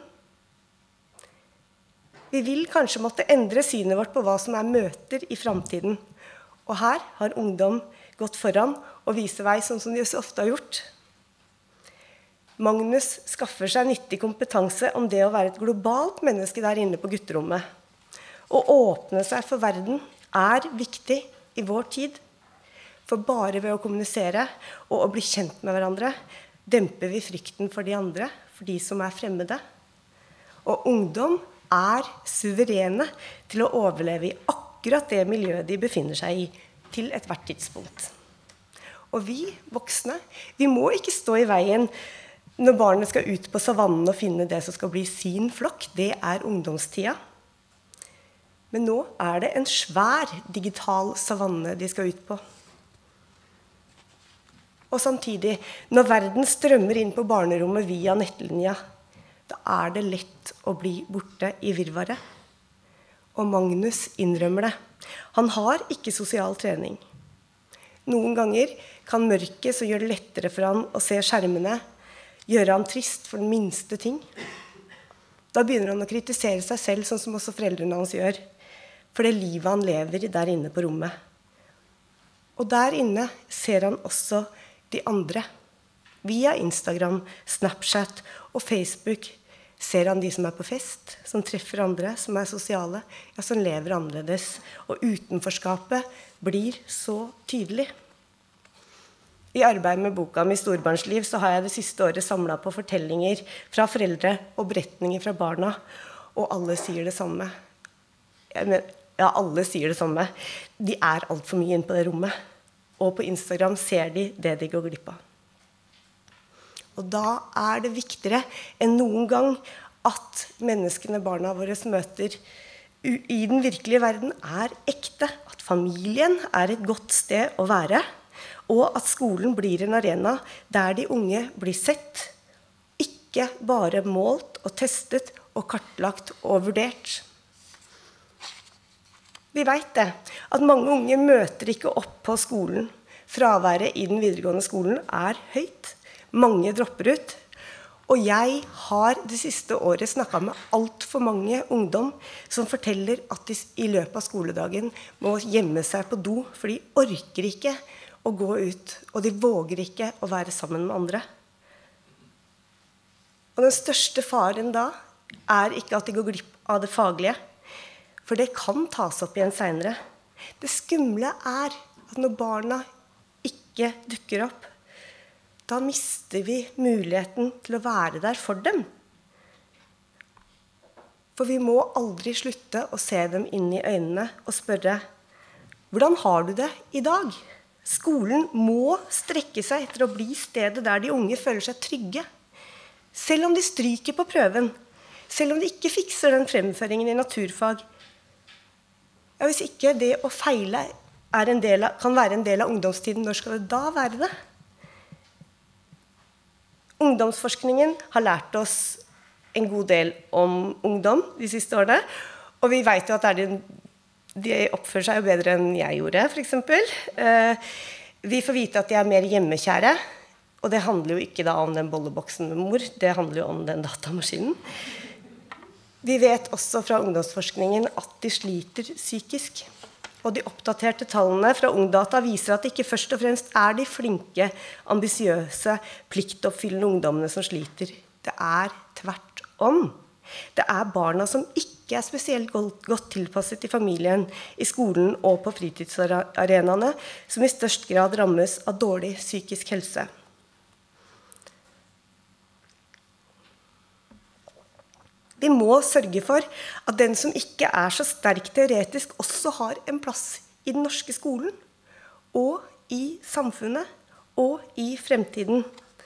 Vi vil kanskje måtte endre synet vårt på hva som er møter i fremtiden. Og her har ungdom gått foran og viser vei, sånn som de så ofte har gjort. Magnus skaffer seg nyttig kompetanse om det å være et globalt menneske der inne på gutterommet. Å åpne seg for verden er viktig i vår tid. For bare ved å kommunisere og å bli kjent med hverandre, demper vi frykten for de andre, for de som er fremmede. Og ungdom er suverene til å overleve i akkurat det miljøet de befinner seg i, til et hvert tidspunkt. Og vi, voksne, vi må ikke stå i veien når barnet skal ut på savannen og finne det som skal bli sin flokk. Det er ungdomstida. Men nå er det en svær digital savanne de skal ut på. Og samtidig, når verden strømmer inn på barnerommet via nettlinja, da er det lett å bli borte i virvaret. Og Magnus innrømmer det. Han har ikke sosial trening. Noen ganger kan mørket som gjør det lettere for han å se skjermene, gjøre han trist for den minste ting. Da begynner han å kritisere seg selv, sånn som også foreldrene hans gjør, for det livet han lever der inne på rommet. Og der inne ser han også de andre. Via Instagram, Snapchat og Facebook ser han de som er på fest, som treffer andre, som er sosiale, ja, som lever annerledes. Og utenforskapet blir så tydelig. I arbeid med boka Mi storbarnsliv så har jeg det siste året samlet på fortellinger fra foreldre og beretninger fra barna, og alle sier det samme. Jeg mener, ja, alle sier det samme. De er alt for mye inne på det rommet. Og på Instagram ser de det de går glipp av. Og da er det viktigere enn noen gang at menneskene barna våre møter i den virkelige verden er ekte. At familien er et godt sted å være. Og at skolen blir en arena der de unge blir sett. Ikke bare målt og testet og kartlagt og vurdert. Vi vet det, at mange unge møter ikke opp på skolen. Fraværet i den videregående skolen er høyt. Mange dropper ut. Og jeg har det siste året snakket med alt for mange ungdom som forteller at de i løpet av skoledagen må gjemme seg på do, for de orker ikke å gå ut, og de våger ikke å være sammen med andre. Og den største faren da er ikke at de går glipp av det faglige, for det kan tas opp igjen senere. Det skumle er at når barna ikke dukker opp, da mister vi muligheten til å være der for dem. For vi må aldri slutte å se dem inn i øynene og spørre, hvordan har du det i dag? Skolen må strekke seg etter å bli stedet der de unge føler seg trygge. Selv om de stryker på prøven, selv om de ikke fikser den fremføringen i naturfag. Ja, hvis ikke det å feile er en del av, kan være en del av ungdomstiden, når skal det da være det? Ungdomsforskningen har lært oss en god del om ungdom de siste årene, og vi vet jo at de, de oppfører seg jo bedre enn jeg gjorde, for eksempel. Eh, vi får vite at de er mer hjemmekjære, og det handler jo ikke da om den bolleboksen med mor, det handler jo om den datamaskinen. Vi vet også fra ungdomsforskningen at de sliter psykisk. og de oppdaterte tallene fra Ungdata viser at det ikke først og fremst er de flinke, ambisiøse, pliktoppfyllende ungdommene som sliter. Det er tvert om. Det er barna som ikke er spesielt godt tilpasset i familien, i skolen og på fritidsarenaene, som i størst grad rammes av dårlig psykisk helse. Vi må sørge for at den som ikke er så sterk teoretisk, også har en plass i den norske skolen, og i samfunnet, og i fremtiden.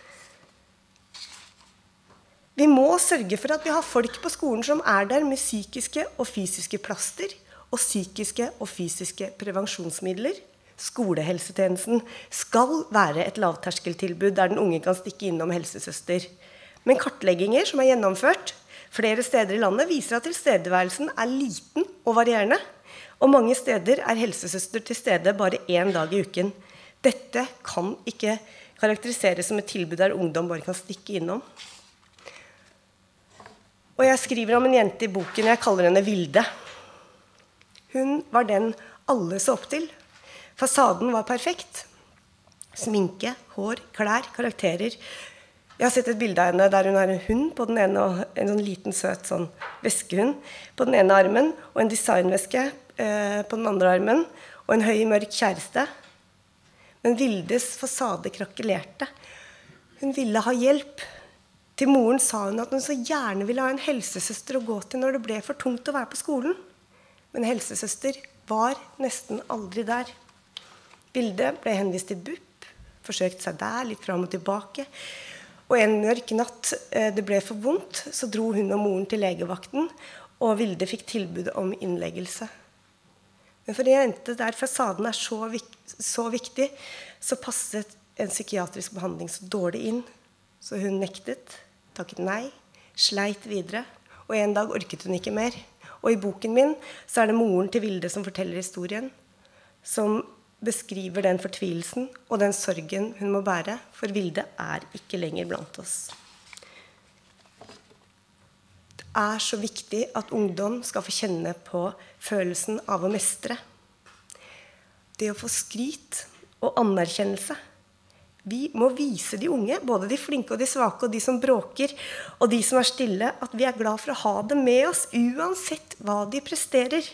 Vi må sørge for at vi har folk på skolen som er der med psykiske og fysiske plaster, og psykiske og fysiske prevensjonsmidler. Skolehelsetjenesten skal være et lavterskeltilbud der den unge kan stikke innom helsesøster. Men kartlegginger som er gjennomført flere steder i landet viser at tilstedeværelsen er liten og varierende, og mange steder er helsesøster til stede bare en dag i uken. Dette kan ikke karakteriseres som et tilbud der ungdom bare kan stikke innom. Og jeg skriver om en jente i boken, jeg kaller henne Vilde. Hun var den alle så opp til. Fasaden var perfekt. Sminke, hår, klær, karakterer. Jeg har sett et bilde av henne der hun har en hund på den ene, og en sånn liten søt sånn veskehund på den ene armen, og en designveske eh, på den andre armen, og en høy, mørk kjæreste. Men Vildes fasade krakelerte. Hun ville ha hjelp. Til moren sa hun at hun så gjerne ville ha en helsesøster å gå til når det ble for tungt å være på skolen. Men helsesøster var nesten aldri der. Vilde ble henvist til B U P, forsøkt seg der, litt fram og tilbake. Og en mørk natt, det ble for vondt, så dro hun og moren til legevakten, og Vilde fikk tilbud om innleggelse. Men for en jente der fasaden er så, vik så viktig, så passet en psykiatrisk behandling så dårlig inn. Så hun nektet, takket nei, sleit videre, og en dag orket hun ikke mer. Og i boken min så er det moren til Vilde som forteller historien, som beskriver den fortvilelsen og den sorgen hun må bære, for Vilde er ikke lenger blant oss. Det er så viktig at ungdom skal få kjenne på følelsen av å mestre. Det å få skryt og anerkjennelse. Vi må vise de unge, både de flinke og de svake, og de som bråker, og de som er stille, at vi er glad for å ha dem med oss, uansett hva de presterer.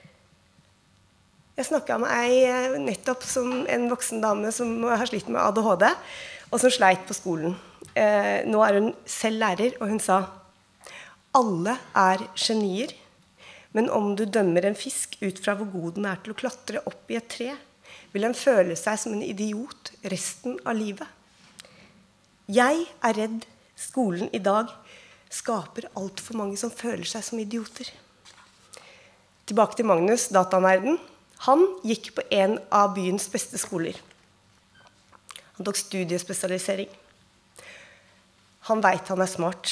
Jeg snakket med ei nettopp som en voksen dame som har slitt med A D H D, og som sleit på skolen. Eh, nå er hun selv lærer, og hun sa, alle er genier, men om du dømmer en fisk ut fra hvor god den er til å klatre opp i et tre, vil den føle seg som en idiot resten av livet. Jeg er redd skolen i dag skaper alt for mange som føler seg som idioter. Tilbake til Magnus, datanerden. Han gikk på en av byens beste skoler. Han tok studiespesialisering. Han vet han er smart.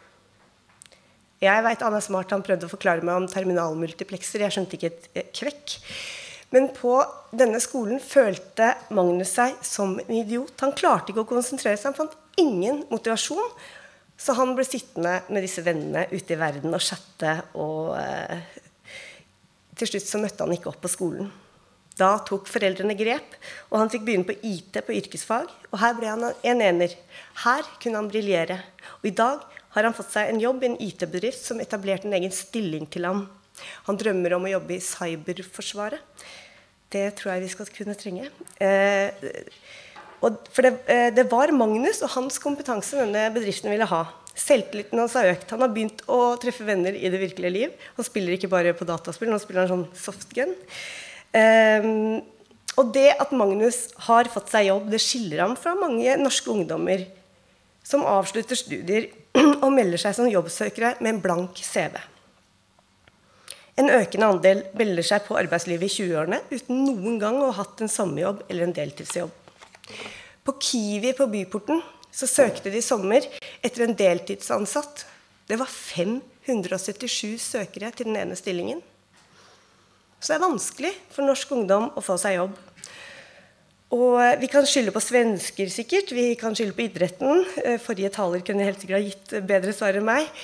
Jeg vet han er smart. Han prøvde å forklare meg om terminalmultiplekser. Jeg skjønte ikke et kvekk. Men på denne skolen følte Magnus seg som en idiot. Han klarte ikke å konsentrere seg. Han fant ingen motivasjon. Så han ble sittende med disse vennene ute i verden og chatte og... Eh, Til slutt så møtte han ikke opp på skolen. Da tok foreldrene grep, og han fikk begynne på I T på yrkesfag, og her ble han en ener. Her kunne han briljere. Og i dag har han fått seg en jobb i en I T-bedrift som etablerte en egen stilling til ham. Han drømmer om å jobbe i cyberforsvaret. Det tror jeg vi skal kunne trenge. Eh, og for det, eh, det var Magnus og hans kompetanse denne bedriften ville ha. Selvtilliten hans har økt. Han har begynt å treffe venner i det virkelige liv. Han spiller ikke bare på dataspill, han spiller en sånn softgun. Um, og det at Magnus har fått seg jobb, det skiller ham fra mange norske ungdommer som avslutter studier og melder seg som jobbsøkere med en blank C V. En økende andel melder seg på arbeidslivet i tjueårene uten noen gang å ha hatt en sommerjobb eller en deltidsjobb. På Kiwi på Byporten så søkte de i sommer etter en deltidsansatt. Det var fem hundre og syttisju søkere til den ene stillingen. Så det er vanskelig for norsk ungdom å få seg jobb. Og vi kan skylde på svensker sikkert, vi kan skylde på idretten. Forrige taler kunne helt sikkert ha gitt bedre svar enn meg.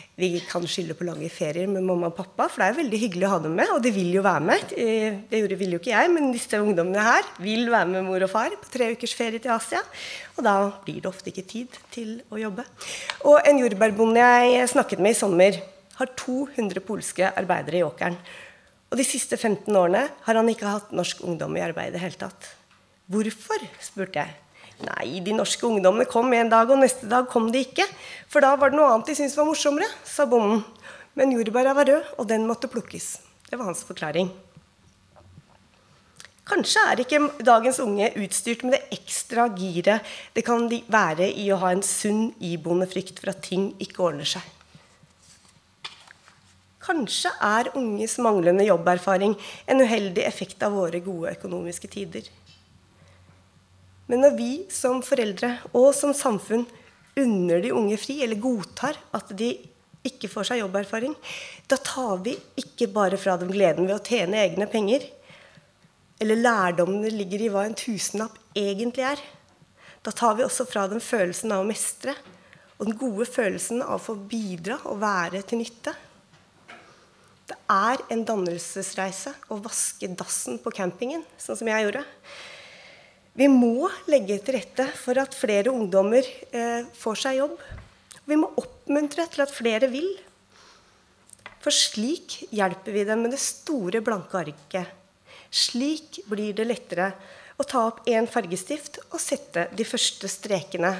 vi kan skylde på lange ferier med mamma og pappa, for det er veldig hyggelig å ha dem med, og de vil jo være med. Det gjorde, vil jo ikke jeg, men disse ungdommene her vil være med mor og far på tre ukers ferie til Asia, og da blir det ofte ikke tid til å jobbe. Og en jordbærbonde jeg snakket med i sommer har to hundre polske arbeidere i åkeren, og de siste femten årene har han ikke hatt norsk ungdom i arbeid i det hele tatt. Hvorfor, spurte jeg. Nei, de norske ungdommene kom en dag, og neste dag kom de ikke. For da var det noe annet de syntes var morsommere, sa bonden. Men jordbæra var rød, og den måtte plukkes. Det var hans forklaring. Kanskje er ikke dagens unge utstyrt med det ekstra giret det kan være i å ha en sunn iboende frykt for at ting ikke ordner seg. Kanskje er unges manglende jobberfaring en uheldig effekt av våre gode økonomiske tider. Men når vi som foreldre og som samfunn unner de unge fri, eller godtar at de ikke får seg jobberfaring, da tar vi ikke bare fra dem gleden ved å tjene egne penger, eller lærdommen det ligger i hva en tusenlapp egentlig er. Da tar vi også fra dem følelsen av å mestre, og den gode følelsen av å få bidra og være til nytte. Det er en dannelsesreise å vaske dassen på campingen, sånn som jeg gjorde. Vi må legge til rette for at flere ungdommer eh, får seg jobb. Vi må oppmuntre til at flere vil. For slik hjelper vi dem med det store blanke arket. Slik blir det lettere å ta opp en fargestift og sette de første strekene.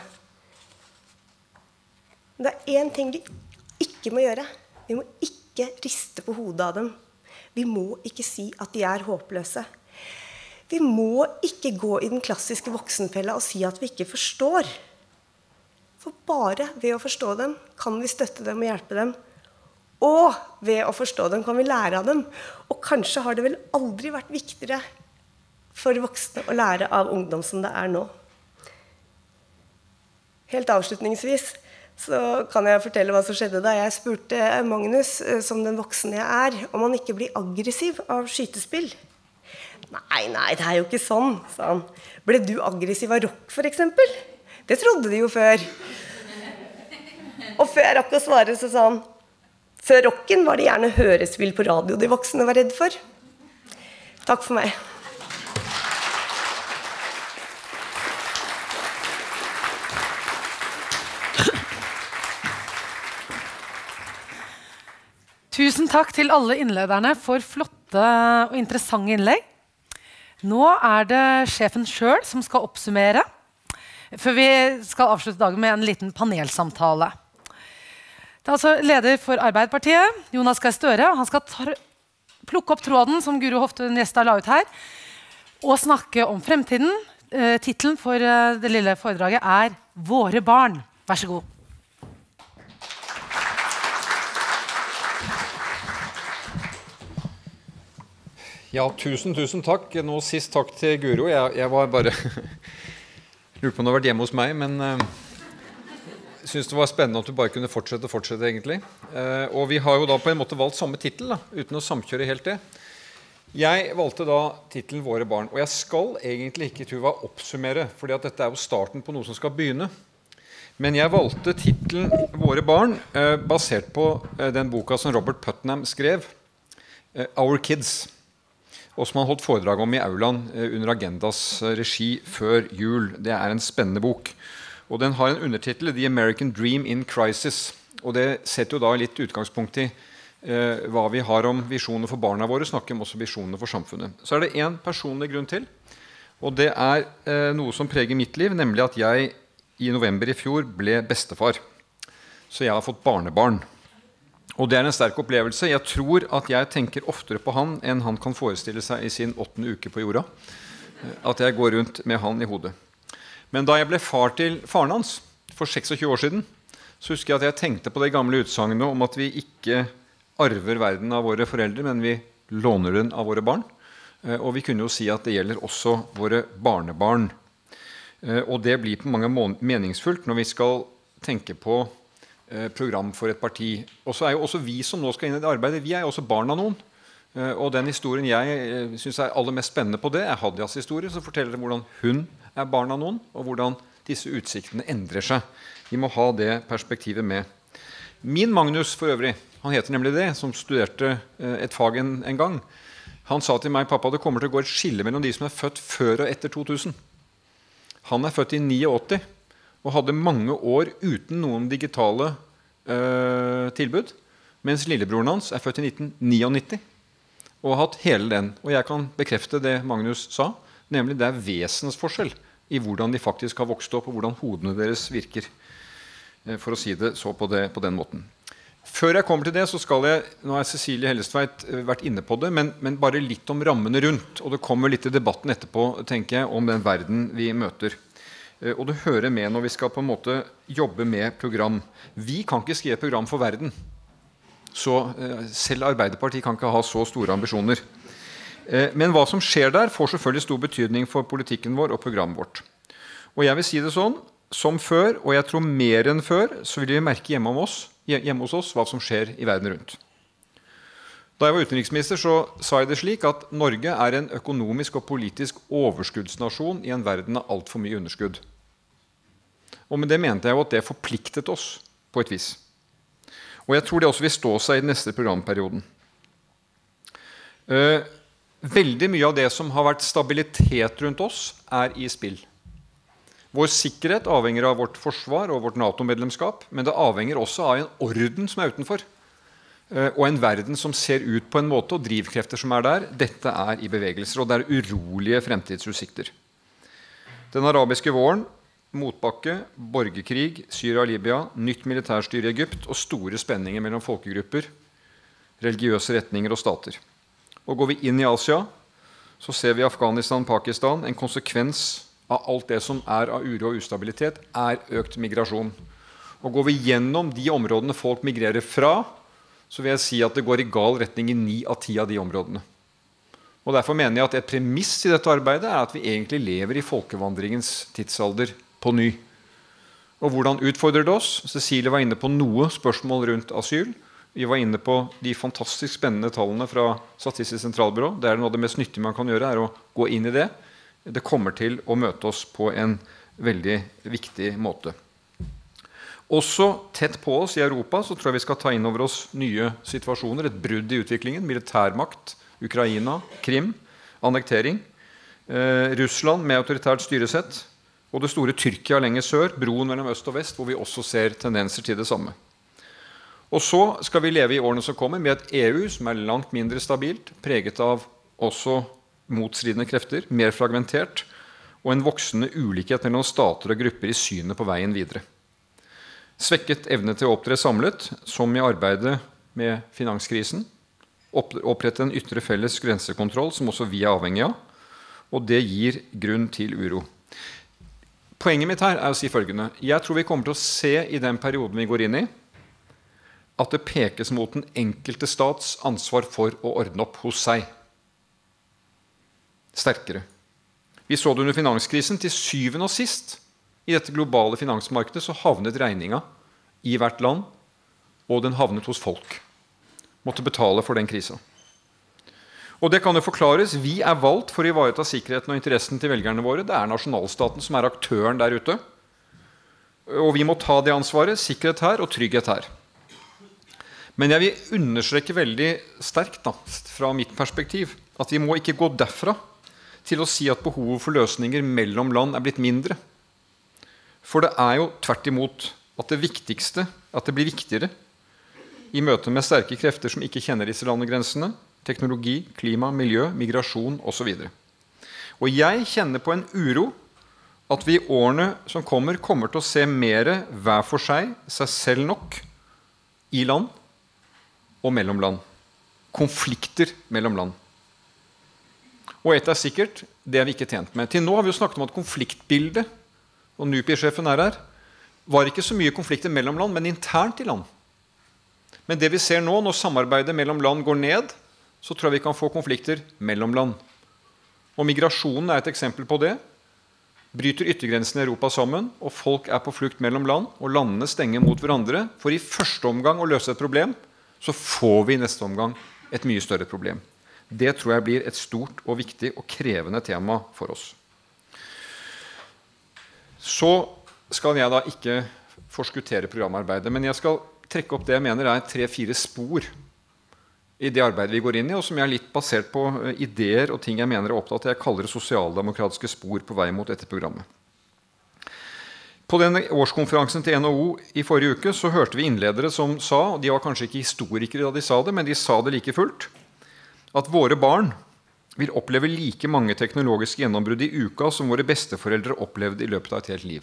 Det er en ting vi ikke må gjøre. Vi må ikke riste på hodet av dem. Vi må ikke si at de er håpløse. Vi må ikke gå i den klassiske voksenfella og si at vi ikke forstår. For bare ved å forstå dem kan vi støtte dem og hjelpe dem. Og ved å forstå dem kan vi lære av dem. Og kanskje har det vel aldri vært viktigere for voksne å lære av ungdom som det er nå. Helt avslutningsvis så kan jeg fortelle hva som skjedde da jeg spurte Magnus, som den voksne jeg er, om han ikke blir aggressiv av skytespill. Nei, nei, det er jo ikke sånn, sa han. Ble du aggressiv av rock, for eksempel? Det trodde de jo før. Og før jeg rakk å svare, så sa han, før rocken var det gjerne hørespill på radio de voksne var redd for. Takk for meg. Tusen takk til alle innlederne for flotte og interessante innlegg. Nå er det sjefen selv som skal oppsummere, før vi skal avslutte dagen med en liten panelsamtale. Det er altså leder for Arbeiderpartiet, Jonas Gahr Støre. Han skal ta, plukke opp tråden som Guro Hofte Njestad la ut her, og snakke om fremtiden. Eh, titelen for eh, det lille foredraget er «Våre barn». Vær så god. Ja, tusen, tusen takk. Nå sist takk til Guro. Jeg, jeg var bare lurte på om du har vært hjemme hos meg, men uh, synes det var spennende at du bare kunne fortsette og fortsette egentlig. Uh, og vi har jo da på en måte valgt samme titel, da, uten å samkjøre helt det. Jeg valgte da titelen «Våre barn», og jeg skal egentlig ikke, Tuva, oppsummere, fordi at dette er jo starten på noe som skal begynne. Men jeg valgte titelen «Våre barn» uh, basert på uh, den boka som Robert Putnam skrev, uh, «Our Kids», og som han holdt foredrag om i Aulaen under Agendas regi før jul. Det er en spennende bok. Og den har en undertitel, The American Dream in Crisis. Og det setter jo da litt utgangspunkt i eh, hva vi har om visjoner for barna våre, snakker om også visjoner for samfunnet. Så er det en personlig grunn til, og det er eh, noe som preger mitt liv, nemlig at jeg i november i fjor ble bestefar. Så jeg har fått barnebarn. Og det er en sterk opplevelse. Jeg tror at jeg tenker oftere på han enn han kan forestille seg i sin åttende uke på jorda. At jeg går rundt med han i hodet. Men da jeg ble far til faren hans for seksogtjue år siden, så husker jeg at jeg tenkte på det gamle utsagnet om at vi ikke arver verden av våre foreldre, men vi låner den av våre barn. Og vi kunne jo si at det gjelder også våre barnebarn. Og det blir på mange måter meningsfullt når vi skal tenke på program for et parti. Og så er jo også vi som nå skal inn i det arbeidet, vi er jo også barn av noen. Og den historien jeg synes er aller mest spennende på det, er Hadias historie, som forteller hvordan hun er barn av noen, og hvordan disse utsiktene endrer seg. Vi må ha det perspektivet med. Min Magnus for øvrig, han heter nemlig det, som studerte et fag en, en gang. Han sa til meg, pappa, det kommer til å gå et skille mellom de som er født før og etter to tusen. Han er født i åttini og hadde mange år uten noen digitale øh, tilbud, mens lillebroren hans er født i nitten nittini og har hatt hele den. Og jeg kan bekrefte det Magnus sa, nemlig det er vesensforskjell i hvordan de faktisk har vokst opp, og hvordan hodene deres virker, for å si det så på, det, på den måten. Før jeg kommer til det, så skal jeg, nå har Cecilie Hellestveit vært inne på det, men, men bare litt om rammene rundt, og det kommer litt i debatten etterpå, tenker jeg, om den verden vi møter. Og det hører med når vi skal på en måte jobbe med program. Vi kan ikke skrive program for verden, så selv Arbeiderpartiet kan ikke ha så store ambisjoner. Men hva som skjer der får selvfølgelig stor betydning for politikken vår og programmet vårt. Og jeg vil si det sånn, som før, og jeg tror mer enn før, så vil vi merke hjemme, om oss, hjemme hos oss hva som skjer i verden rundt. Da jeg var utenriksminister, så sa jeg det slik at Norge er en økonomisk og politisk overskuddsnasjon i en verden av alt for mye underskudd. Og med det mente jeg jo at det forpliktet oss på et vis. Og jeg tror det også vil stå seg i den neste programperioden. Uh, veldig mye av det som har vært stabilitet rundt oss, er i spill. Vår sikkerhet avhenger av vårt forsvar og vårt NATO-medlemskap, men det avhenger også av en orden som er utenfor, og en verden som ser ut på en måte, og drivkrefter som er der. Dette er i bevegelser, og det er urolige fremtidsutsikter. Den arabiske våren, motbakke, borgerkrig, Syria-Libya, nytt militærstyre i Egypt og store spenninger mellom folkegrupper, religiøse retninger og stater. Og går vi inn i Asia, så ser vi Afghanistan, Pakistan, en konsekvens av alt det som er av uro og ustabilitet, er økt migrasjon. Og går vi gjennom de områdene folk migrerer fra, så vil jeg si at det går i gal retning i ni av ti av de områdene. Og derfor mener jeg at et premiss i dette arbeidet er at vi egentlig lever i folkevandringens tidsalder på ny. Og hvordan utfordrer det oss? Cecilie var inne på noe spørsmål rundt asyl. Vi var inne på de fantastisk spennende tallene fra Statistisk sentralbyrå. Det er noe av det mest nyttige man kan gjøre, er å gå inn i det. Det kommer til å møte oss på en veldig viktig måte. Også tett på oss i Europa så tror jeg vi skal ta inn over oss nye situasjoner, et brudd i utviklingen, militærmakt, Ukraina, Krim, annektering, eh, Russland med autoritært styresett, og det store Tyrkia lenger sør, broen mellom øst og vest, hvor vi også ser tendenser til det samme. Og så skal vi leve i årene som kommer med et E U som er langt mindre stabilt, preget av også motstridende krefter, mer fragmentert, og en voksende ulikhet mellom stater og grupper i synet på veien videre. Svekket evne til å opptre samlet, som i arbeidet med finanskrisen, opprette en ytre felles grensekontroll, som også vi er avhengig av, og det gir grunn til uro. Poenget mitt her er å si følgende. Jeg tror vi kommer til å se i den perioden vi går inn i, at det pekes mot den enkelte stats ansvar for å ordne opp hos seg. Sterkere. Vi så det under finanskrisen. Til syvende og sist i dette globale finansmarkedet så havnet regninga i hvert land, og den havnet hos folk. Måtte betale for den krisa. Og det kan jo forklares. Vi er valgt for å ivareta sikkerheten og interessen til velgerne våre. Det er nasjonalstaten som er aktøren der ute. Og vi må ta det ansvaret. Sikkerhet her og trygghet her. Men jeg vil understreke veldig sterkt da, fra mitt perspektiv, at vi må ikke gå derfra til å si at behovet for løsninger mellom land er blitt mindre. For det er jo tvert imot at det viktigste, at det blir viktigere i møte med sterke krefter som ikke kjenner disse landegrensene, teknologi, klima, miljø, migrasjon og så videre. Og jeg kjenner på en uro at vi i årene som kommer, kommer til å se mer hver for seg, seg selv nok, i land og mellom land. Konflikter mellom land. Og et er sikkert, det er vi ikke tjent med. Til nå har vi jo snakket om at konfliktbildet, og NUPI-sjefen er her, var ikke så mye konflikter mellom land, men internt i land. Men det vi ser nå, når samarbeidet mellom land går ned, så tror jeg vi kan få konflikter mellom land. Og migrasjonen er et eksempel på det. Bryter yttergrensene i Europa sammen, og folk er på flukt mellom land, og landene stenger mot hverandre, for i første omgang å løse et problem, så får vi i neste omgang et mye større problem. Det tror jeg blir et stort og viktig og krevende tema for oss. Så skal jeg da ikke forskuttere programarbeidet, men jeg skal trekke opp det jeg mener er tre-fire spor i det arbeidet vi går inn i, og som jeg er litt basert på ideer og ting jeg mener er opptatt av. Jeg kaller det sosialdemokratiske spor på vei mot dette programmet. På den årskonferansen til N H O i forrige uke så hørte vi innledere som sa, og de var kanskje ikke historikere da de sa det, men de sa det like fullt, at våre barn vil oppleve like mange teknologiske gjennombrudd i uka som våre besteforeldre opplevde i løpet av et helt liv.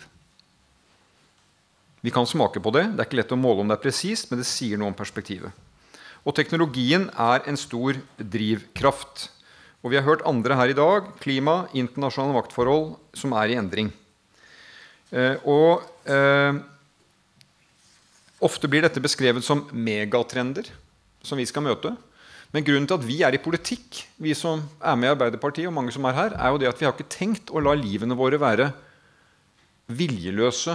Vi kan smake på det, det er ikke lett å måle om det er presist, men det sier noe om perspektivet. Og teknologien er en stor drivkraft. Og vi har hørt andre her i dag, klima, internasjonale maktforhold, som er i endring. Eh, og eh, ofte blir dette beskrevet som megatrender, som vi skal møte. Men grunnen til at vi er i politikk, vi som er med i Arbeiderpartiet, og mange som er her, er jo det at vi har ikke tenkt å la livene våre være viljeløse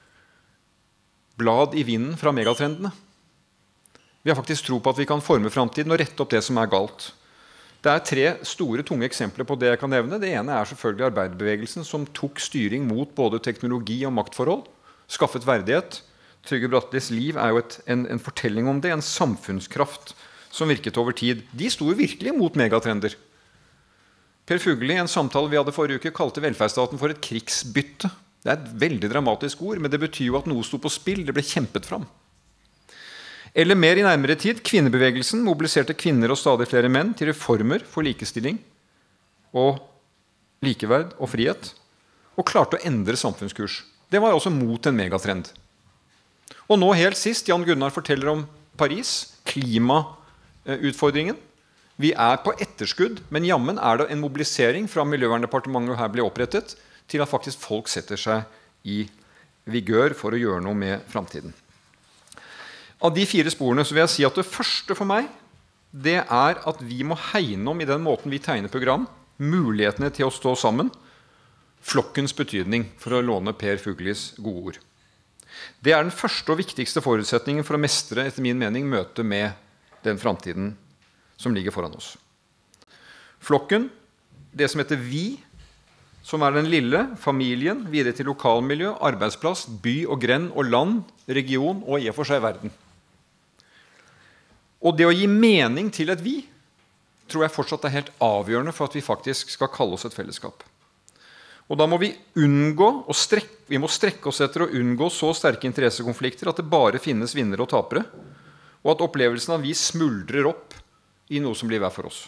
blad i vinden fra megatrendene. Vi har faktisk tro på at vi kan forme fremtiden og rette opp det som er galt. Det er tre store, tunge eksempler på det jeg kan nevne. Det ene er selvfølgelig arbeiderbevegelsen, som tok styring mot både teknologi og maktforhold, skaffet verdighet. Trygve Brattelis liv er jo et, en, en fortelling om det, en samfunnskraft som virket over tid. De sto virkelig mot megatrender. Per Fugelli, i en samtale vi hadde forrige uke, kalte velferdsstaten for et krigsbytte. Det er et veldig dramatisk ord, men det betyr jo at noe sto på spill, det ble kjempet fram. Eller mer i nærmere tid, kvinnebevegelsen mobiliserte kvinner og stadig flere menn til reformer for likestilling og likeverd og frihet, og klarte å endre samfunnskurs. Det var også mot en megatrend. Og nå helt sist, Jan Gunnar forteller om Paris, klimautfordringen. Vi er på etterskudd, men jammen er det en mobilisering fra Miljøverndepartementet her ble opprettet, til at faktisk folk setter seg i vigør for å gjøre noe med fremtiden. Av de fire sporene så vil jeg si at det første for meg, det er at vi må hegne om i den måten vi tegner program, mulighetene til å stå sammen, flokkens betydning, for å låne Per Fugellis gode ord. Det er den første og viktigste forutsetningen for å mestre, etter min mening, møte med den fremtiden som ligger foran oss. Flokken, det som heter vi, som er den lille, familien, videre til lokalmiljø, arbeidsplass, by og grend og land, region og i og for seg verden. Og det å gi mening til et vi, tror jeg fortsatt er helt avgjørende for at vi faktisk skal kalle oss et fellesskap. Og da må vi unngå, og strekke, vi må strekke oss etter å unngå så sterke interessekonflikter at det bare finnes vinnere og tapere, og at opplevelsen av vi smuldrer opp i noe som blir hver for oss.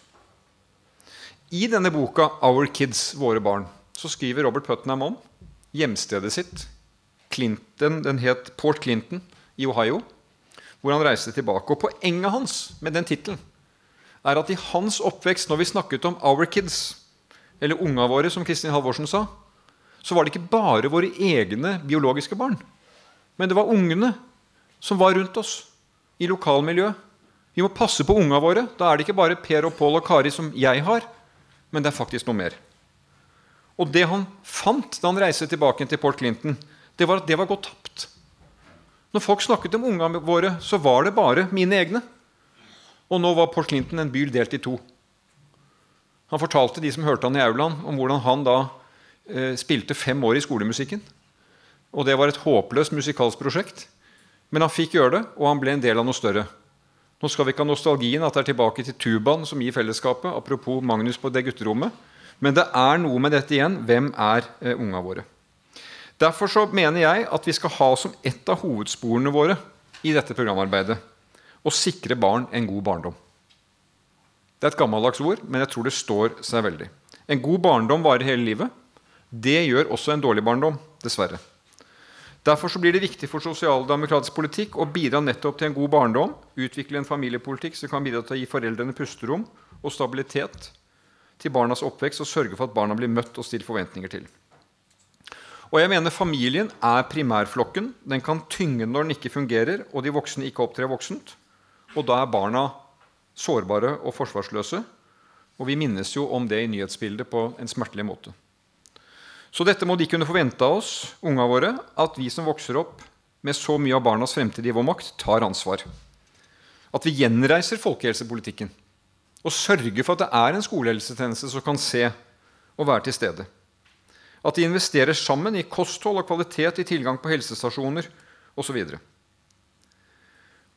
I denne boka, Our Kids, våre barn, så skriver Robert Putnam om hjemstedet sitt, Clinton, den het Port Clinton i Ohio, hvor han reiste tilbake. Og poenget hans med den titelen er at i hans oppvekst, når vi snakket om Our Kids, eller unga våre, som Kristin Halvorsen sa, så var det ikke bare våre egne biologiske barn, men det var ungene som var rundt oss i lokalmiljøet. Vi må passe på unga våre. Da er det ikke bare Per og Pål og Kari som jeg har, men det er faktisk noe mer. Og det han fant da han reiste tilbake til Port Clinton, det var at det var gått tapt. Når folk snakket om unga våre, så var det bare mine egne. Og nå var Port Clinton en by delt i to. Han fortalte de som hørte han i aulaen om hvordan han da eh, spilte fem år i skolemusikken. Og det var et håpløst musikalsk prosjekt. Men han fikk gjøre det, og han ble en del av noe større. Nå skal vi ikke ha nostalgien at det er tilbake til tubaen som gir fellesskapet, apropos Magnus på det gutterommet. Men det er noe med dette igjen. Hvem er eh, unga våre? Derfor så mener jeg at vi skal ha som et av hovedsporene våre i dette programarbeidet å sikre barn en god barndom. Det er et gammeldags ord, men jeg tror det står seg veldig. En god barndom varer hele livet. Det gjør også en dårlig barndom, dessverre. Derfor så blir det viktig for sosialdemokratisk politikk å bidra nettopp til en god barndom, utvikle en familiepolitikk som kan bidra til å gi foreldrene pusterom og stabilitet til barnas oppvekst og sørge for at barna blir møtt og stilt forventninger til. Og jeg mener familien er primærflokken. Den kan tynge når den ikke fungerer, og de voksne ikke opptrer voksent. Og da er barna sårbare og forsvarsløse. Og vi minnes jo om det i nyhetsbildet på en smertelig måte. Så dette må de kunne forvente av oss, unga våre, at vi som vokser opp med så mye av barnas fremtid i vår makt, tar ansvar. At vi gjenreiser folkehelsepolitikken, og sørger for at det er en skolehelsetjeneste som kan se og være til stede. At de investerer sammen i kosthold og kvalitet, i tilgang på helsestasjoner og så videre.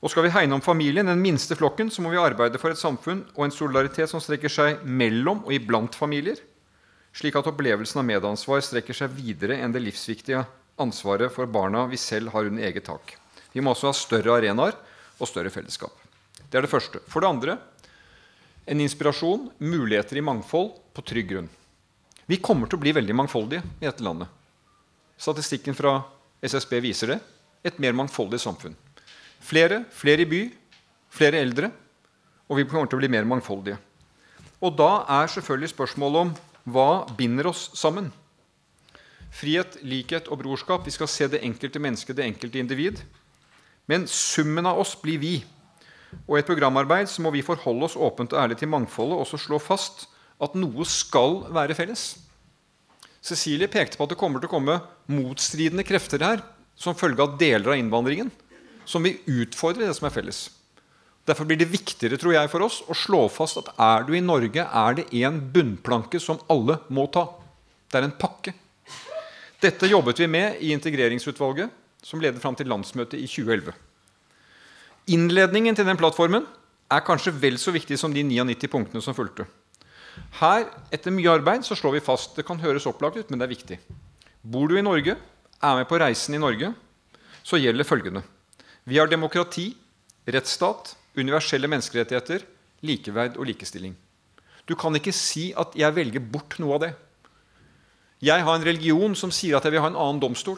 Og skal vi hegne om familien, den minste flokken, så må vi arbeide for et samfunn og en solidaritet som strekker seg mellom og iblant familier, slik at opplevelsen av medansvar strekker seg videre enn det livsviktige ansvaret for barna vi selv har under eget tak. Vi må også ha større arenaer og større fellesskap. Det er det første. For det andre, en inspirasjon, muligheter i mangfold på trygg grunn. Vi kommer til å bli veldig mangfoldige i dette landet. Statistikken fra S S B viser det. Et mer mangfoldig samfunn. Flere, flere i by, flere eldre, og vi kommer til å bli mer mangfoldige. Og da er selvfølgelig spørsmålet om hva binder oss sammen. Frihet, likhet og brorskap. Vi skal se det enkelte mennesket, det enkelte individ. Men summen av oss blir vi. Og i et programarbeid så må vi forholde oss åpent og ærlig til mangfoldet, og også slå fast at noe skal være felles. Cecilie pekte på at det kommer til å komme motstridende krefter her, som følge av deler av innvandringen, som vil utfordre det som er felles. Derfor blir det viktigere, tror jeg, for oss å slå fast at er du i Norge, er det en bunnplanke som alle må ta. Det er en pakke. Dette jobbet vi med i integreringsutvalget, som ledet fram til landsmøtet i tjue elleve. Innledningen til den plattformen er kanskje vel så viktig som de nittini punktene som fulgte. Her, etter mye arbeid, så slår vi fast, det kan høres opplagt ut, men det er viktig. Bor du i Norge, er med på reisen i Norge, så gjelder følgende. Vi har demokrati, rettsstat, universelle menneskerettigheter, likeverd og likestilling. Du kan ikke si at jeg velger bort noe av det. Jeg har en religion som sier at jeg vil ha en annen domstol.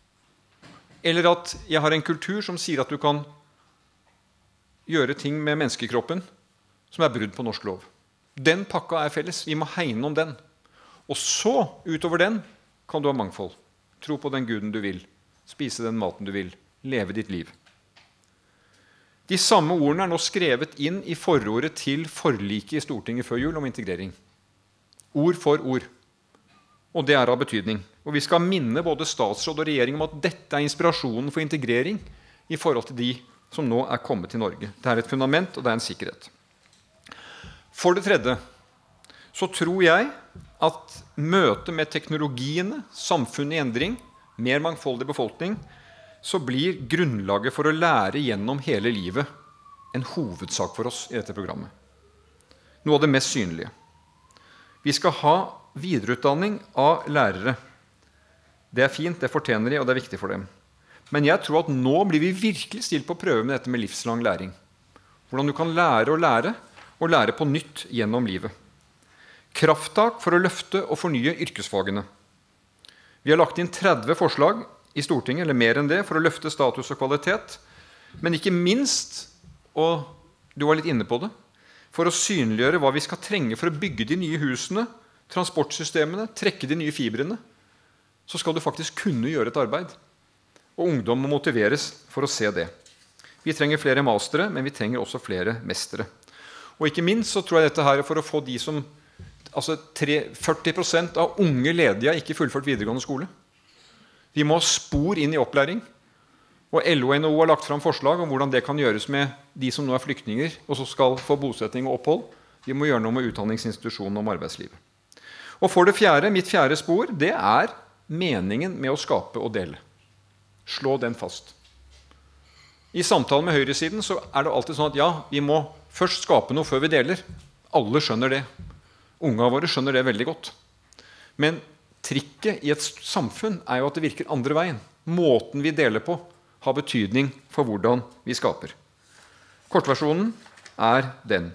Eller at jeg har en kultur som sier at du kan gjøre ting med menneskekroppen som er brudd på norsk lov. Den pakka er felles. Vi må hegne om den. Og så, utover den, kan du ha mangfold. Tro på den guden du vil. Spise den maten du vil. Leve ditt liv. De samme ordene er nå skrevet inn i forordet til forliket i Stortinget før jul om integrering. Ord for ord. Og det er av betydning. Og vi skal minne både statsråd og regjering om at dette er inspirasjonen for integrering i forhold til de som nå er kommet til Norge. Det er et fundament, og det er en sikkerhet. For det tredje så tror jeg at møtet med teknologiene, samfunnet i endring, mer mangfoldig befolkning, så blir grunnlaget for å lære gjennom hele livet en hovedsak for oss i dette programmet. Noe av det mest synlige. Vi skal ha videreutdanning av lærere. Det er fint, det fortjener de, og det er viktig for dem. Men jeg tror at nå blir vi virkelig stilt på prøve med dette med livslang læring. Hvordan du kan lære å lære, og lære på nytt gjennom livet. Krafttak for å løfte og fornye yrkesfagene. Vi har lagt inn tretti forslag i Stortinget, eller mer enn det, for å løfte status og kvalitet. Men ikke minst, og du var litt inne på det, for å synliggjøre hva vi skal trenge for å bygge de nye husene, transportsystemene, trekke de nye fibrene, så skal du faktisk kunne gjøre et arbeid. Og ungdom må motiveres for å se det. Vi trenger flere mastere, men vi trenger også flere mestere. Og ikke minst så tror jeg dette her er for å få de som altså førti prosent av unge ledige har ikke fullført videregående skole. Vi må ha spor inn i opplæring. Og L O og N H O har lagt fram forslag om hvordan det kan gjøres med de som nå er flyktninger, og som skal få bosetting og opphold. Vi må gjøre noe med utdanningsinstitusjonen om arbeidslivet. Og for det fjerde, mitt fjerde spor, det er meningen med å skape og dele. Slå den fast. I samtalen med høyresiden så er det alltid sånn at ja, vi må først skape noe før vi deler. Alle skjønner det. Unga våre skjønner det veldig godt. Men trikket i et samfunn er jo at det virker andre veien. Måten vi deler på har betydning for hvordan vi skaper. Kortversjonen er den.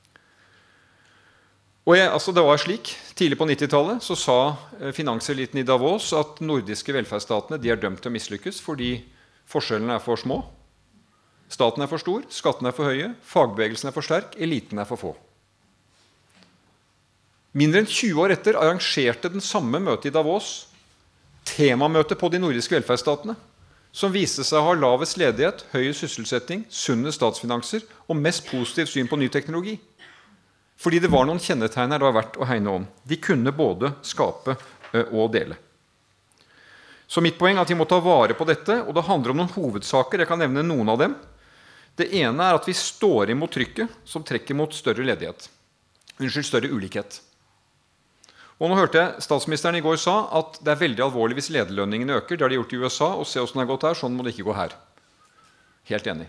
Og jeg, altså det var slik, tidlig på nittitallet så sa finanseliten i Davos at nordiske velferdsstatene de er dømt til å mislykkes fordi forskjellene er for små, staten er for stor, skattene er for høye, fagbevegelsen er for sterk, eliten er for få. Mindre enn tjue år etter arrangerte den samme møtet i Davos temamøte på de nordiske velferdsstatene, som viste seg å ha lavest ledighet, høy sysselsetting, sunne statsfinanser og mest positivt syn på ny teknologi. Fordi det var noen kjennetegn her det var verdt å hegne om. De kunne både skape og dele. Så mitt poeng er at vi må ta vare på dette, og det handler om noen hovedsaker. Jeg kan nevne noen av dem. Det ene er at vi står imot trykket som trekker mot større ledighet. Unnskyld, større ulikhet. Og nå hørte jeg statsministeren i går sa at det er veldig alvorlig hvis lederlønningene øker. Det har de gjort i U S A, og se hvordan det har gått her, sånn må det ikke gå her. Helt enig.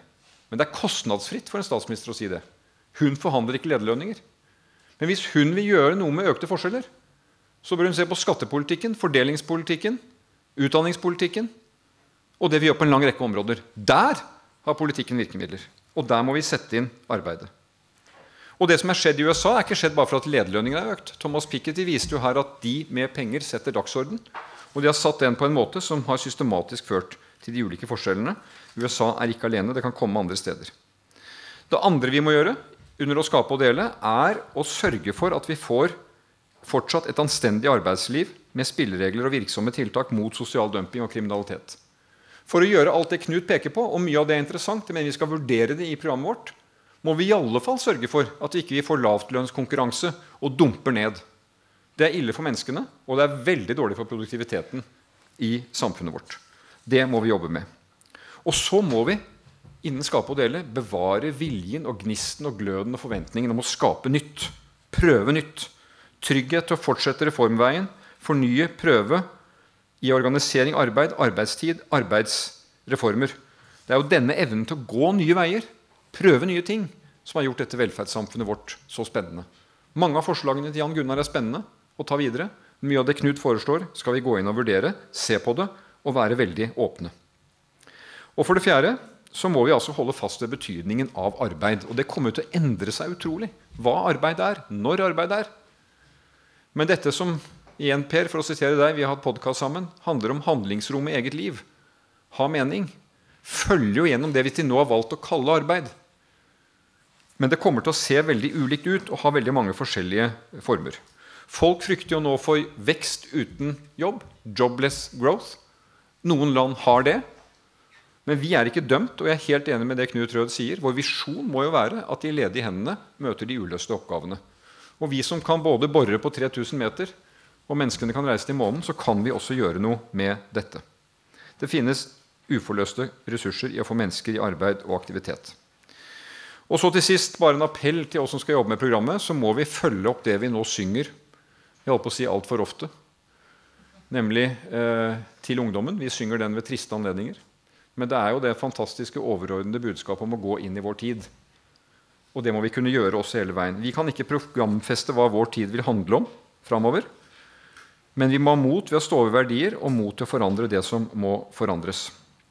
Men det er kostnadsfritt for en statsminister å si det. Hun forhandler ikke lederlønninger. Men hvis hun vil gjøre noe med økte forskjeller, så bør hun se på skattepolitikken, fordelingspolitikken, utdanningspolitikken, og det vi gjør på en lang rekke områder. Der har politikken virkemidler, og der må vi sette inn arbeidet. Og det som er skjedd i U S A er ikke skjedd bare for at lederlønninger er økt. Thomas Piketty viste jo her at de med penger setter dagsorden, og de har satt den på en måte som har systematisk ført til de ulike forskjellene. U S A er ikke alene, det kan komme andre steder. Det andre vi må gjøre, under å skape og dele, er å sørge for at vi får fortsatt et anstendig arbeidsliv med spilleregler og virksomme tiltak mot sosial dumping og kriminalitet. For å gjøre alt det Knut peker på, og mye av det er interessant, men vi skal vurdere det i programmet vårt, må vi i alle fall sørge for at vi ikke får lavtlønnskonkurranse og dumper ned. Det er ille for menneskene, og det er veldig dårlig for produktiviteten i samfunnet vårt. Det må vi jobbe med. Og så må vi, innen skape og dele, bevare viljen og gnisten og gløden og forventningen om å skape nytt, prøve nytt. Trygghet til å fortsette reformveien, fornye, prøve i organisering, arbeid, arbeidstid, arbeidsreformer. Det er jo denne evnen til å gå nye veier, prøve nye ting, som har gjort dette velferdssamfunnet vårt så spennende. Mange av forslagene til Jan Gunnar er spennende å ta videre. Mye av det Knut foreslår skal vi gå inn og vurdere, se på det og være veldig åpne. Og for det fjerde så må vi altså holde fast ved betydningen av arbeid. Og det kommer til å endre seg utrolig. Hva arbeid er, når arbeid er. Men dette som, igjen Per, for å sitere deg, vi har hatt podcast sammen, handler om handlingsrom i eget liv. Ha mening. Følger jo gjennom det vi til nå har valgt å kalle arbeid. Men det kommer til å se veldig ulikt ut og ha veldig mange forskjellige former. Folk frykter jo nå for vekst uten jobb, jobless growth. Noen land har det, men vi er ikke dømt, og jeg er helt enig med det Knut Rød sier. Vår visjon må jo være at de ledige hendene møter de uløste oppgavene. Og vi som kan både borre på tre tusen meter, og menneskene kan reise til månen, så kan vi også gjøre noe med dette. Det finnes uforløste ressurser i å få mennesker i arbeid og aktivitet. Og så til sist, bare en appell til oss som skal jobbe med programmet, så må vi følge opp det vi nå synger, jeg holder på å si alt for ofte, nemlig eh, til ungdommen. Vi synger den ved triste anledninger. Men det er jo det fantastiske overordnede budskapet om å gå inn i vår tid. Og det må vi kunne gjøre også hele veien. Vi kan ikke programfeste hva vår tid vil handle om fremover, men vi må ha mot ved å stå over verdier og mot til å forandre det som må forandres.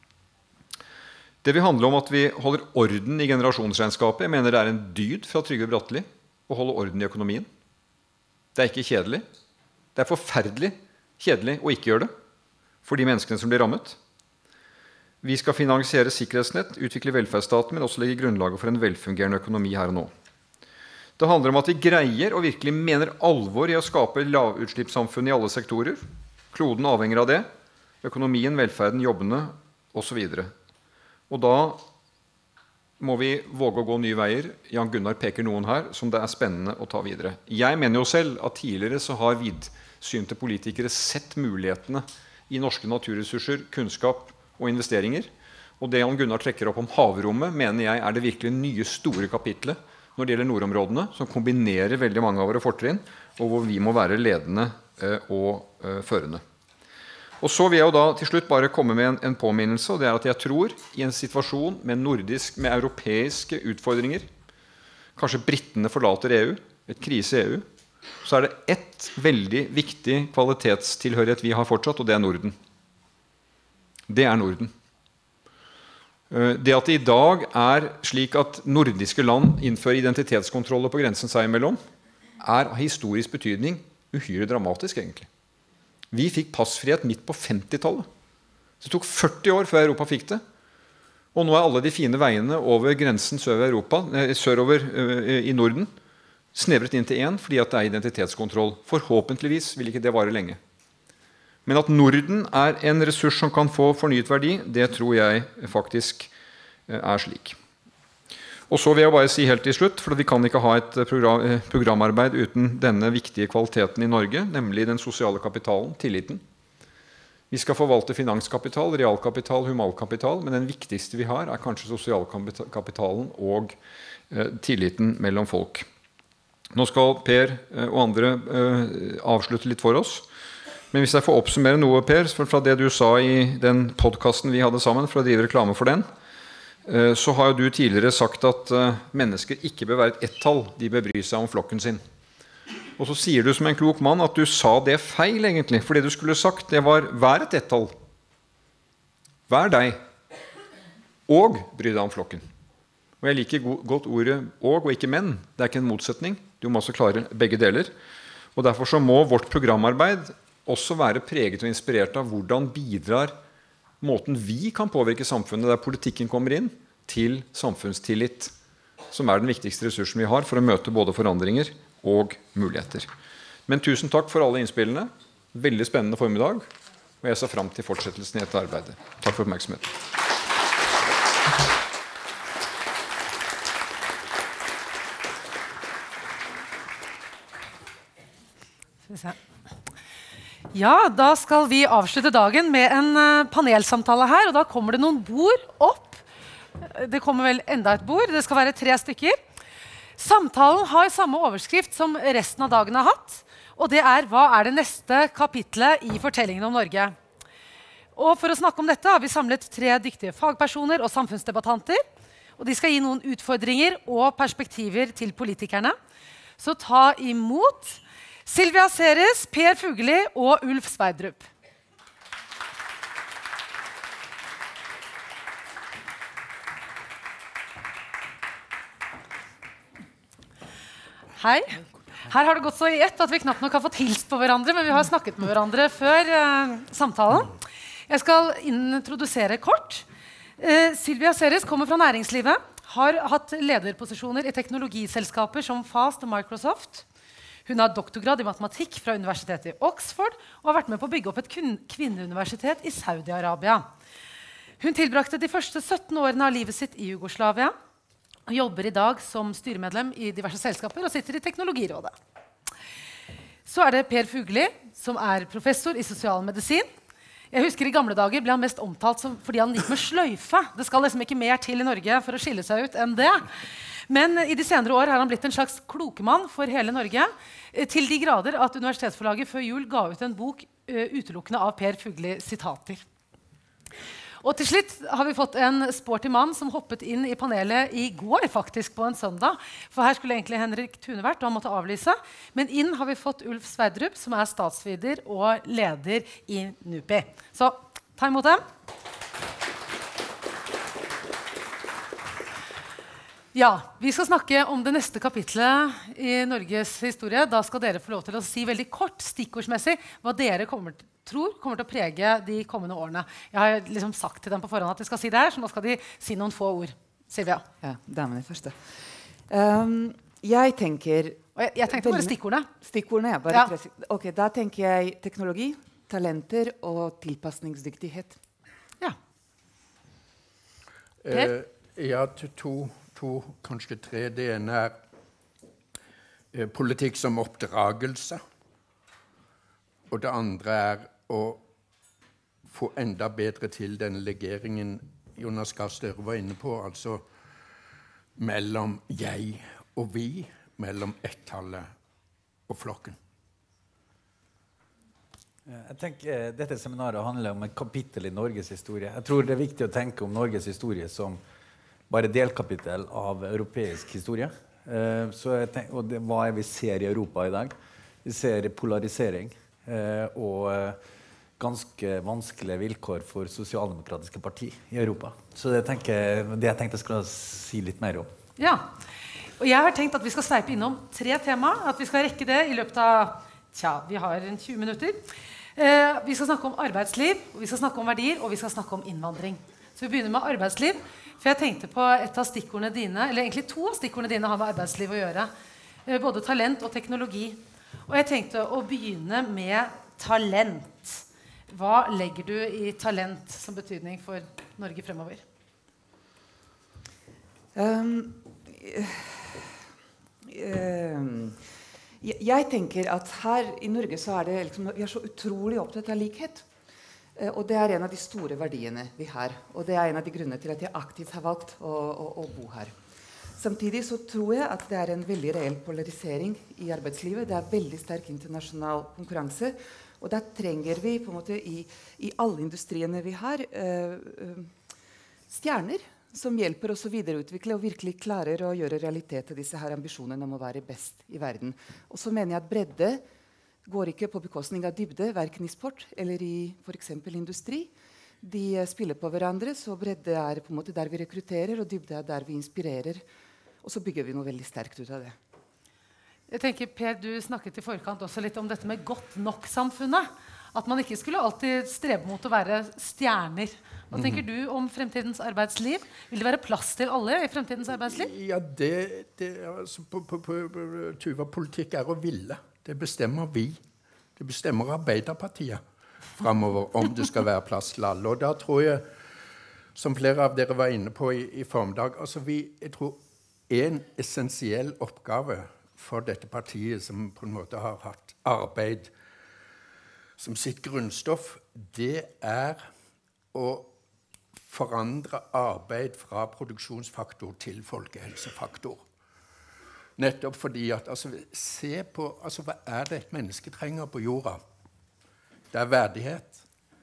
Det vil handle om at vi holder orden i generasjonsregnskapet. Jeg mener det er en dyd fra Trygve Bratteli å holde orden i økonomien. Det er ikke kjedelig. Det er forferdelig kjedelig å ikke gjøre det for de menneskene som blir rammet. Vi skal finansiere sikkerhetsnett, utvikle velferdsstaten, men også legge grunnlaget for en velfungerende økonomi her og nå. Det handler om at vi greier og virkelig mener alvor i å skape lavutslippssamfunn i alle sektorer. Kloden avhenger av det. Økonomien, velferden, jobbene og så videre. Og da må vi våge å gå nye veier. Jan Gunnar peker noen her som det er spennende å ta videre. Jeg mener jo selv at tidligere så har vidsynte politikere sett mulighetene i norske naturressurser, kunnskap og investeringer. Og det Jan Gunnar trekker opp om havrommet, mener jeg er det virkelig nye store kapitlet når det gjelder nordområdene, som kombinerer veldig mange av våre fortrinn, og hvor vi må være ledende eh, og eh, førende. Og så vil jeg jo da til slutt bare komme med en, en påminnelse, og det er at jeg tror i en situasjon med nordisk, med europeiske utfordringer, kanskje brittene forlater E U, et krise i E U, så er det ett veldig viktig kvalitetstilhørighet vi har fortsatt, og det er Norden. Det er Norden. Det at det i dag er slik at nordiske land innfører identitetskontroller på grensen seg imellom, er av historisk betydning uhyre dramatisk egentlig. Vi fikk passfrihet midt på femtitallet. Det tok førti år før Europa fikk det. Og nå er alle de fine veiene over grensen sørover, Europa, sørover i Norden snevret inn til én fordi at det er identitetskontroll. Forhåpentligvis vil ikke det vare lenge. Men at Norden er en ressurs som kan få fornyet verdi, det tror jeg faktisk er slik. Og så vil jeg bare si helt til slutt, for vi kan ikke ha et program, programarbeid uten denne viktige kvaliteten i Norge, nemlig den sosiale kapitalen, tilliten. Vi skal forvalte finanskapital, realkapital, humalkapital, men den viktigste vi har er kanskje sosialkapitalen og eh, tilliten mellom folk. Nå skal Per eh, og andre eh, avslutte litt for oss. Men hvis jeg får oppsummere noe, Per, fra det du sa i den podcasten vi hadde sammen, for å drive reklame for den, så har jo du tidligere sagt at mennesker ikke bør være et ett-tall, de bør bry seg om flokken sin. Og så sier du som en klok mann at du sa det feil egentlig, for det du skulle sagt, det var vær et ett-tall. Vær deg, og bry deg om flokken. Og jeg liker godt ordet og, og ikke men. Det er ikke en motsetning. Du må også klare begge deler. Og derfor så må vårt programarbeid også være preget og inspirert av hvordan bidrar måten vi kan påvirke samfunnet, der politikken kommer inn, til samfunnstillit, som er den viktigste ressursen vi har for å møte både forandringer og muligheter. Men tusen takk for alle innspillene. Veldig spennende formiddag, og jeg ser frem til fortsettelsen i dette arbeidet. Takk for oppmerksomheten. Ja, da skal vi avslutte dagen med en panelsamtale her, og da kommer det noen bord opp. Det kommer vel enda et bord, det skal være tre stykker. Samtalen har samme overskrift som resten av dagen har hatt, og det er hva er det neste kapitlet i fortellingen om Norge. Og for å snakke om dette har vi samlet tre dyktige fagpersoner og samfunnsdebattanter, og de skal gi noen utfordringer og perspektiver til politikerne. Så ta imot Silvia Ceres, Per Fugelli og Ulf Sverdrup. Hei. Her har det gått så i ett at vi knapt nok har fått hilst på hverandre, men vi har snakket med hverandre før eh, samtalen. Jeg skal introdusere kort. Eh, Silvia Ceres kommer fra næringslivet, har hatt lederposisjoner i teknologiselskaper som Fast og Microsoft. Hun har doktorgrad i matematikk fra universitetet i Oxford og har vært med på å bygge opp et kvinneuniversitet i Saudi-Arabia. Hun tilbrakte de første sytten årene av livet sitt i Jugoslavia og jobber i dag som styremedlem i diverse selskaper og sitter i Teknologirådet. Så er det Per Fugelli, som er professor i sosialmedisin. Jeg husker I gamle dager ble han mest omtalt som, fordi han gikk med sløyfe. Det skal liksom ikke mer til i Norge for å skille seg ut enn det. Men I de senere år har han blitt en slags klokemann for hele Norge, til de grader at Universitetsforlaget før jul ga ut en bok uh, utelukkende av Per Fugelli sitater. Og til slutt har vi fått en sporty mann som hoppet inn I panelet I går faktisk på en søndag, for her skulle egentlig Henrik Thune vært, og han måtte avlyse. Men inn har vi fått Ulf Sverdrup, som er statsvider og leder I NUPI. Så ta imot dem. Ja, vi skal snakke om det neste kapitlet I Norges historie. Da skal dere få lov til å si veldig kort, stikkordsmessig, hva dere kommer til, tror kommer til å prege de kommende årene. Jeg har liksom sagt til dem på forhånd at de skal si det her, så nå skal de si noen få ord. Silvia. Ja, damene først. Um, jeg tenker... Jeg, jeg tenkte bare stikkordene. Stikkordene, ja. Bare ja. tre, ok, da tenker jeg teknologi, talenter og tilpasningsdyktighet. Ja. Uh, ja, til to... To, kanskje tre. Det ene er eh, politikk som oppdragelse. Og det andre er å få enda bedre til den legeringen Jonas Gahr Støre var inne på, altså mellom jeg og vi, mellom ett-tallet og flokken. Jeg tenker Dette seminaret handler om et kapittel I Norges historie. Jeg tror det er viktig å tenke om Norges historie som bare delkapittel av europeisk historie. Eh, så jeg tenker, og det, hva er vi ser I Europa I dag? Vi ser polarisering eh, og eh, ganske vanskelige vilkår for sosialdemokratiske parti I Europa. Så det, tenker, det jeg tenkte jeg skulle si litt mer om. Ja, og jeg har tenkt at vi skal sveipe innom tre tema, at vi skal rekke det I løpet av, tja, vi har en tjue minutter. Eh, vi skal snakke om arbeidsliv, vi skal snakke om verdier, og vi skal snakke om innvandring. Så vi begynner med arbeidsliv. For jeg tenkte på et av stikkordene dine, eller egentlig to av stikkordene dine har med arbeidsliv å gjøre. Både talent og teknologi. Og jeg tenkte å begynne med talent. Hva legger du I talent som betydning for Norge fremover? Um, um, jeg tenker at her I Norge så er det liksom, vi er så utrolig opptatt av likhet. Uh, og det er en av de store verdiene vi har. Og det er en av de grunnene til at jeg aktivt har valgt å, å, å bo her. Samtidig så tror jeg at det er en veldig reell polarisering I arbeidslivet. Det er veldig sterk internasjonal konkurranse. Og da trenger vi på en måte I, I alle industriene vi har uh, uh, stjerner som hjelper oss å videreutvikle og virkelig klarer å gjøre realitet til disse her ambisjonene om å være best i verden. Og så mener jeg at bredde går ikke på bekostning av dybde, hverken i sport eller i for eksempel industri. De eh, spiller på hverandre, så bredde er på en måte der vi rekrutterer, og dybde er der vi inspirerer. Og så bygger vi noe veldig sterkt ut av det. Jeg tenker, Per, du snakket i forkant også litt om dette med godt nok-samfunnet. At man ikke skulle alltid strebe mot å være stjerner. Hva tenker du om fremtidens arbeidsliv? Vil det være plass til alle i fremtidens arbeidsliv? Ja, det, det altså, på, på, på, Tuva, politikk er å ville. Det bestemmer vi. Det bestemmer Arbeiderpartiet fremover om det skal være plass til alle. Og da tror jeg, som flere av dere var inne på i, i formiddag, altså vi, jeg tror en essensiell oppgave for dette partiet som på en måte har hatt arbeid som sitt grunnstoff, det er å forandre arbeid fra produksjonsfaktor til folkehelsefaktor. Nettopp fordi at, altså, se på, altså, hva er det et menneske trenger på jorda? Det er verdighet,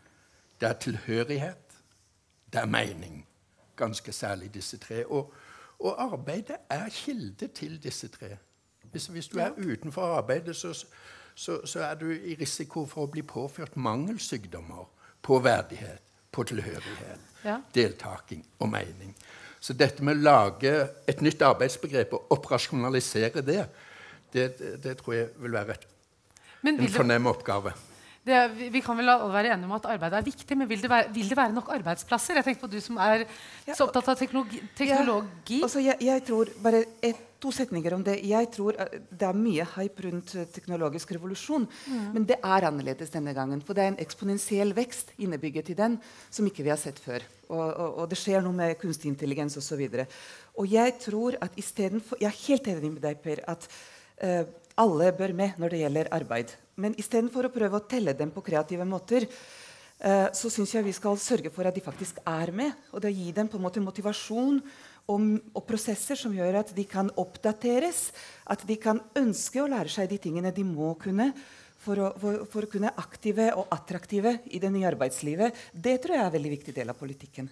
det er tilhørighet, det er mening, ganske særlig disse tre. Og, og arbeidet er kilde til disse tre. Hvis, hvis du er utenfor arbeidet, så Så, så er du i risiko for å bli påført mangelsykdommer på verdighet, på tilhørighet, ja. deltaking og mening. Så dette med å lage et nytt arbeidsbegrep og operasjonalisere det, det, det, det tror jeg vil være et, vil en fornem oppgave. Det, vi, vi kan vel alle være enige om at arbeid er viktig, men vil det være, vil det være nok arbeidsplasser? Jeg tenker på du som er så opptatt av teknologi. teknologi. Ja, altså jeg, jeg tror bare et, to setninger om det. Jeg tror det er mye hype rundt teknologisk revolusjon, mm. men det er annerledes denne gangen, for det er en eksponentiell vekst innebygget i den som ikke vi har sett før. Og, og, og det skjer noe med kunstig intelligens og så videre. Og jeg tror at i stedet for, jeg er helt enig med deg, Per, at uh, alle bør med når det gjelder arbeid. Men i stedet for å prøve å telle dem på kreative måter, uh, så synes jeg vi skal sørge for at de faktisk er med, og det gir dem på en måte motivasjon og, og prosesser som gjør at de kan oppdateres, at de kan ønske å lære seg de tingene de må kunne for å, for, for å kunne aktive og attraktive i det nye arbeidslivet. Det tror jeg er en veldig viktig del av politikken.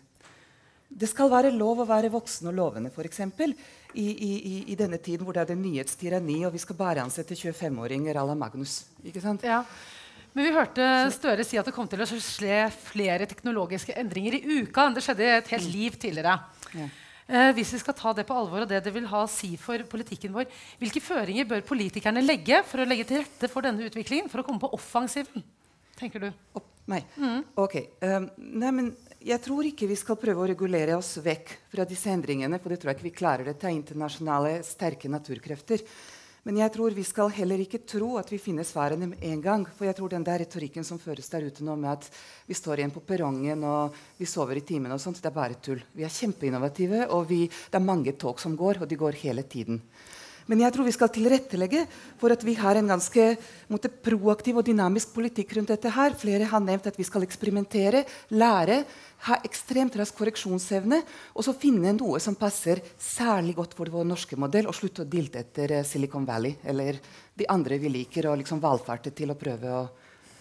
Det skal være lov å være voksen og lovende, for eksempel, i, i, i denne tiden hvor det er det nyhetstyranni, og vi skal bare ansette tjuefem-åringer à la Magnus. Ikke sant? Ja. Men vi hørte Støre si at det kom til å skje flere teknologiske endringer i uka enn det skjedde i et helt liv tidligere. Ja. Eh, hvis vi skal ta det på alvor og det det vil ha å si for politikken vår, hvilke føringer bør politikerne legge for å legge til rette for denne utviklingen, for å komme på offensiven, tenker du? Opp, meg? Mm. Ok. Um, nei, men jeg tror ikke vi skal prøve å regulere oss vekk fra disse endringene, for det tror jeg ikke vi klarer. Det til internasjonale, sterke naturkrefter. Men jeg tror vi skal heller ikke tro at vi finner svarene med en gang. For jeg tror den der retorikken som føres der ute nå med at vi står igjen på perrongen og vi sover i timen og sånt, det er bare tull. Vi er kjempeinnovative, og vi, det er mange tog som går, og de går hele tiden. Men jeg tror vi skal tilrettelegge for at vi har en ganske måte, proaktiv og dynamisk politikk rundt dette her. Flere har nevnt at vi skal eksperimentere, lære, ha ekstremt rask korreksjonsevne, og så finne noe som passer særlig godt for vår norske modell, og slutte å dilte etter uh, Silicon Valley, eller de andre vi liker, og liksom valgfarte til å prøve å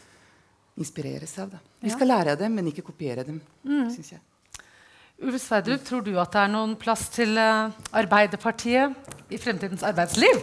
inspirere seg av det. Vi skal lære av dem, men ikke kopiere dem, mm. synes jeg. Ulf Sverdrup, tror du at det er noen plass til uh, Arbeiderpartiet i fremtidens arbeidsliv?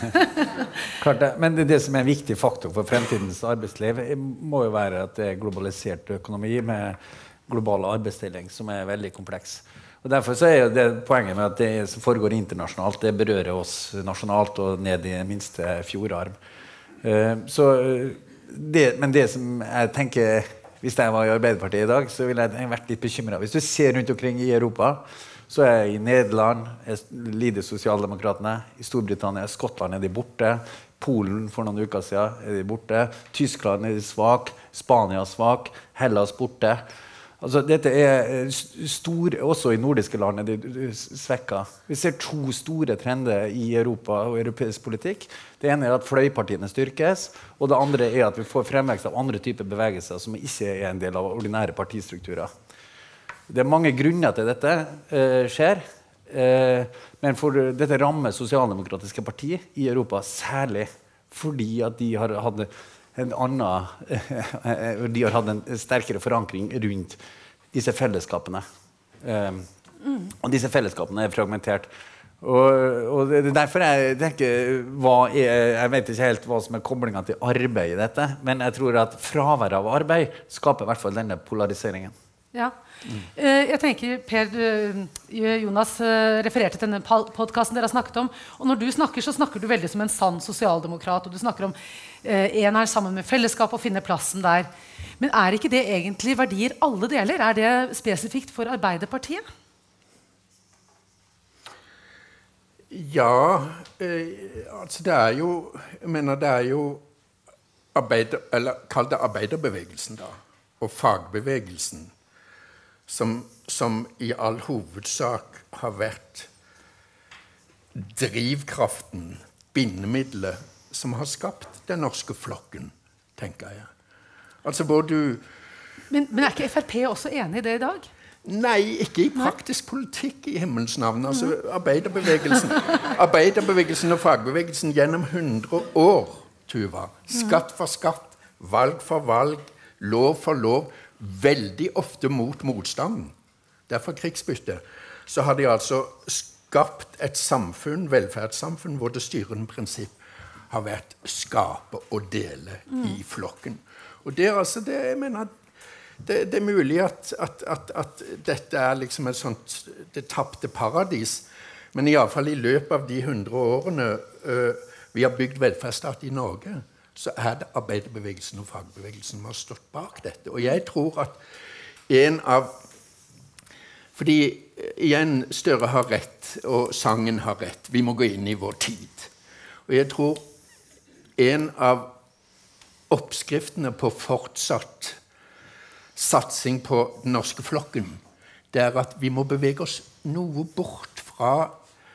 Klart det, men det, det som er en viktig faktor for fremtidens arbeidsliv må jo være at det er globalisert økonomi med global arbeidsdeling som er veldig kompleks. Og derfor så er jo det poenget med at det som foregår internasjonalt, det berører oss nasjonalt og ned i minste fjordarm. Uh, så det, men det som jeg tenker, hvis jeg var i Arbeiderpartiet i dag, så ville jeg vært litt bekymret. Hvis du ser rundt omkring i Europa, så er jeg i Nederland, jeg lider sosialdemokratene, i Storbritannia, Skottland er de borte, Polen for noen uker siden er de borte, Tyskland er de svak, Spania svak, Hellas borte. Altså, dette er stor, også i nordiske land er det svekket. Vi ser to store trender i Europa og europeisk politikk. Det ene er at fløypartiene styrkes, og det andre er at vi får fremvekst av andre typer bevegelser som ikke er en del av ordinære partistrukturer. Det er mange grunner til dette eh, skjer, eh, men for dette rammer sosialdemokratiske parti i Europa særlig fordi at de har hatt en annen, de har hatt en sterkere forankring rundt disse fellesskapene. Um, Mm. Og disse fellesskapene er fragmentert. Og, og det er derfor jeg tenker hva er, jeg vet ikke helt hva som er koblingen til arbeid i dette, men jeg tror at fravær av arbeid skaper i hvert fall denne polariseringen. Ja. Mm. Uh, jeg tenker, Per, du, Jonas uh, refererte til denne podcasten dere har snakket om, og når du snakker, så snakker du veldig som en sann sosialdemokrat, og du snakker om uh, en er sammen med fellesskap og finner plassen der. Men er ikke det egentlig verdier alle deler? Er det spesifikt for Arbeiderpartiet? Ja, eh, altså det er jo, jeg mener det er jo arbeider, eller kall det arbeiderbevegelsen da, og fagbevegelsen, som, som i all hovedsak har vært drivkraften, bindemiddelet, som har skapt den norske flokken, tenker jeg. Altså hvor du... Men, men er ikke F R P også enig i det i dag? Nei, ikke i praktisk politikk i himmels navn. Altså, arbeiderbevegelsen, arbeiderbevegelsen og fagbevegelsen gjennom hundre år, Tuva. Skatt for skatt, valg for valg, lov for lov, veldig ofte mot motstanden. Derfor krigsbytte. Så har de altså skapt et samfunn, velferdssamfunn, hvor det styrende prinsipp har vært skape og dele mm. i flokken. Og det er altså det, jeg mener, Det, det er mulig at, at, at, at dette er liksom et sånt det tapte paradis, men i alle fall i løpet av de hundre årene øh, vi har bygd velferdsstat i Norge, så er det arbeiderbevegelsen og fagbevegelsen som har stått bak dette. Og jeg tror at en av... Fordi igjen, Støre har rett, og sangen har rett. Vi må gå inn i vår tid. Og jeg tror en av oppskriftene på fortsatt satsing på den norske flokken, det er at vi må bevege oss noe bort fra,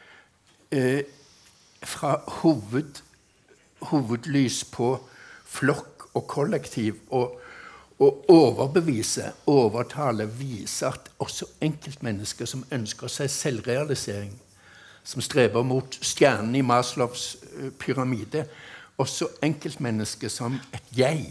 eh, fra hoved, hovedlys på flokk og kollektiv, og, og overbevise, overtale, vise at også enkeltmennesker som ønsker seg selvrealisering, som streber mot stjernen i Maslows uh, pyramide, også enkeltmennesker som et jeg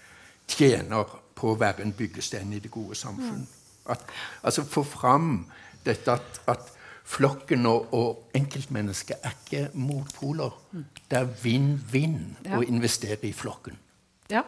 tjener på å være en byggesten i det gode samfunn. At, altså få fram dette at, at flokken og, og enkeltmennesket er ikke motpoler. Det er vinn-vinn ja. Å investere i flokken. Ja.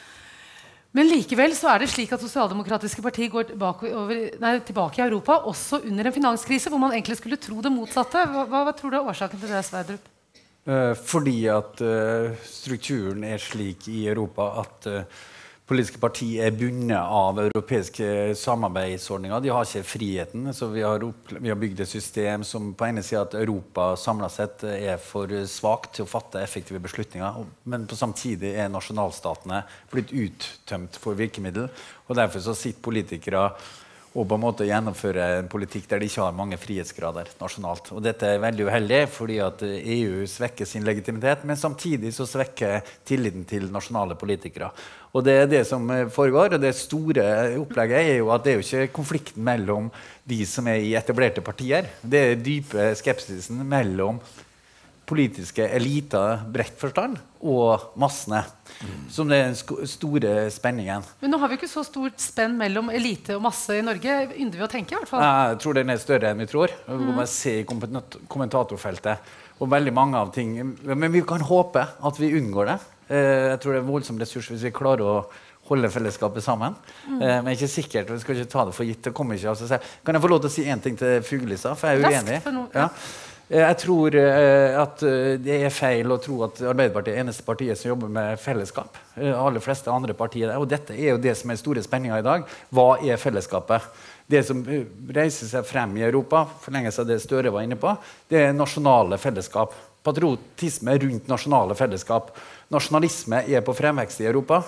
Men likevel så er det slik at sosialdemokratiske partier går tilbake, over, nei, tilbake i Europa, også under en finanskrise, hvor man egentlig skulle tro det motsatte. Hva, hva, hva tror du er årsaken til det, Sverdrup? Uh, fordi at uh, strukturen er slik i Europa at uh, politiske partier er bundet av europeiske samarbeidsordninger. De har ikke friheten, så vi har, vi har bygd et system som på ene siden at Europa samlet sett er for svagt til å fatte effektive beslutninger, men på samtidig er nasjonalstatene blitt uttømt for virkemiddel, og derfor så sitter politikere og på en måte gjennomføre en politikk der de ikke har mange frihetsgrader nasjonalt. Og dette er veldig uheldig, fordi at E U svekker sin legitimitet, men samtidig så svekker tilliten til nasjonale politikere. Og det er det som foregår, og det store opplegget er jo at det er jo ikke konflikten mellom de som er i etablerte partier. Det er dype skepsisen mellom politiske eliter, bredt forstand, og massene, mm. som det er den store spenningen. Men nå har vi ikke så stort spenn mellom elite og masse i Norge, ynder vi å tenke i hvert fall. Jeg tror den er større enn vi tror. Vi må mm. se i kommentatorfeltet, og veldig mange av ting. Men vi kan håpe at vi unngår det. Jeg tror det er voldsom ressurs hvis vi klarer å holde fellesskapet sammen. Mm. Men ikke sikkert, vi skal ikke ta det for gitt. Det kommer ikke av seg selv. Kan jeg få lov til å si en ting til Fuglestad, for jeg er uenig. Raskt for noe, ja. Jeg tror uh, at uh, det er feil å tro at Arbeiderpartiet er eneste partiet som jobber med fellesskap. Uh, alle fleste andre partier. Og dette er jo det som er store spenninger i dag. Hva er fellesskapet? Det som uh, reiser seg frem i Europa, forlenges av det Støre var inne på, det er nasjonale fellesskap. Patriotisme rundt nasjonale fellesskap. Nasjonalisme er på fremvekst i Europa.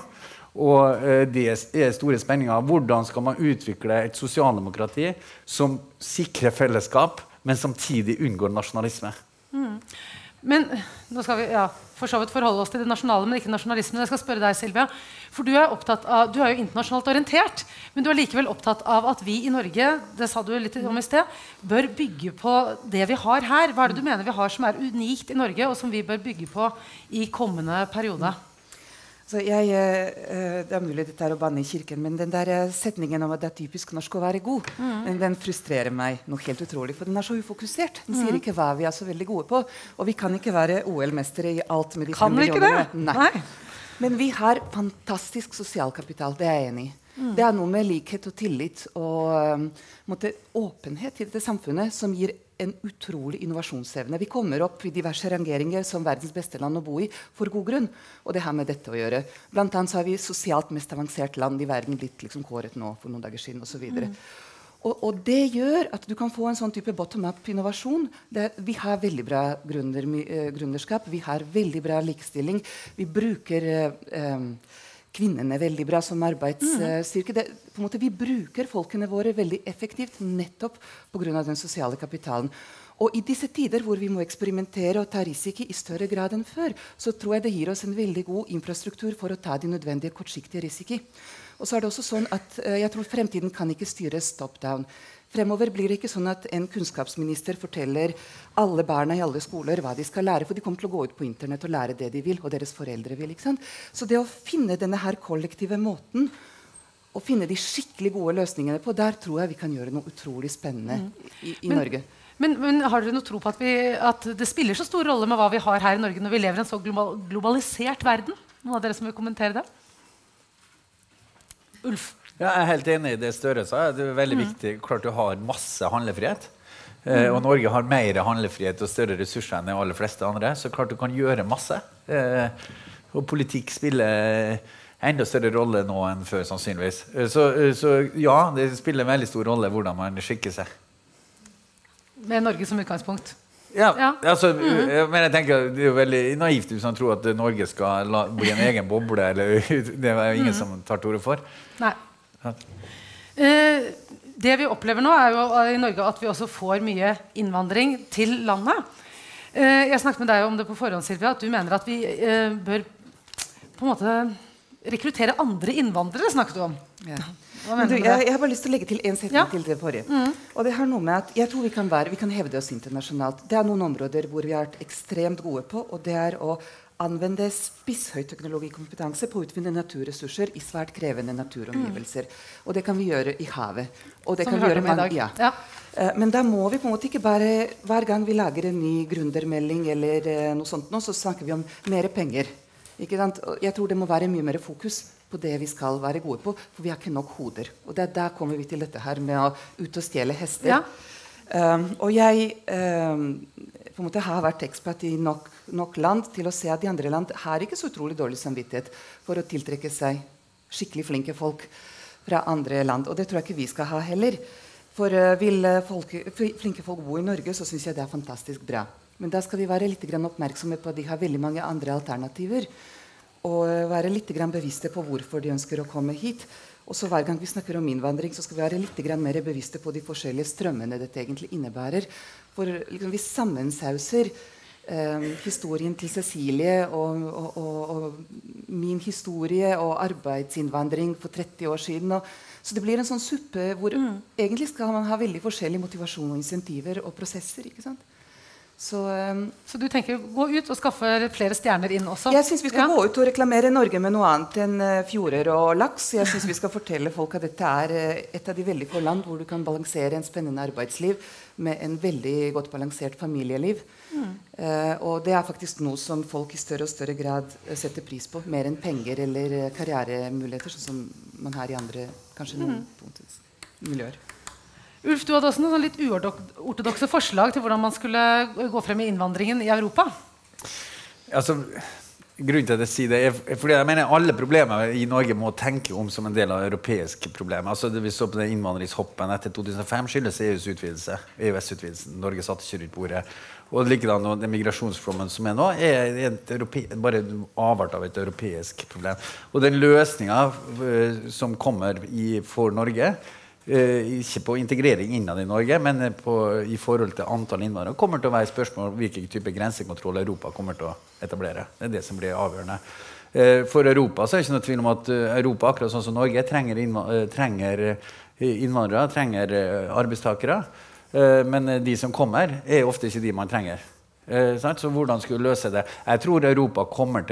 Og uh, det er store spenninger. Hvordan skal man utvikle et sosialdemokrati som sikrer fellesskap, men samtidig unngår nasjonalisme? Mm. Men nå skal vi ja, for så vidt forholde oss til det nasjonale, men ikke nasjonalismen. Jeg skal spørre deg, Silvia. For du er, opptatt av, du er jo internasjonalt orientert, men du er likevel opptatt av at vi i Norge, det sa du litt om i sted, bør bygge på det vi har her. Hva er det du mener vi har som er unikt i Norge, og som vi bør bygge på i kommende periode? Så jeg, eh, det er mulig dette er å banne i kirken, men den der eh, setningen om at det er typisk norsk å være god, mm. den, den frustrerer meg noe helt utrolig, for den er så ufokusert. Den mm. sier ikke hva vi er så veldig gode på, og vi kan ikke være O L-mestere i alt med de kan vi ikke det? Nei. Nei. Men vi har fantastisk sosial kapital, det er jeg enig i. Mm. Det er noe med likhet og tillit og um, måtte, åpenhet i dette samfunnet som gir en utrolig innovasjonsevne. Vi kommer opp i diverse rangeringer som verdens beste land å bo i for god grunn. Og det har med dette å gjøre. Blant annet så har vi sosialt mest avansert land i verden blitt liksom kåret nå for noen dager siden og så videre. Mm. Og, og det gjør at du kan få en sånn type bottom-up innovasjon. Det, vi har veldig bra gründer, uh, gründerskap, vi har veldig bra likestilling. Vi bruker uh, um, kvinnene veldig bra som arbeidsstyrke. Det, på en måte, vi bruker folkene våre veldig effektivt nettopp på grunn av den sosiale kapitalen. Og i disse tider hvor vi må eksperimentere og ta risiko i større grad enn før, så tror jeg det gir oss en veldig god infrastruktur for å ta de nødvendige kortsiktige risiko. Og så er det også sånn at uh, jeg tror fremtiden kan ikke styres top-down. Fremover blir det ikke sånn at en kunnskapsminister forteller alle barna i alle skoler hva de skal lære, for de kommer til å gå ut på internett og lære det de vil, og deres foreldre vil. Ikke sant? Så det å finne denne her kollektive måten, og finne de skikkelig gode løsningene på, der tror jeg vi kan gjøre noe utrolig spennende mm. i, i men, Norge. Men, men har dere noe tro på at, vi, at det spiller så stor rolle med hva vi har her i Norge når vi lever i en så global, globalisert verden? Noen av dere som vil kommentere det? Ulf? Ja, jeg er helt enig i det Støre sa. Det er veldig mm. viktig. Klart du har masse handlefrihet. Eh, mm. og Norge har mer handlefrihet og større ressurser enn de aller fleste andre. Så klart du kan gjøre masse. Eh, og politikk spiller enda større rolle nå enn før, sannsynligvis. Eh, så, så ja, det spiller en veldig stor rolle hvordan man skikker seg. Med Norge som utgangspunkt? Ja, ja. Altså, mm. men jeg tenker det er jo veldig naivt hvis man tror at Norge skal la, bli en egen boble. Eller, det er jo ingen mm. som tar til orde for. Nei. Eh, det vi opplever nå er jo i Norge at vi også får mye innvandring til landet. Eh, jeg snakket med deg om det på forhånd, Silvia, at du mener at vi eh, bør på en måte rekruttere andre innvandrere, snakket du om. Ja. Du, jeg, jeg har bare lyst til å legge til en setning ja. til det forrige. Mm. Og det har noe med at jeg tror vi kan, være, vi kan hevde oss internasjonalt. Det er noen områder hvor vi har vært ekstremt gode på, og det er å anvende spisshøyteknologikompetanse på å utvinne naturressurser i svært krevende naturomgivelser. Mm. Og det kan vi gjøre i havet. Og det Som kan vi gjøre med i dag. Ja. Ja. Uh, men da må vi på en måte ikke bare, hver gang vi lager en ny gründermelding eller uh, noe sånt nå, så snakker vi om mer penger. Ikke sant? Jeg tror det må være mye mer fokus på det vi skal være gode på, for vi har ikke nok hoder. Og det, der kommer vi til dette her med å ut og stjele hester. Ja. Um, og jeg um, på en måte har vært ekspert i nok, nok land til å se at de andre land har ikke så utrolig dårlig samvittighet for å tiltrekke seg skikkelig flinke folk fra andre land. Og det tror jeg ikke vi skal ha heller. For uh, vil folk, flinke folk bo i Norge, så synes jeg det er fantastisk bra. Men da skal vi være litt grann oppmerksomme på at de har veldig mange andre alternativer. Og være litt grann bevisste på hvorfor de ønsker å komme hit. Og så hver gang vi snakker om innvandring, så skal vi være litt grann mer bevisste på de forskjellige strømmene dette egentlig innebærer. For liksom, vi sammensauser eh, historien til Cecilie og, og, og, og min historie og arbeidsinnvandring for tretti år siden. Og, så det blir en sånn suppe hvor mm. egentlig skal man ha veldig forskjellig motivasjon og insentiver og prosesser. Ikke sant? Så, um, så du tenker gå ut og skaffe flere stjerner inn også? Jeg synes vi skal ja. gå ut og reklamere Norge med noe annet enn uh, fjorder og laks. Jeg synes vi skal fortelle folk at dette er uh, et av de veldig få land hvor du kan balansere en spennende arbeidsliv med en veldig godt balansert familieliv. Mm. Uh, og det er faktisk noe som folk i større og større grad uh, setter pris på, mer enn penger eller uh, karrieremuligheter, sånn som man har i andre, kanskje noen mm. miljøer. Ulf, du hadde også noen litt uortodokse forslag til hvordan man skulle gå frem i innvandringen i Europa. Altså, grunnen til at jeg sier det er fordi jeg mener alle problemer i Norge må tenke om som en del av europeiske problemer. Altså, det vi så på den innvandringshoppen etter to tusen og fem skyldes E U's utvidelse, E U S-utvidelsen. Norge satt ikke rundt bordet. Og likedan den migrasjonsflommen som er nå, er et europe, bare avart av et europeisk problem. Og den løsningen uh, som kommer i, for Norge, Uh, ikke på integrering innad i Norge, men på, i forhold til antall innvandrere, kommer til å være spørsmål om hvilken type grensekontroll Europa kommer til å etablere. Det er det som blir avgjørende. Uh, for Europa så er det ikke noe tvil om at uh, Europa, akkurat sånn som Norge, trenger, innva uh, trenger innvandrere, trenger uh, arbeidstakere, uh, men de som kommer er ofte ikke de man trenger. Uh, så hvordan skulle løse det? Jeg tror Europa kommer til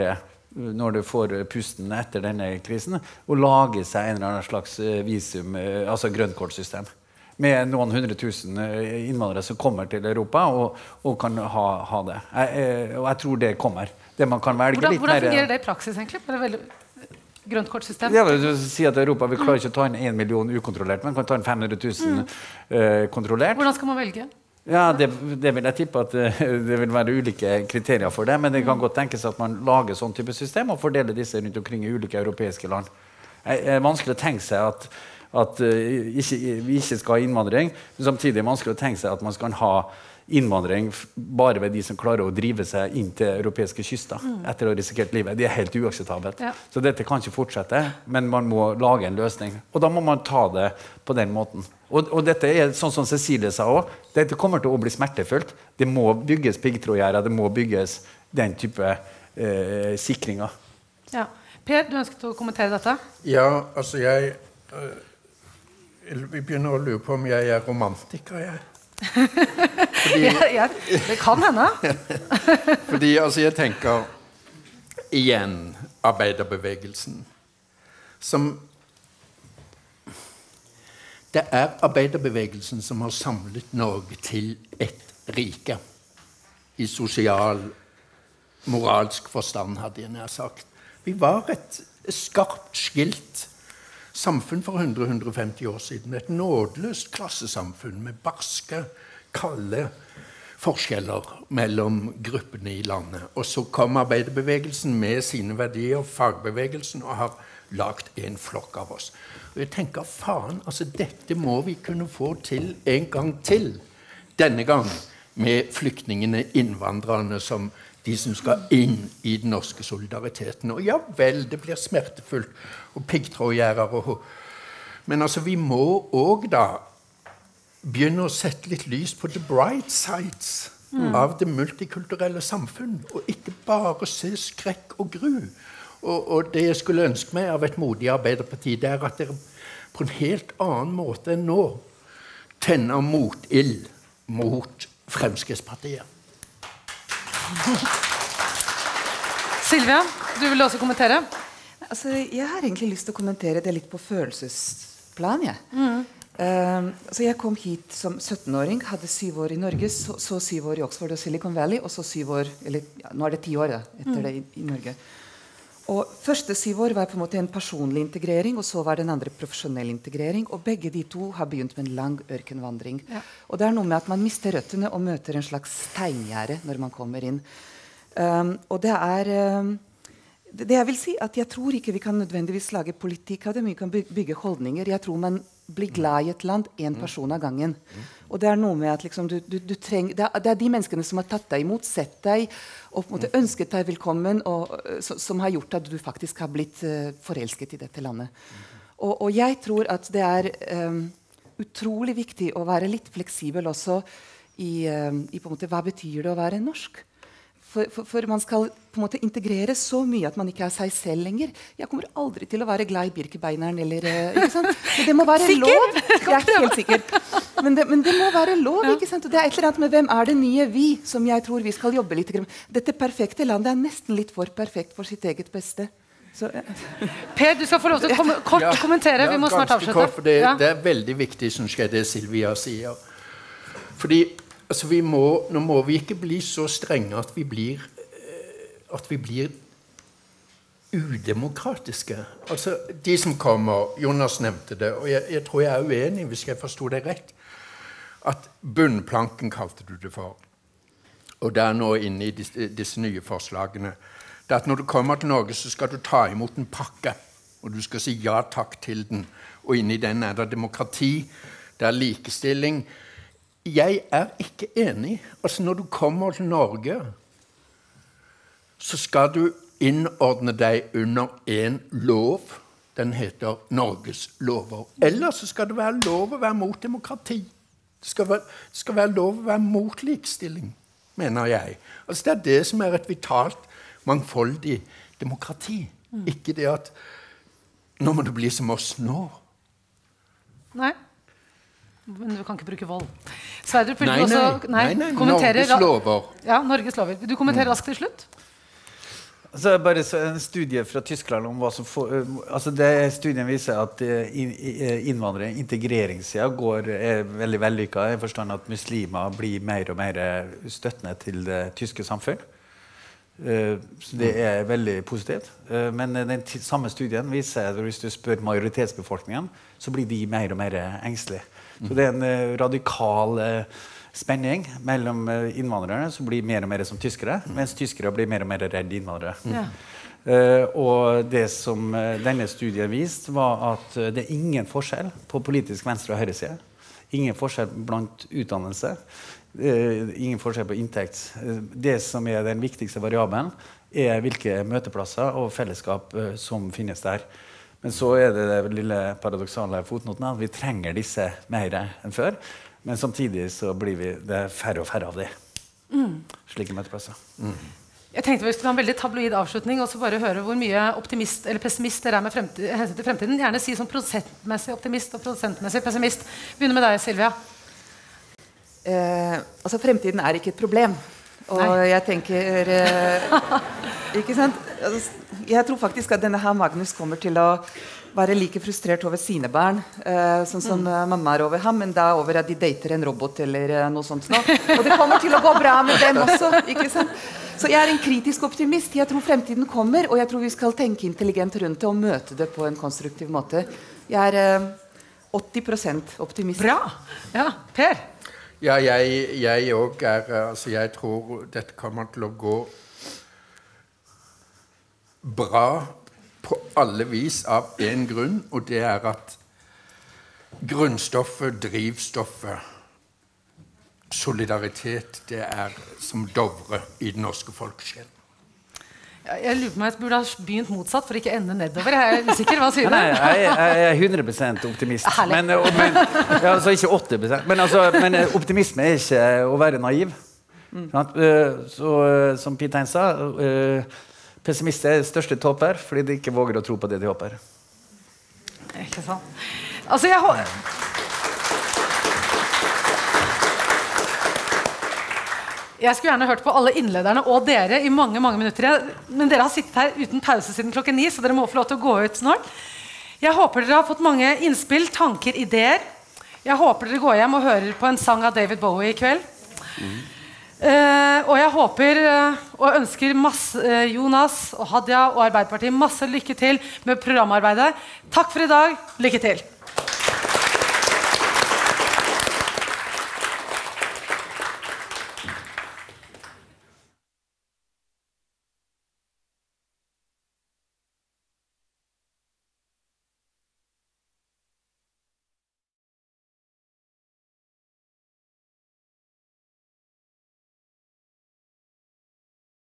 når du får pusten etter denne krisen, å lage seg en eller annen slags visum, altså grønnkortsystem. Med noen hundre tusen innvandrere som kommer til Europa og, og kan ha, ha det. Jeg, og jeg tror det kommer. Det man kan velge hvordan, litt hvordan mer... fungerer det i praksis egentlig? Bare veldig grønt kortsystem? Jeg vil si at Europa vi klarer ikke å ta inn en million ukontrollert, men kan ta inn fem hundre tusen mm. uh, kontrollert. Hvordan skal man velge? Ja, det, det vil jeg tippe at uh, det vil være ulike kriterier for det, men det kan godt tenkes at man lager sånn type system og fordeler disse rundt omkring i ulike europeiske land. Det er vanskelig å tenke seg at at uh, ikke, vi ikke skal ha innvandring, men samtidig er det vanskelig å tenke seg at man skal ha innvandring bare ved de som klarer å drive seg inn til europeiske kyster mm. etter å ha risikert livet. Det er helt uakseptabelt. Ja. Så dette kan ikke fortsette, men man må lage en løsning. Og da må man ta det på den måten. Og, og dette er, sånn som Cecilie sa også, dette kommer til å bli smertefullt. Det må bygges piggtrådgjerder, det må bygges den type eh, sikringer. Ja. Per, du ønsket å kommentere dette? Ja, altså jeg... Øh Vi begynner å lure på om jeg er romantiker, jeg. Fordi, ja, ja, det kan hende. Fordi, altså, jeg tenker igjen arbeiderbevegelsen. Som det er arbeiderbevegelsen som har samlet Norge til et rike. I sosial, moralsk forstand, hadde jeg nær sagt. Vi var et skarpt skilt samfunn for hundre til hundre og femti år siden. Et nådeløst klassesamfunn med barske, kalde forskjeller mellom gruppene i landet. Og så kom arbeiderbevegelsen med sine verdier, fagbevegelsen, og har lagt en flokk av oss. Og jeg tenker, faen, altså dette må vi kunne få til en gang til. Denne gang med flyktningene, innvandrerne, som de som skal inn i den norske solidariteten. Og ja vel, det blir smertefullt, og piggtrådgjerder og... Men altså, vi må også da begynne å sette litt lys på the bright sides mm. av det multikulturelle samfunn, og ikke bare se skrekk og gru. Og, og det jeg skulle ønske meg av et modig Arbeiderparti, det er at dere på en helt annen måte enn nå tenner motild mot Fremskrittspartiet. Silvia, du vil også kommentere? Altså, jeg har egentlig lyst til å kommentere det litt på følelsesplan. Ja. Mm. Um, altså jeg kom hit som syttenåring, hadde syv år i Norge, så, så syv år i Oxford og Silicon Valley, og så syv år, eller ja, nå er det ti år da, etter mm. det i, i Norge. Og første syv år var på en måte en personlig integrering, og så var det en andre profesjonell integrering, og begge de to har begynt med en lang ørkenvandring. Ja. Og det er noe med at man mister røttene og møter en slags steingjerde når man kommer inn. Um, og det er... Um, det jeg vil si, at jeg tror ikke vi kan nødvendigvis lage politikk av det, men vi kan bygge holdninger. Jeg tror man blir glad i et land en person av gangen. Og det er noe med at liksom, du, du, du trenger, det, er, det er de menneskene som har tatt deg imot, sett deg, og på en måte ønsket deg velkommen, og, så, som har gjort at du faktisk har blitt uh, forelsket i dette landet. Og, og jeg tror at det er um, utrolig viktig å være litt fleksibel også i, um, i på en måte, hva betyr det å være norsk? For, for, for man skal på en måte integrere så mye at man ikke er seg selv lenger. Jeg kommer aldri til å være glad i Birkebeineren eller ikke sant? Men det må være sikker? Lov. Jeg er helt sikker. Men det, men det må være lov. Ja. Ikke sant? Og det er et eller annet med hvem er det nye vi som jeg tror vi skal jobbe litt. Dette perfekte landet er nesten litt for perfekt for sitt eget beste. Så, ja. Per, du skal få lov til å kom kort ja, kommentere. Ja, vi må snart avslutte. Kort, for det, ja. det er veldig viktig, synes jeg, det Silvia sier. Fordi altså, vi må, nå må vi ikke bli så strenge at vi blir at vi blir udemokratiske. Altså, de som kommer, Jonas nevnte det, og jeg, jeg tror jeg er uenig, hvis jeg forstod det rett, at bunnplanken kalte du det for, og det er nå inne i disse, disse nye forslagene, det er at når du kommer til Norge, så skal du ta imot en pakke, og du skal si ja takk til den, og inne i den er det demokrati, det er likestilling. Jeg er ikke enig. Altså, når du kommer til Norge, så skal du innordne deg under en lov. Den heter Norges lover. Eller så skal det være lov å være mot demokrati. Det skal være, det skal være lov å være mot likestilling, mener jeg. Altså det er det som er et vitalt, mangfoldig demokrati. Mm. Ikke det at nå må du bli som oss nå. Nei. Men du kan ikke bruke vold. Sverdrup, vil nei, du også nei, nei, nei, kommentere? Norges lover. Ja, Norges lover. Vil du kommentere raskt til slutt? Så bare en studie fra Tyskland om hva som får, altså det, studien viser at innvandrere integreringsiden går, er veldig vellykket. Jeg forstår at muslimer blir mer og mer støttende til det tyske samfunn. Så det er veldig positivt. Men den samme studien viser at hvis du spør majoritetsbefolkningen, så blir de mer og mer engstelige. Så det er en radikal spenning mellom innvandrere som blir mer og mer som tyskere, mens tyskere blir mer og mer redde innvandrere. Ja. Uh, og det som uh, denne studien viste var at uh, det er ingen forskjell på politisk venstre- og høyreside. Ingen forskjell blant utdannelse. Uh, ingen forskjell på inntekt. Uh, det som er den viktigste variabelen er hvilke møteplasser og fellesskap uh, som finnes der. Men så er det det lille paradoksale fotnoten at vi trenger disse mer enn før. Men samtidig så blir vi det færre og færre av det. Mm. Slike møteplasser. Mm. Jeg tenkte vi skulle ha en veldig tabloid avslutning, og så bare høre hvor mye optimist eller pessimist dere er med fremtid, hensyn til fremtiden. Gjerne si sånn prosentmessig optimist og prosentmessig pessimist. Begynner med deg, Silvia. Eh, altså, fremtiden er ikke et problem. Og Nei. jeg tenker eh, ikke sant? Jeg tror faktisk at denne her Magnus kommer til å være like frustrert over sine barn, eh, sånn som mm. mamma er over ham, men da over at de dater en robot eller eh, noe sånt. Nå. Og det kommer til å gå bra med dem også, ikke sant? Så jeg er en kritisk optimist. Jeg tror fremtiden kommer, og jeg tror vi skal tenke intelligent rundt det og møte det på en konstruktiv måte. Jeg er eh, åtti prosent optimist. Bra! Ja, Per? Ja, jeg, jeg også er, altså jeg tror dette kommer til å gå bra på alle vis av en grunn, og det er at grunnstoffet, drivstoffet, solidaritet, det er som Dovre i den norske folkesjelen. Ja, jeg lurer på meg at jeg burde ha begynt motsatt for ikke ende nedover. Jeg er usikker, hva sier du? Nei, jeg, jeg er hundre prosent optimist. Men, men, ja, altså ikke åtti prosent. Men, altså, men optimisme er ikke å være naiv. Mm. Så, som Pitein sa, pessimister er største tåper fordi de ikke våger å tro på det de håper. Ikke sant. Altså, jeg håper... Jeg skulle gjerne hørt på alle innlederne og dere i mange, mange minutter. Men dere har sittet her uten pause siden klokken ni, så dere må få lov til å gå ut snart. Jeg håper dere har fått mange innspill, tanker, ideer. Jeg håper dere går hjem og hører på en sang av David Bowie i kveld. Mm. Uh, og jeg håper uh, og ønsker masse, uh, Jonas og Hadia og Arbeiderpartiet masse lykke til med programarbeidet. Takk for i dag. Lykke til!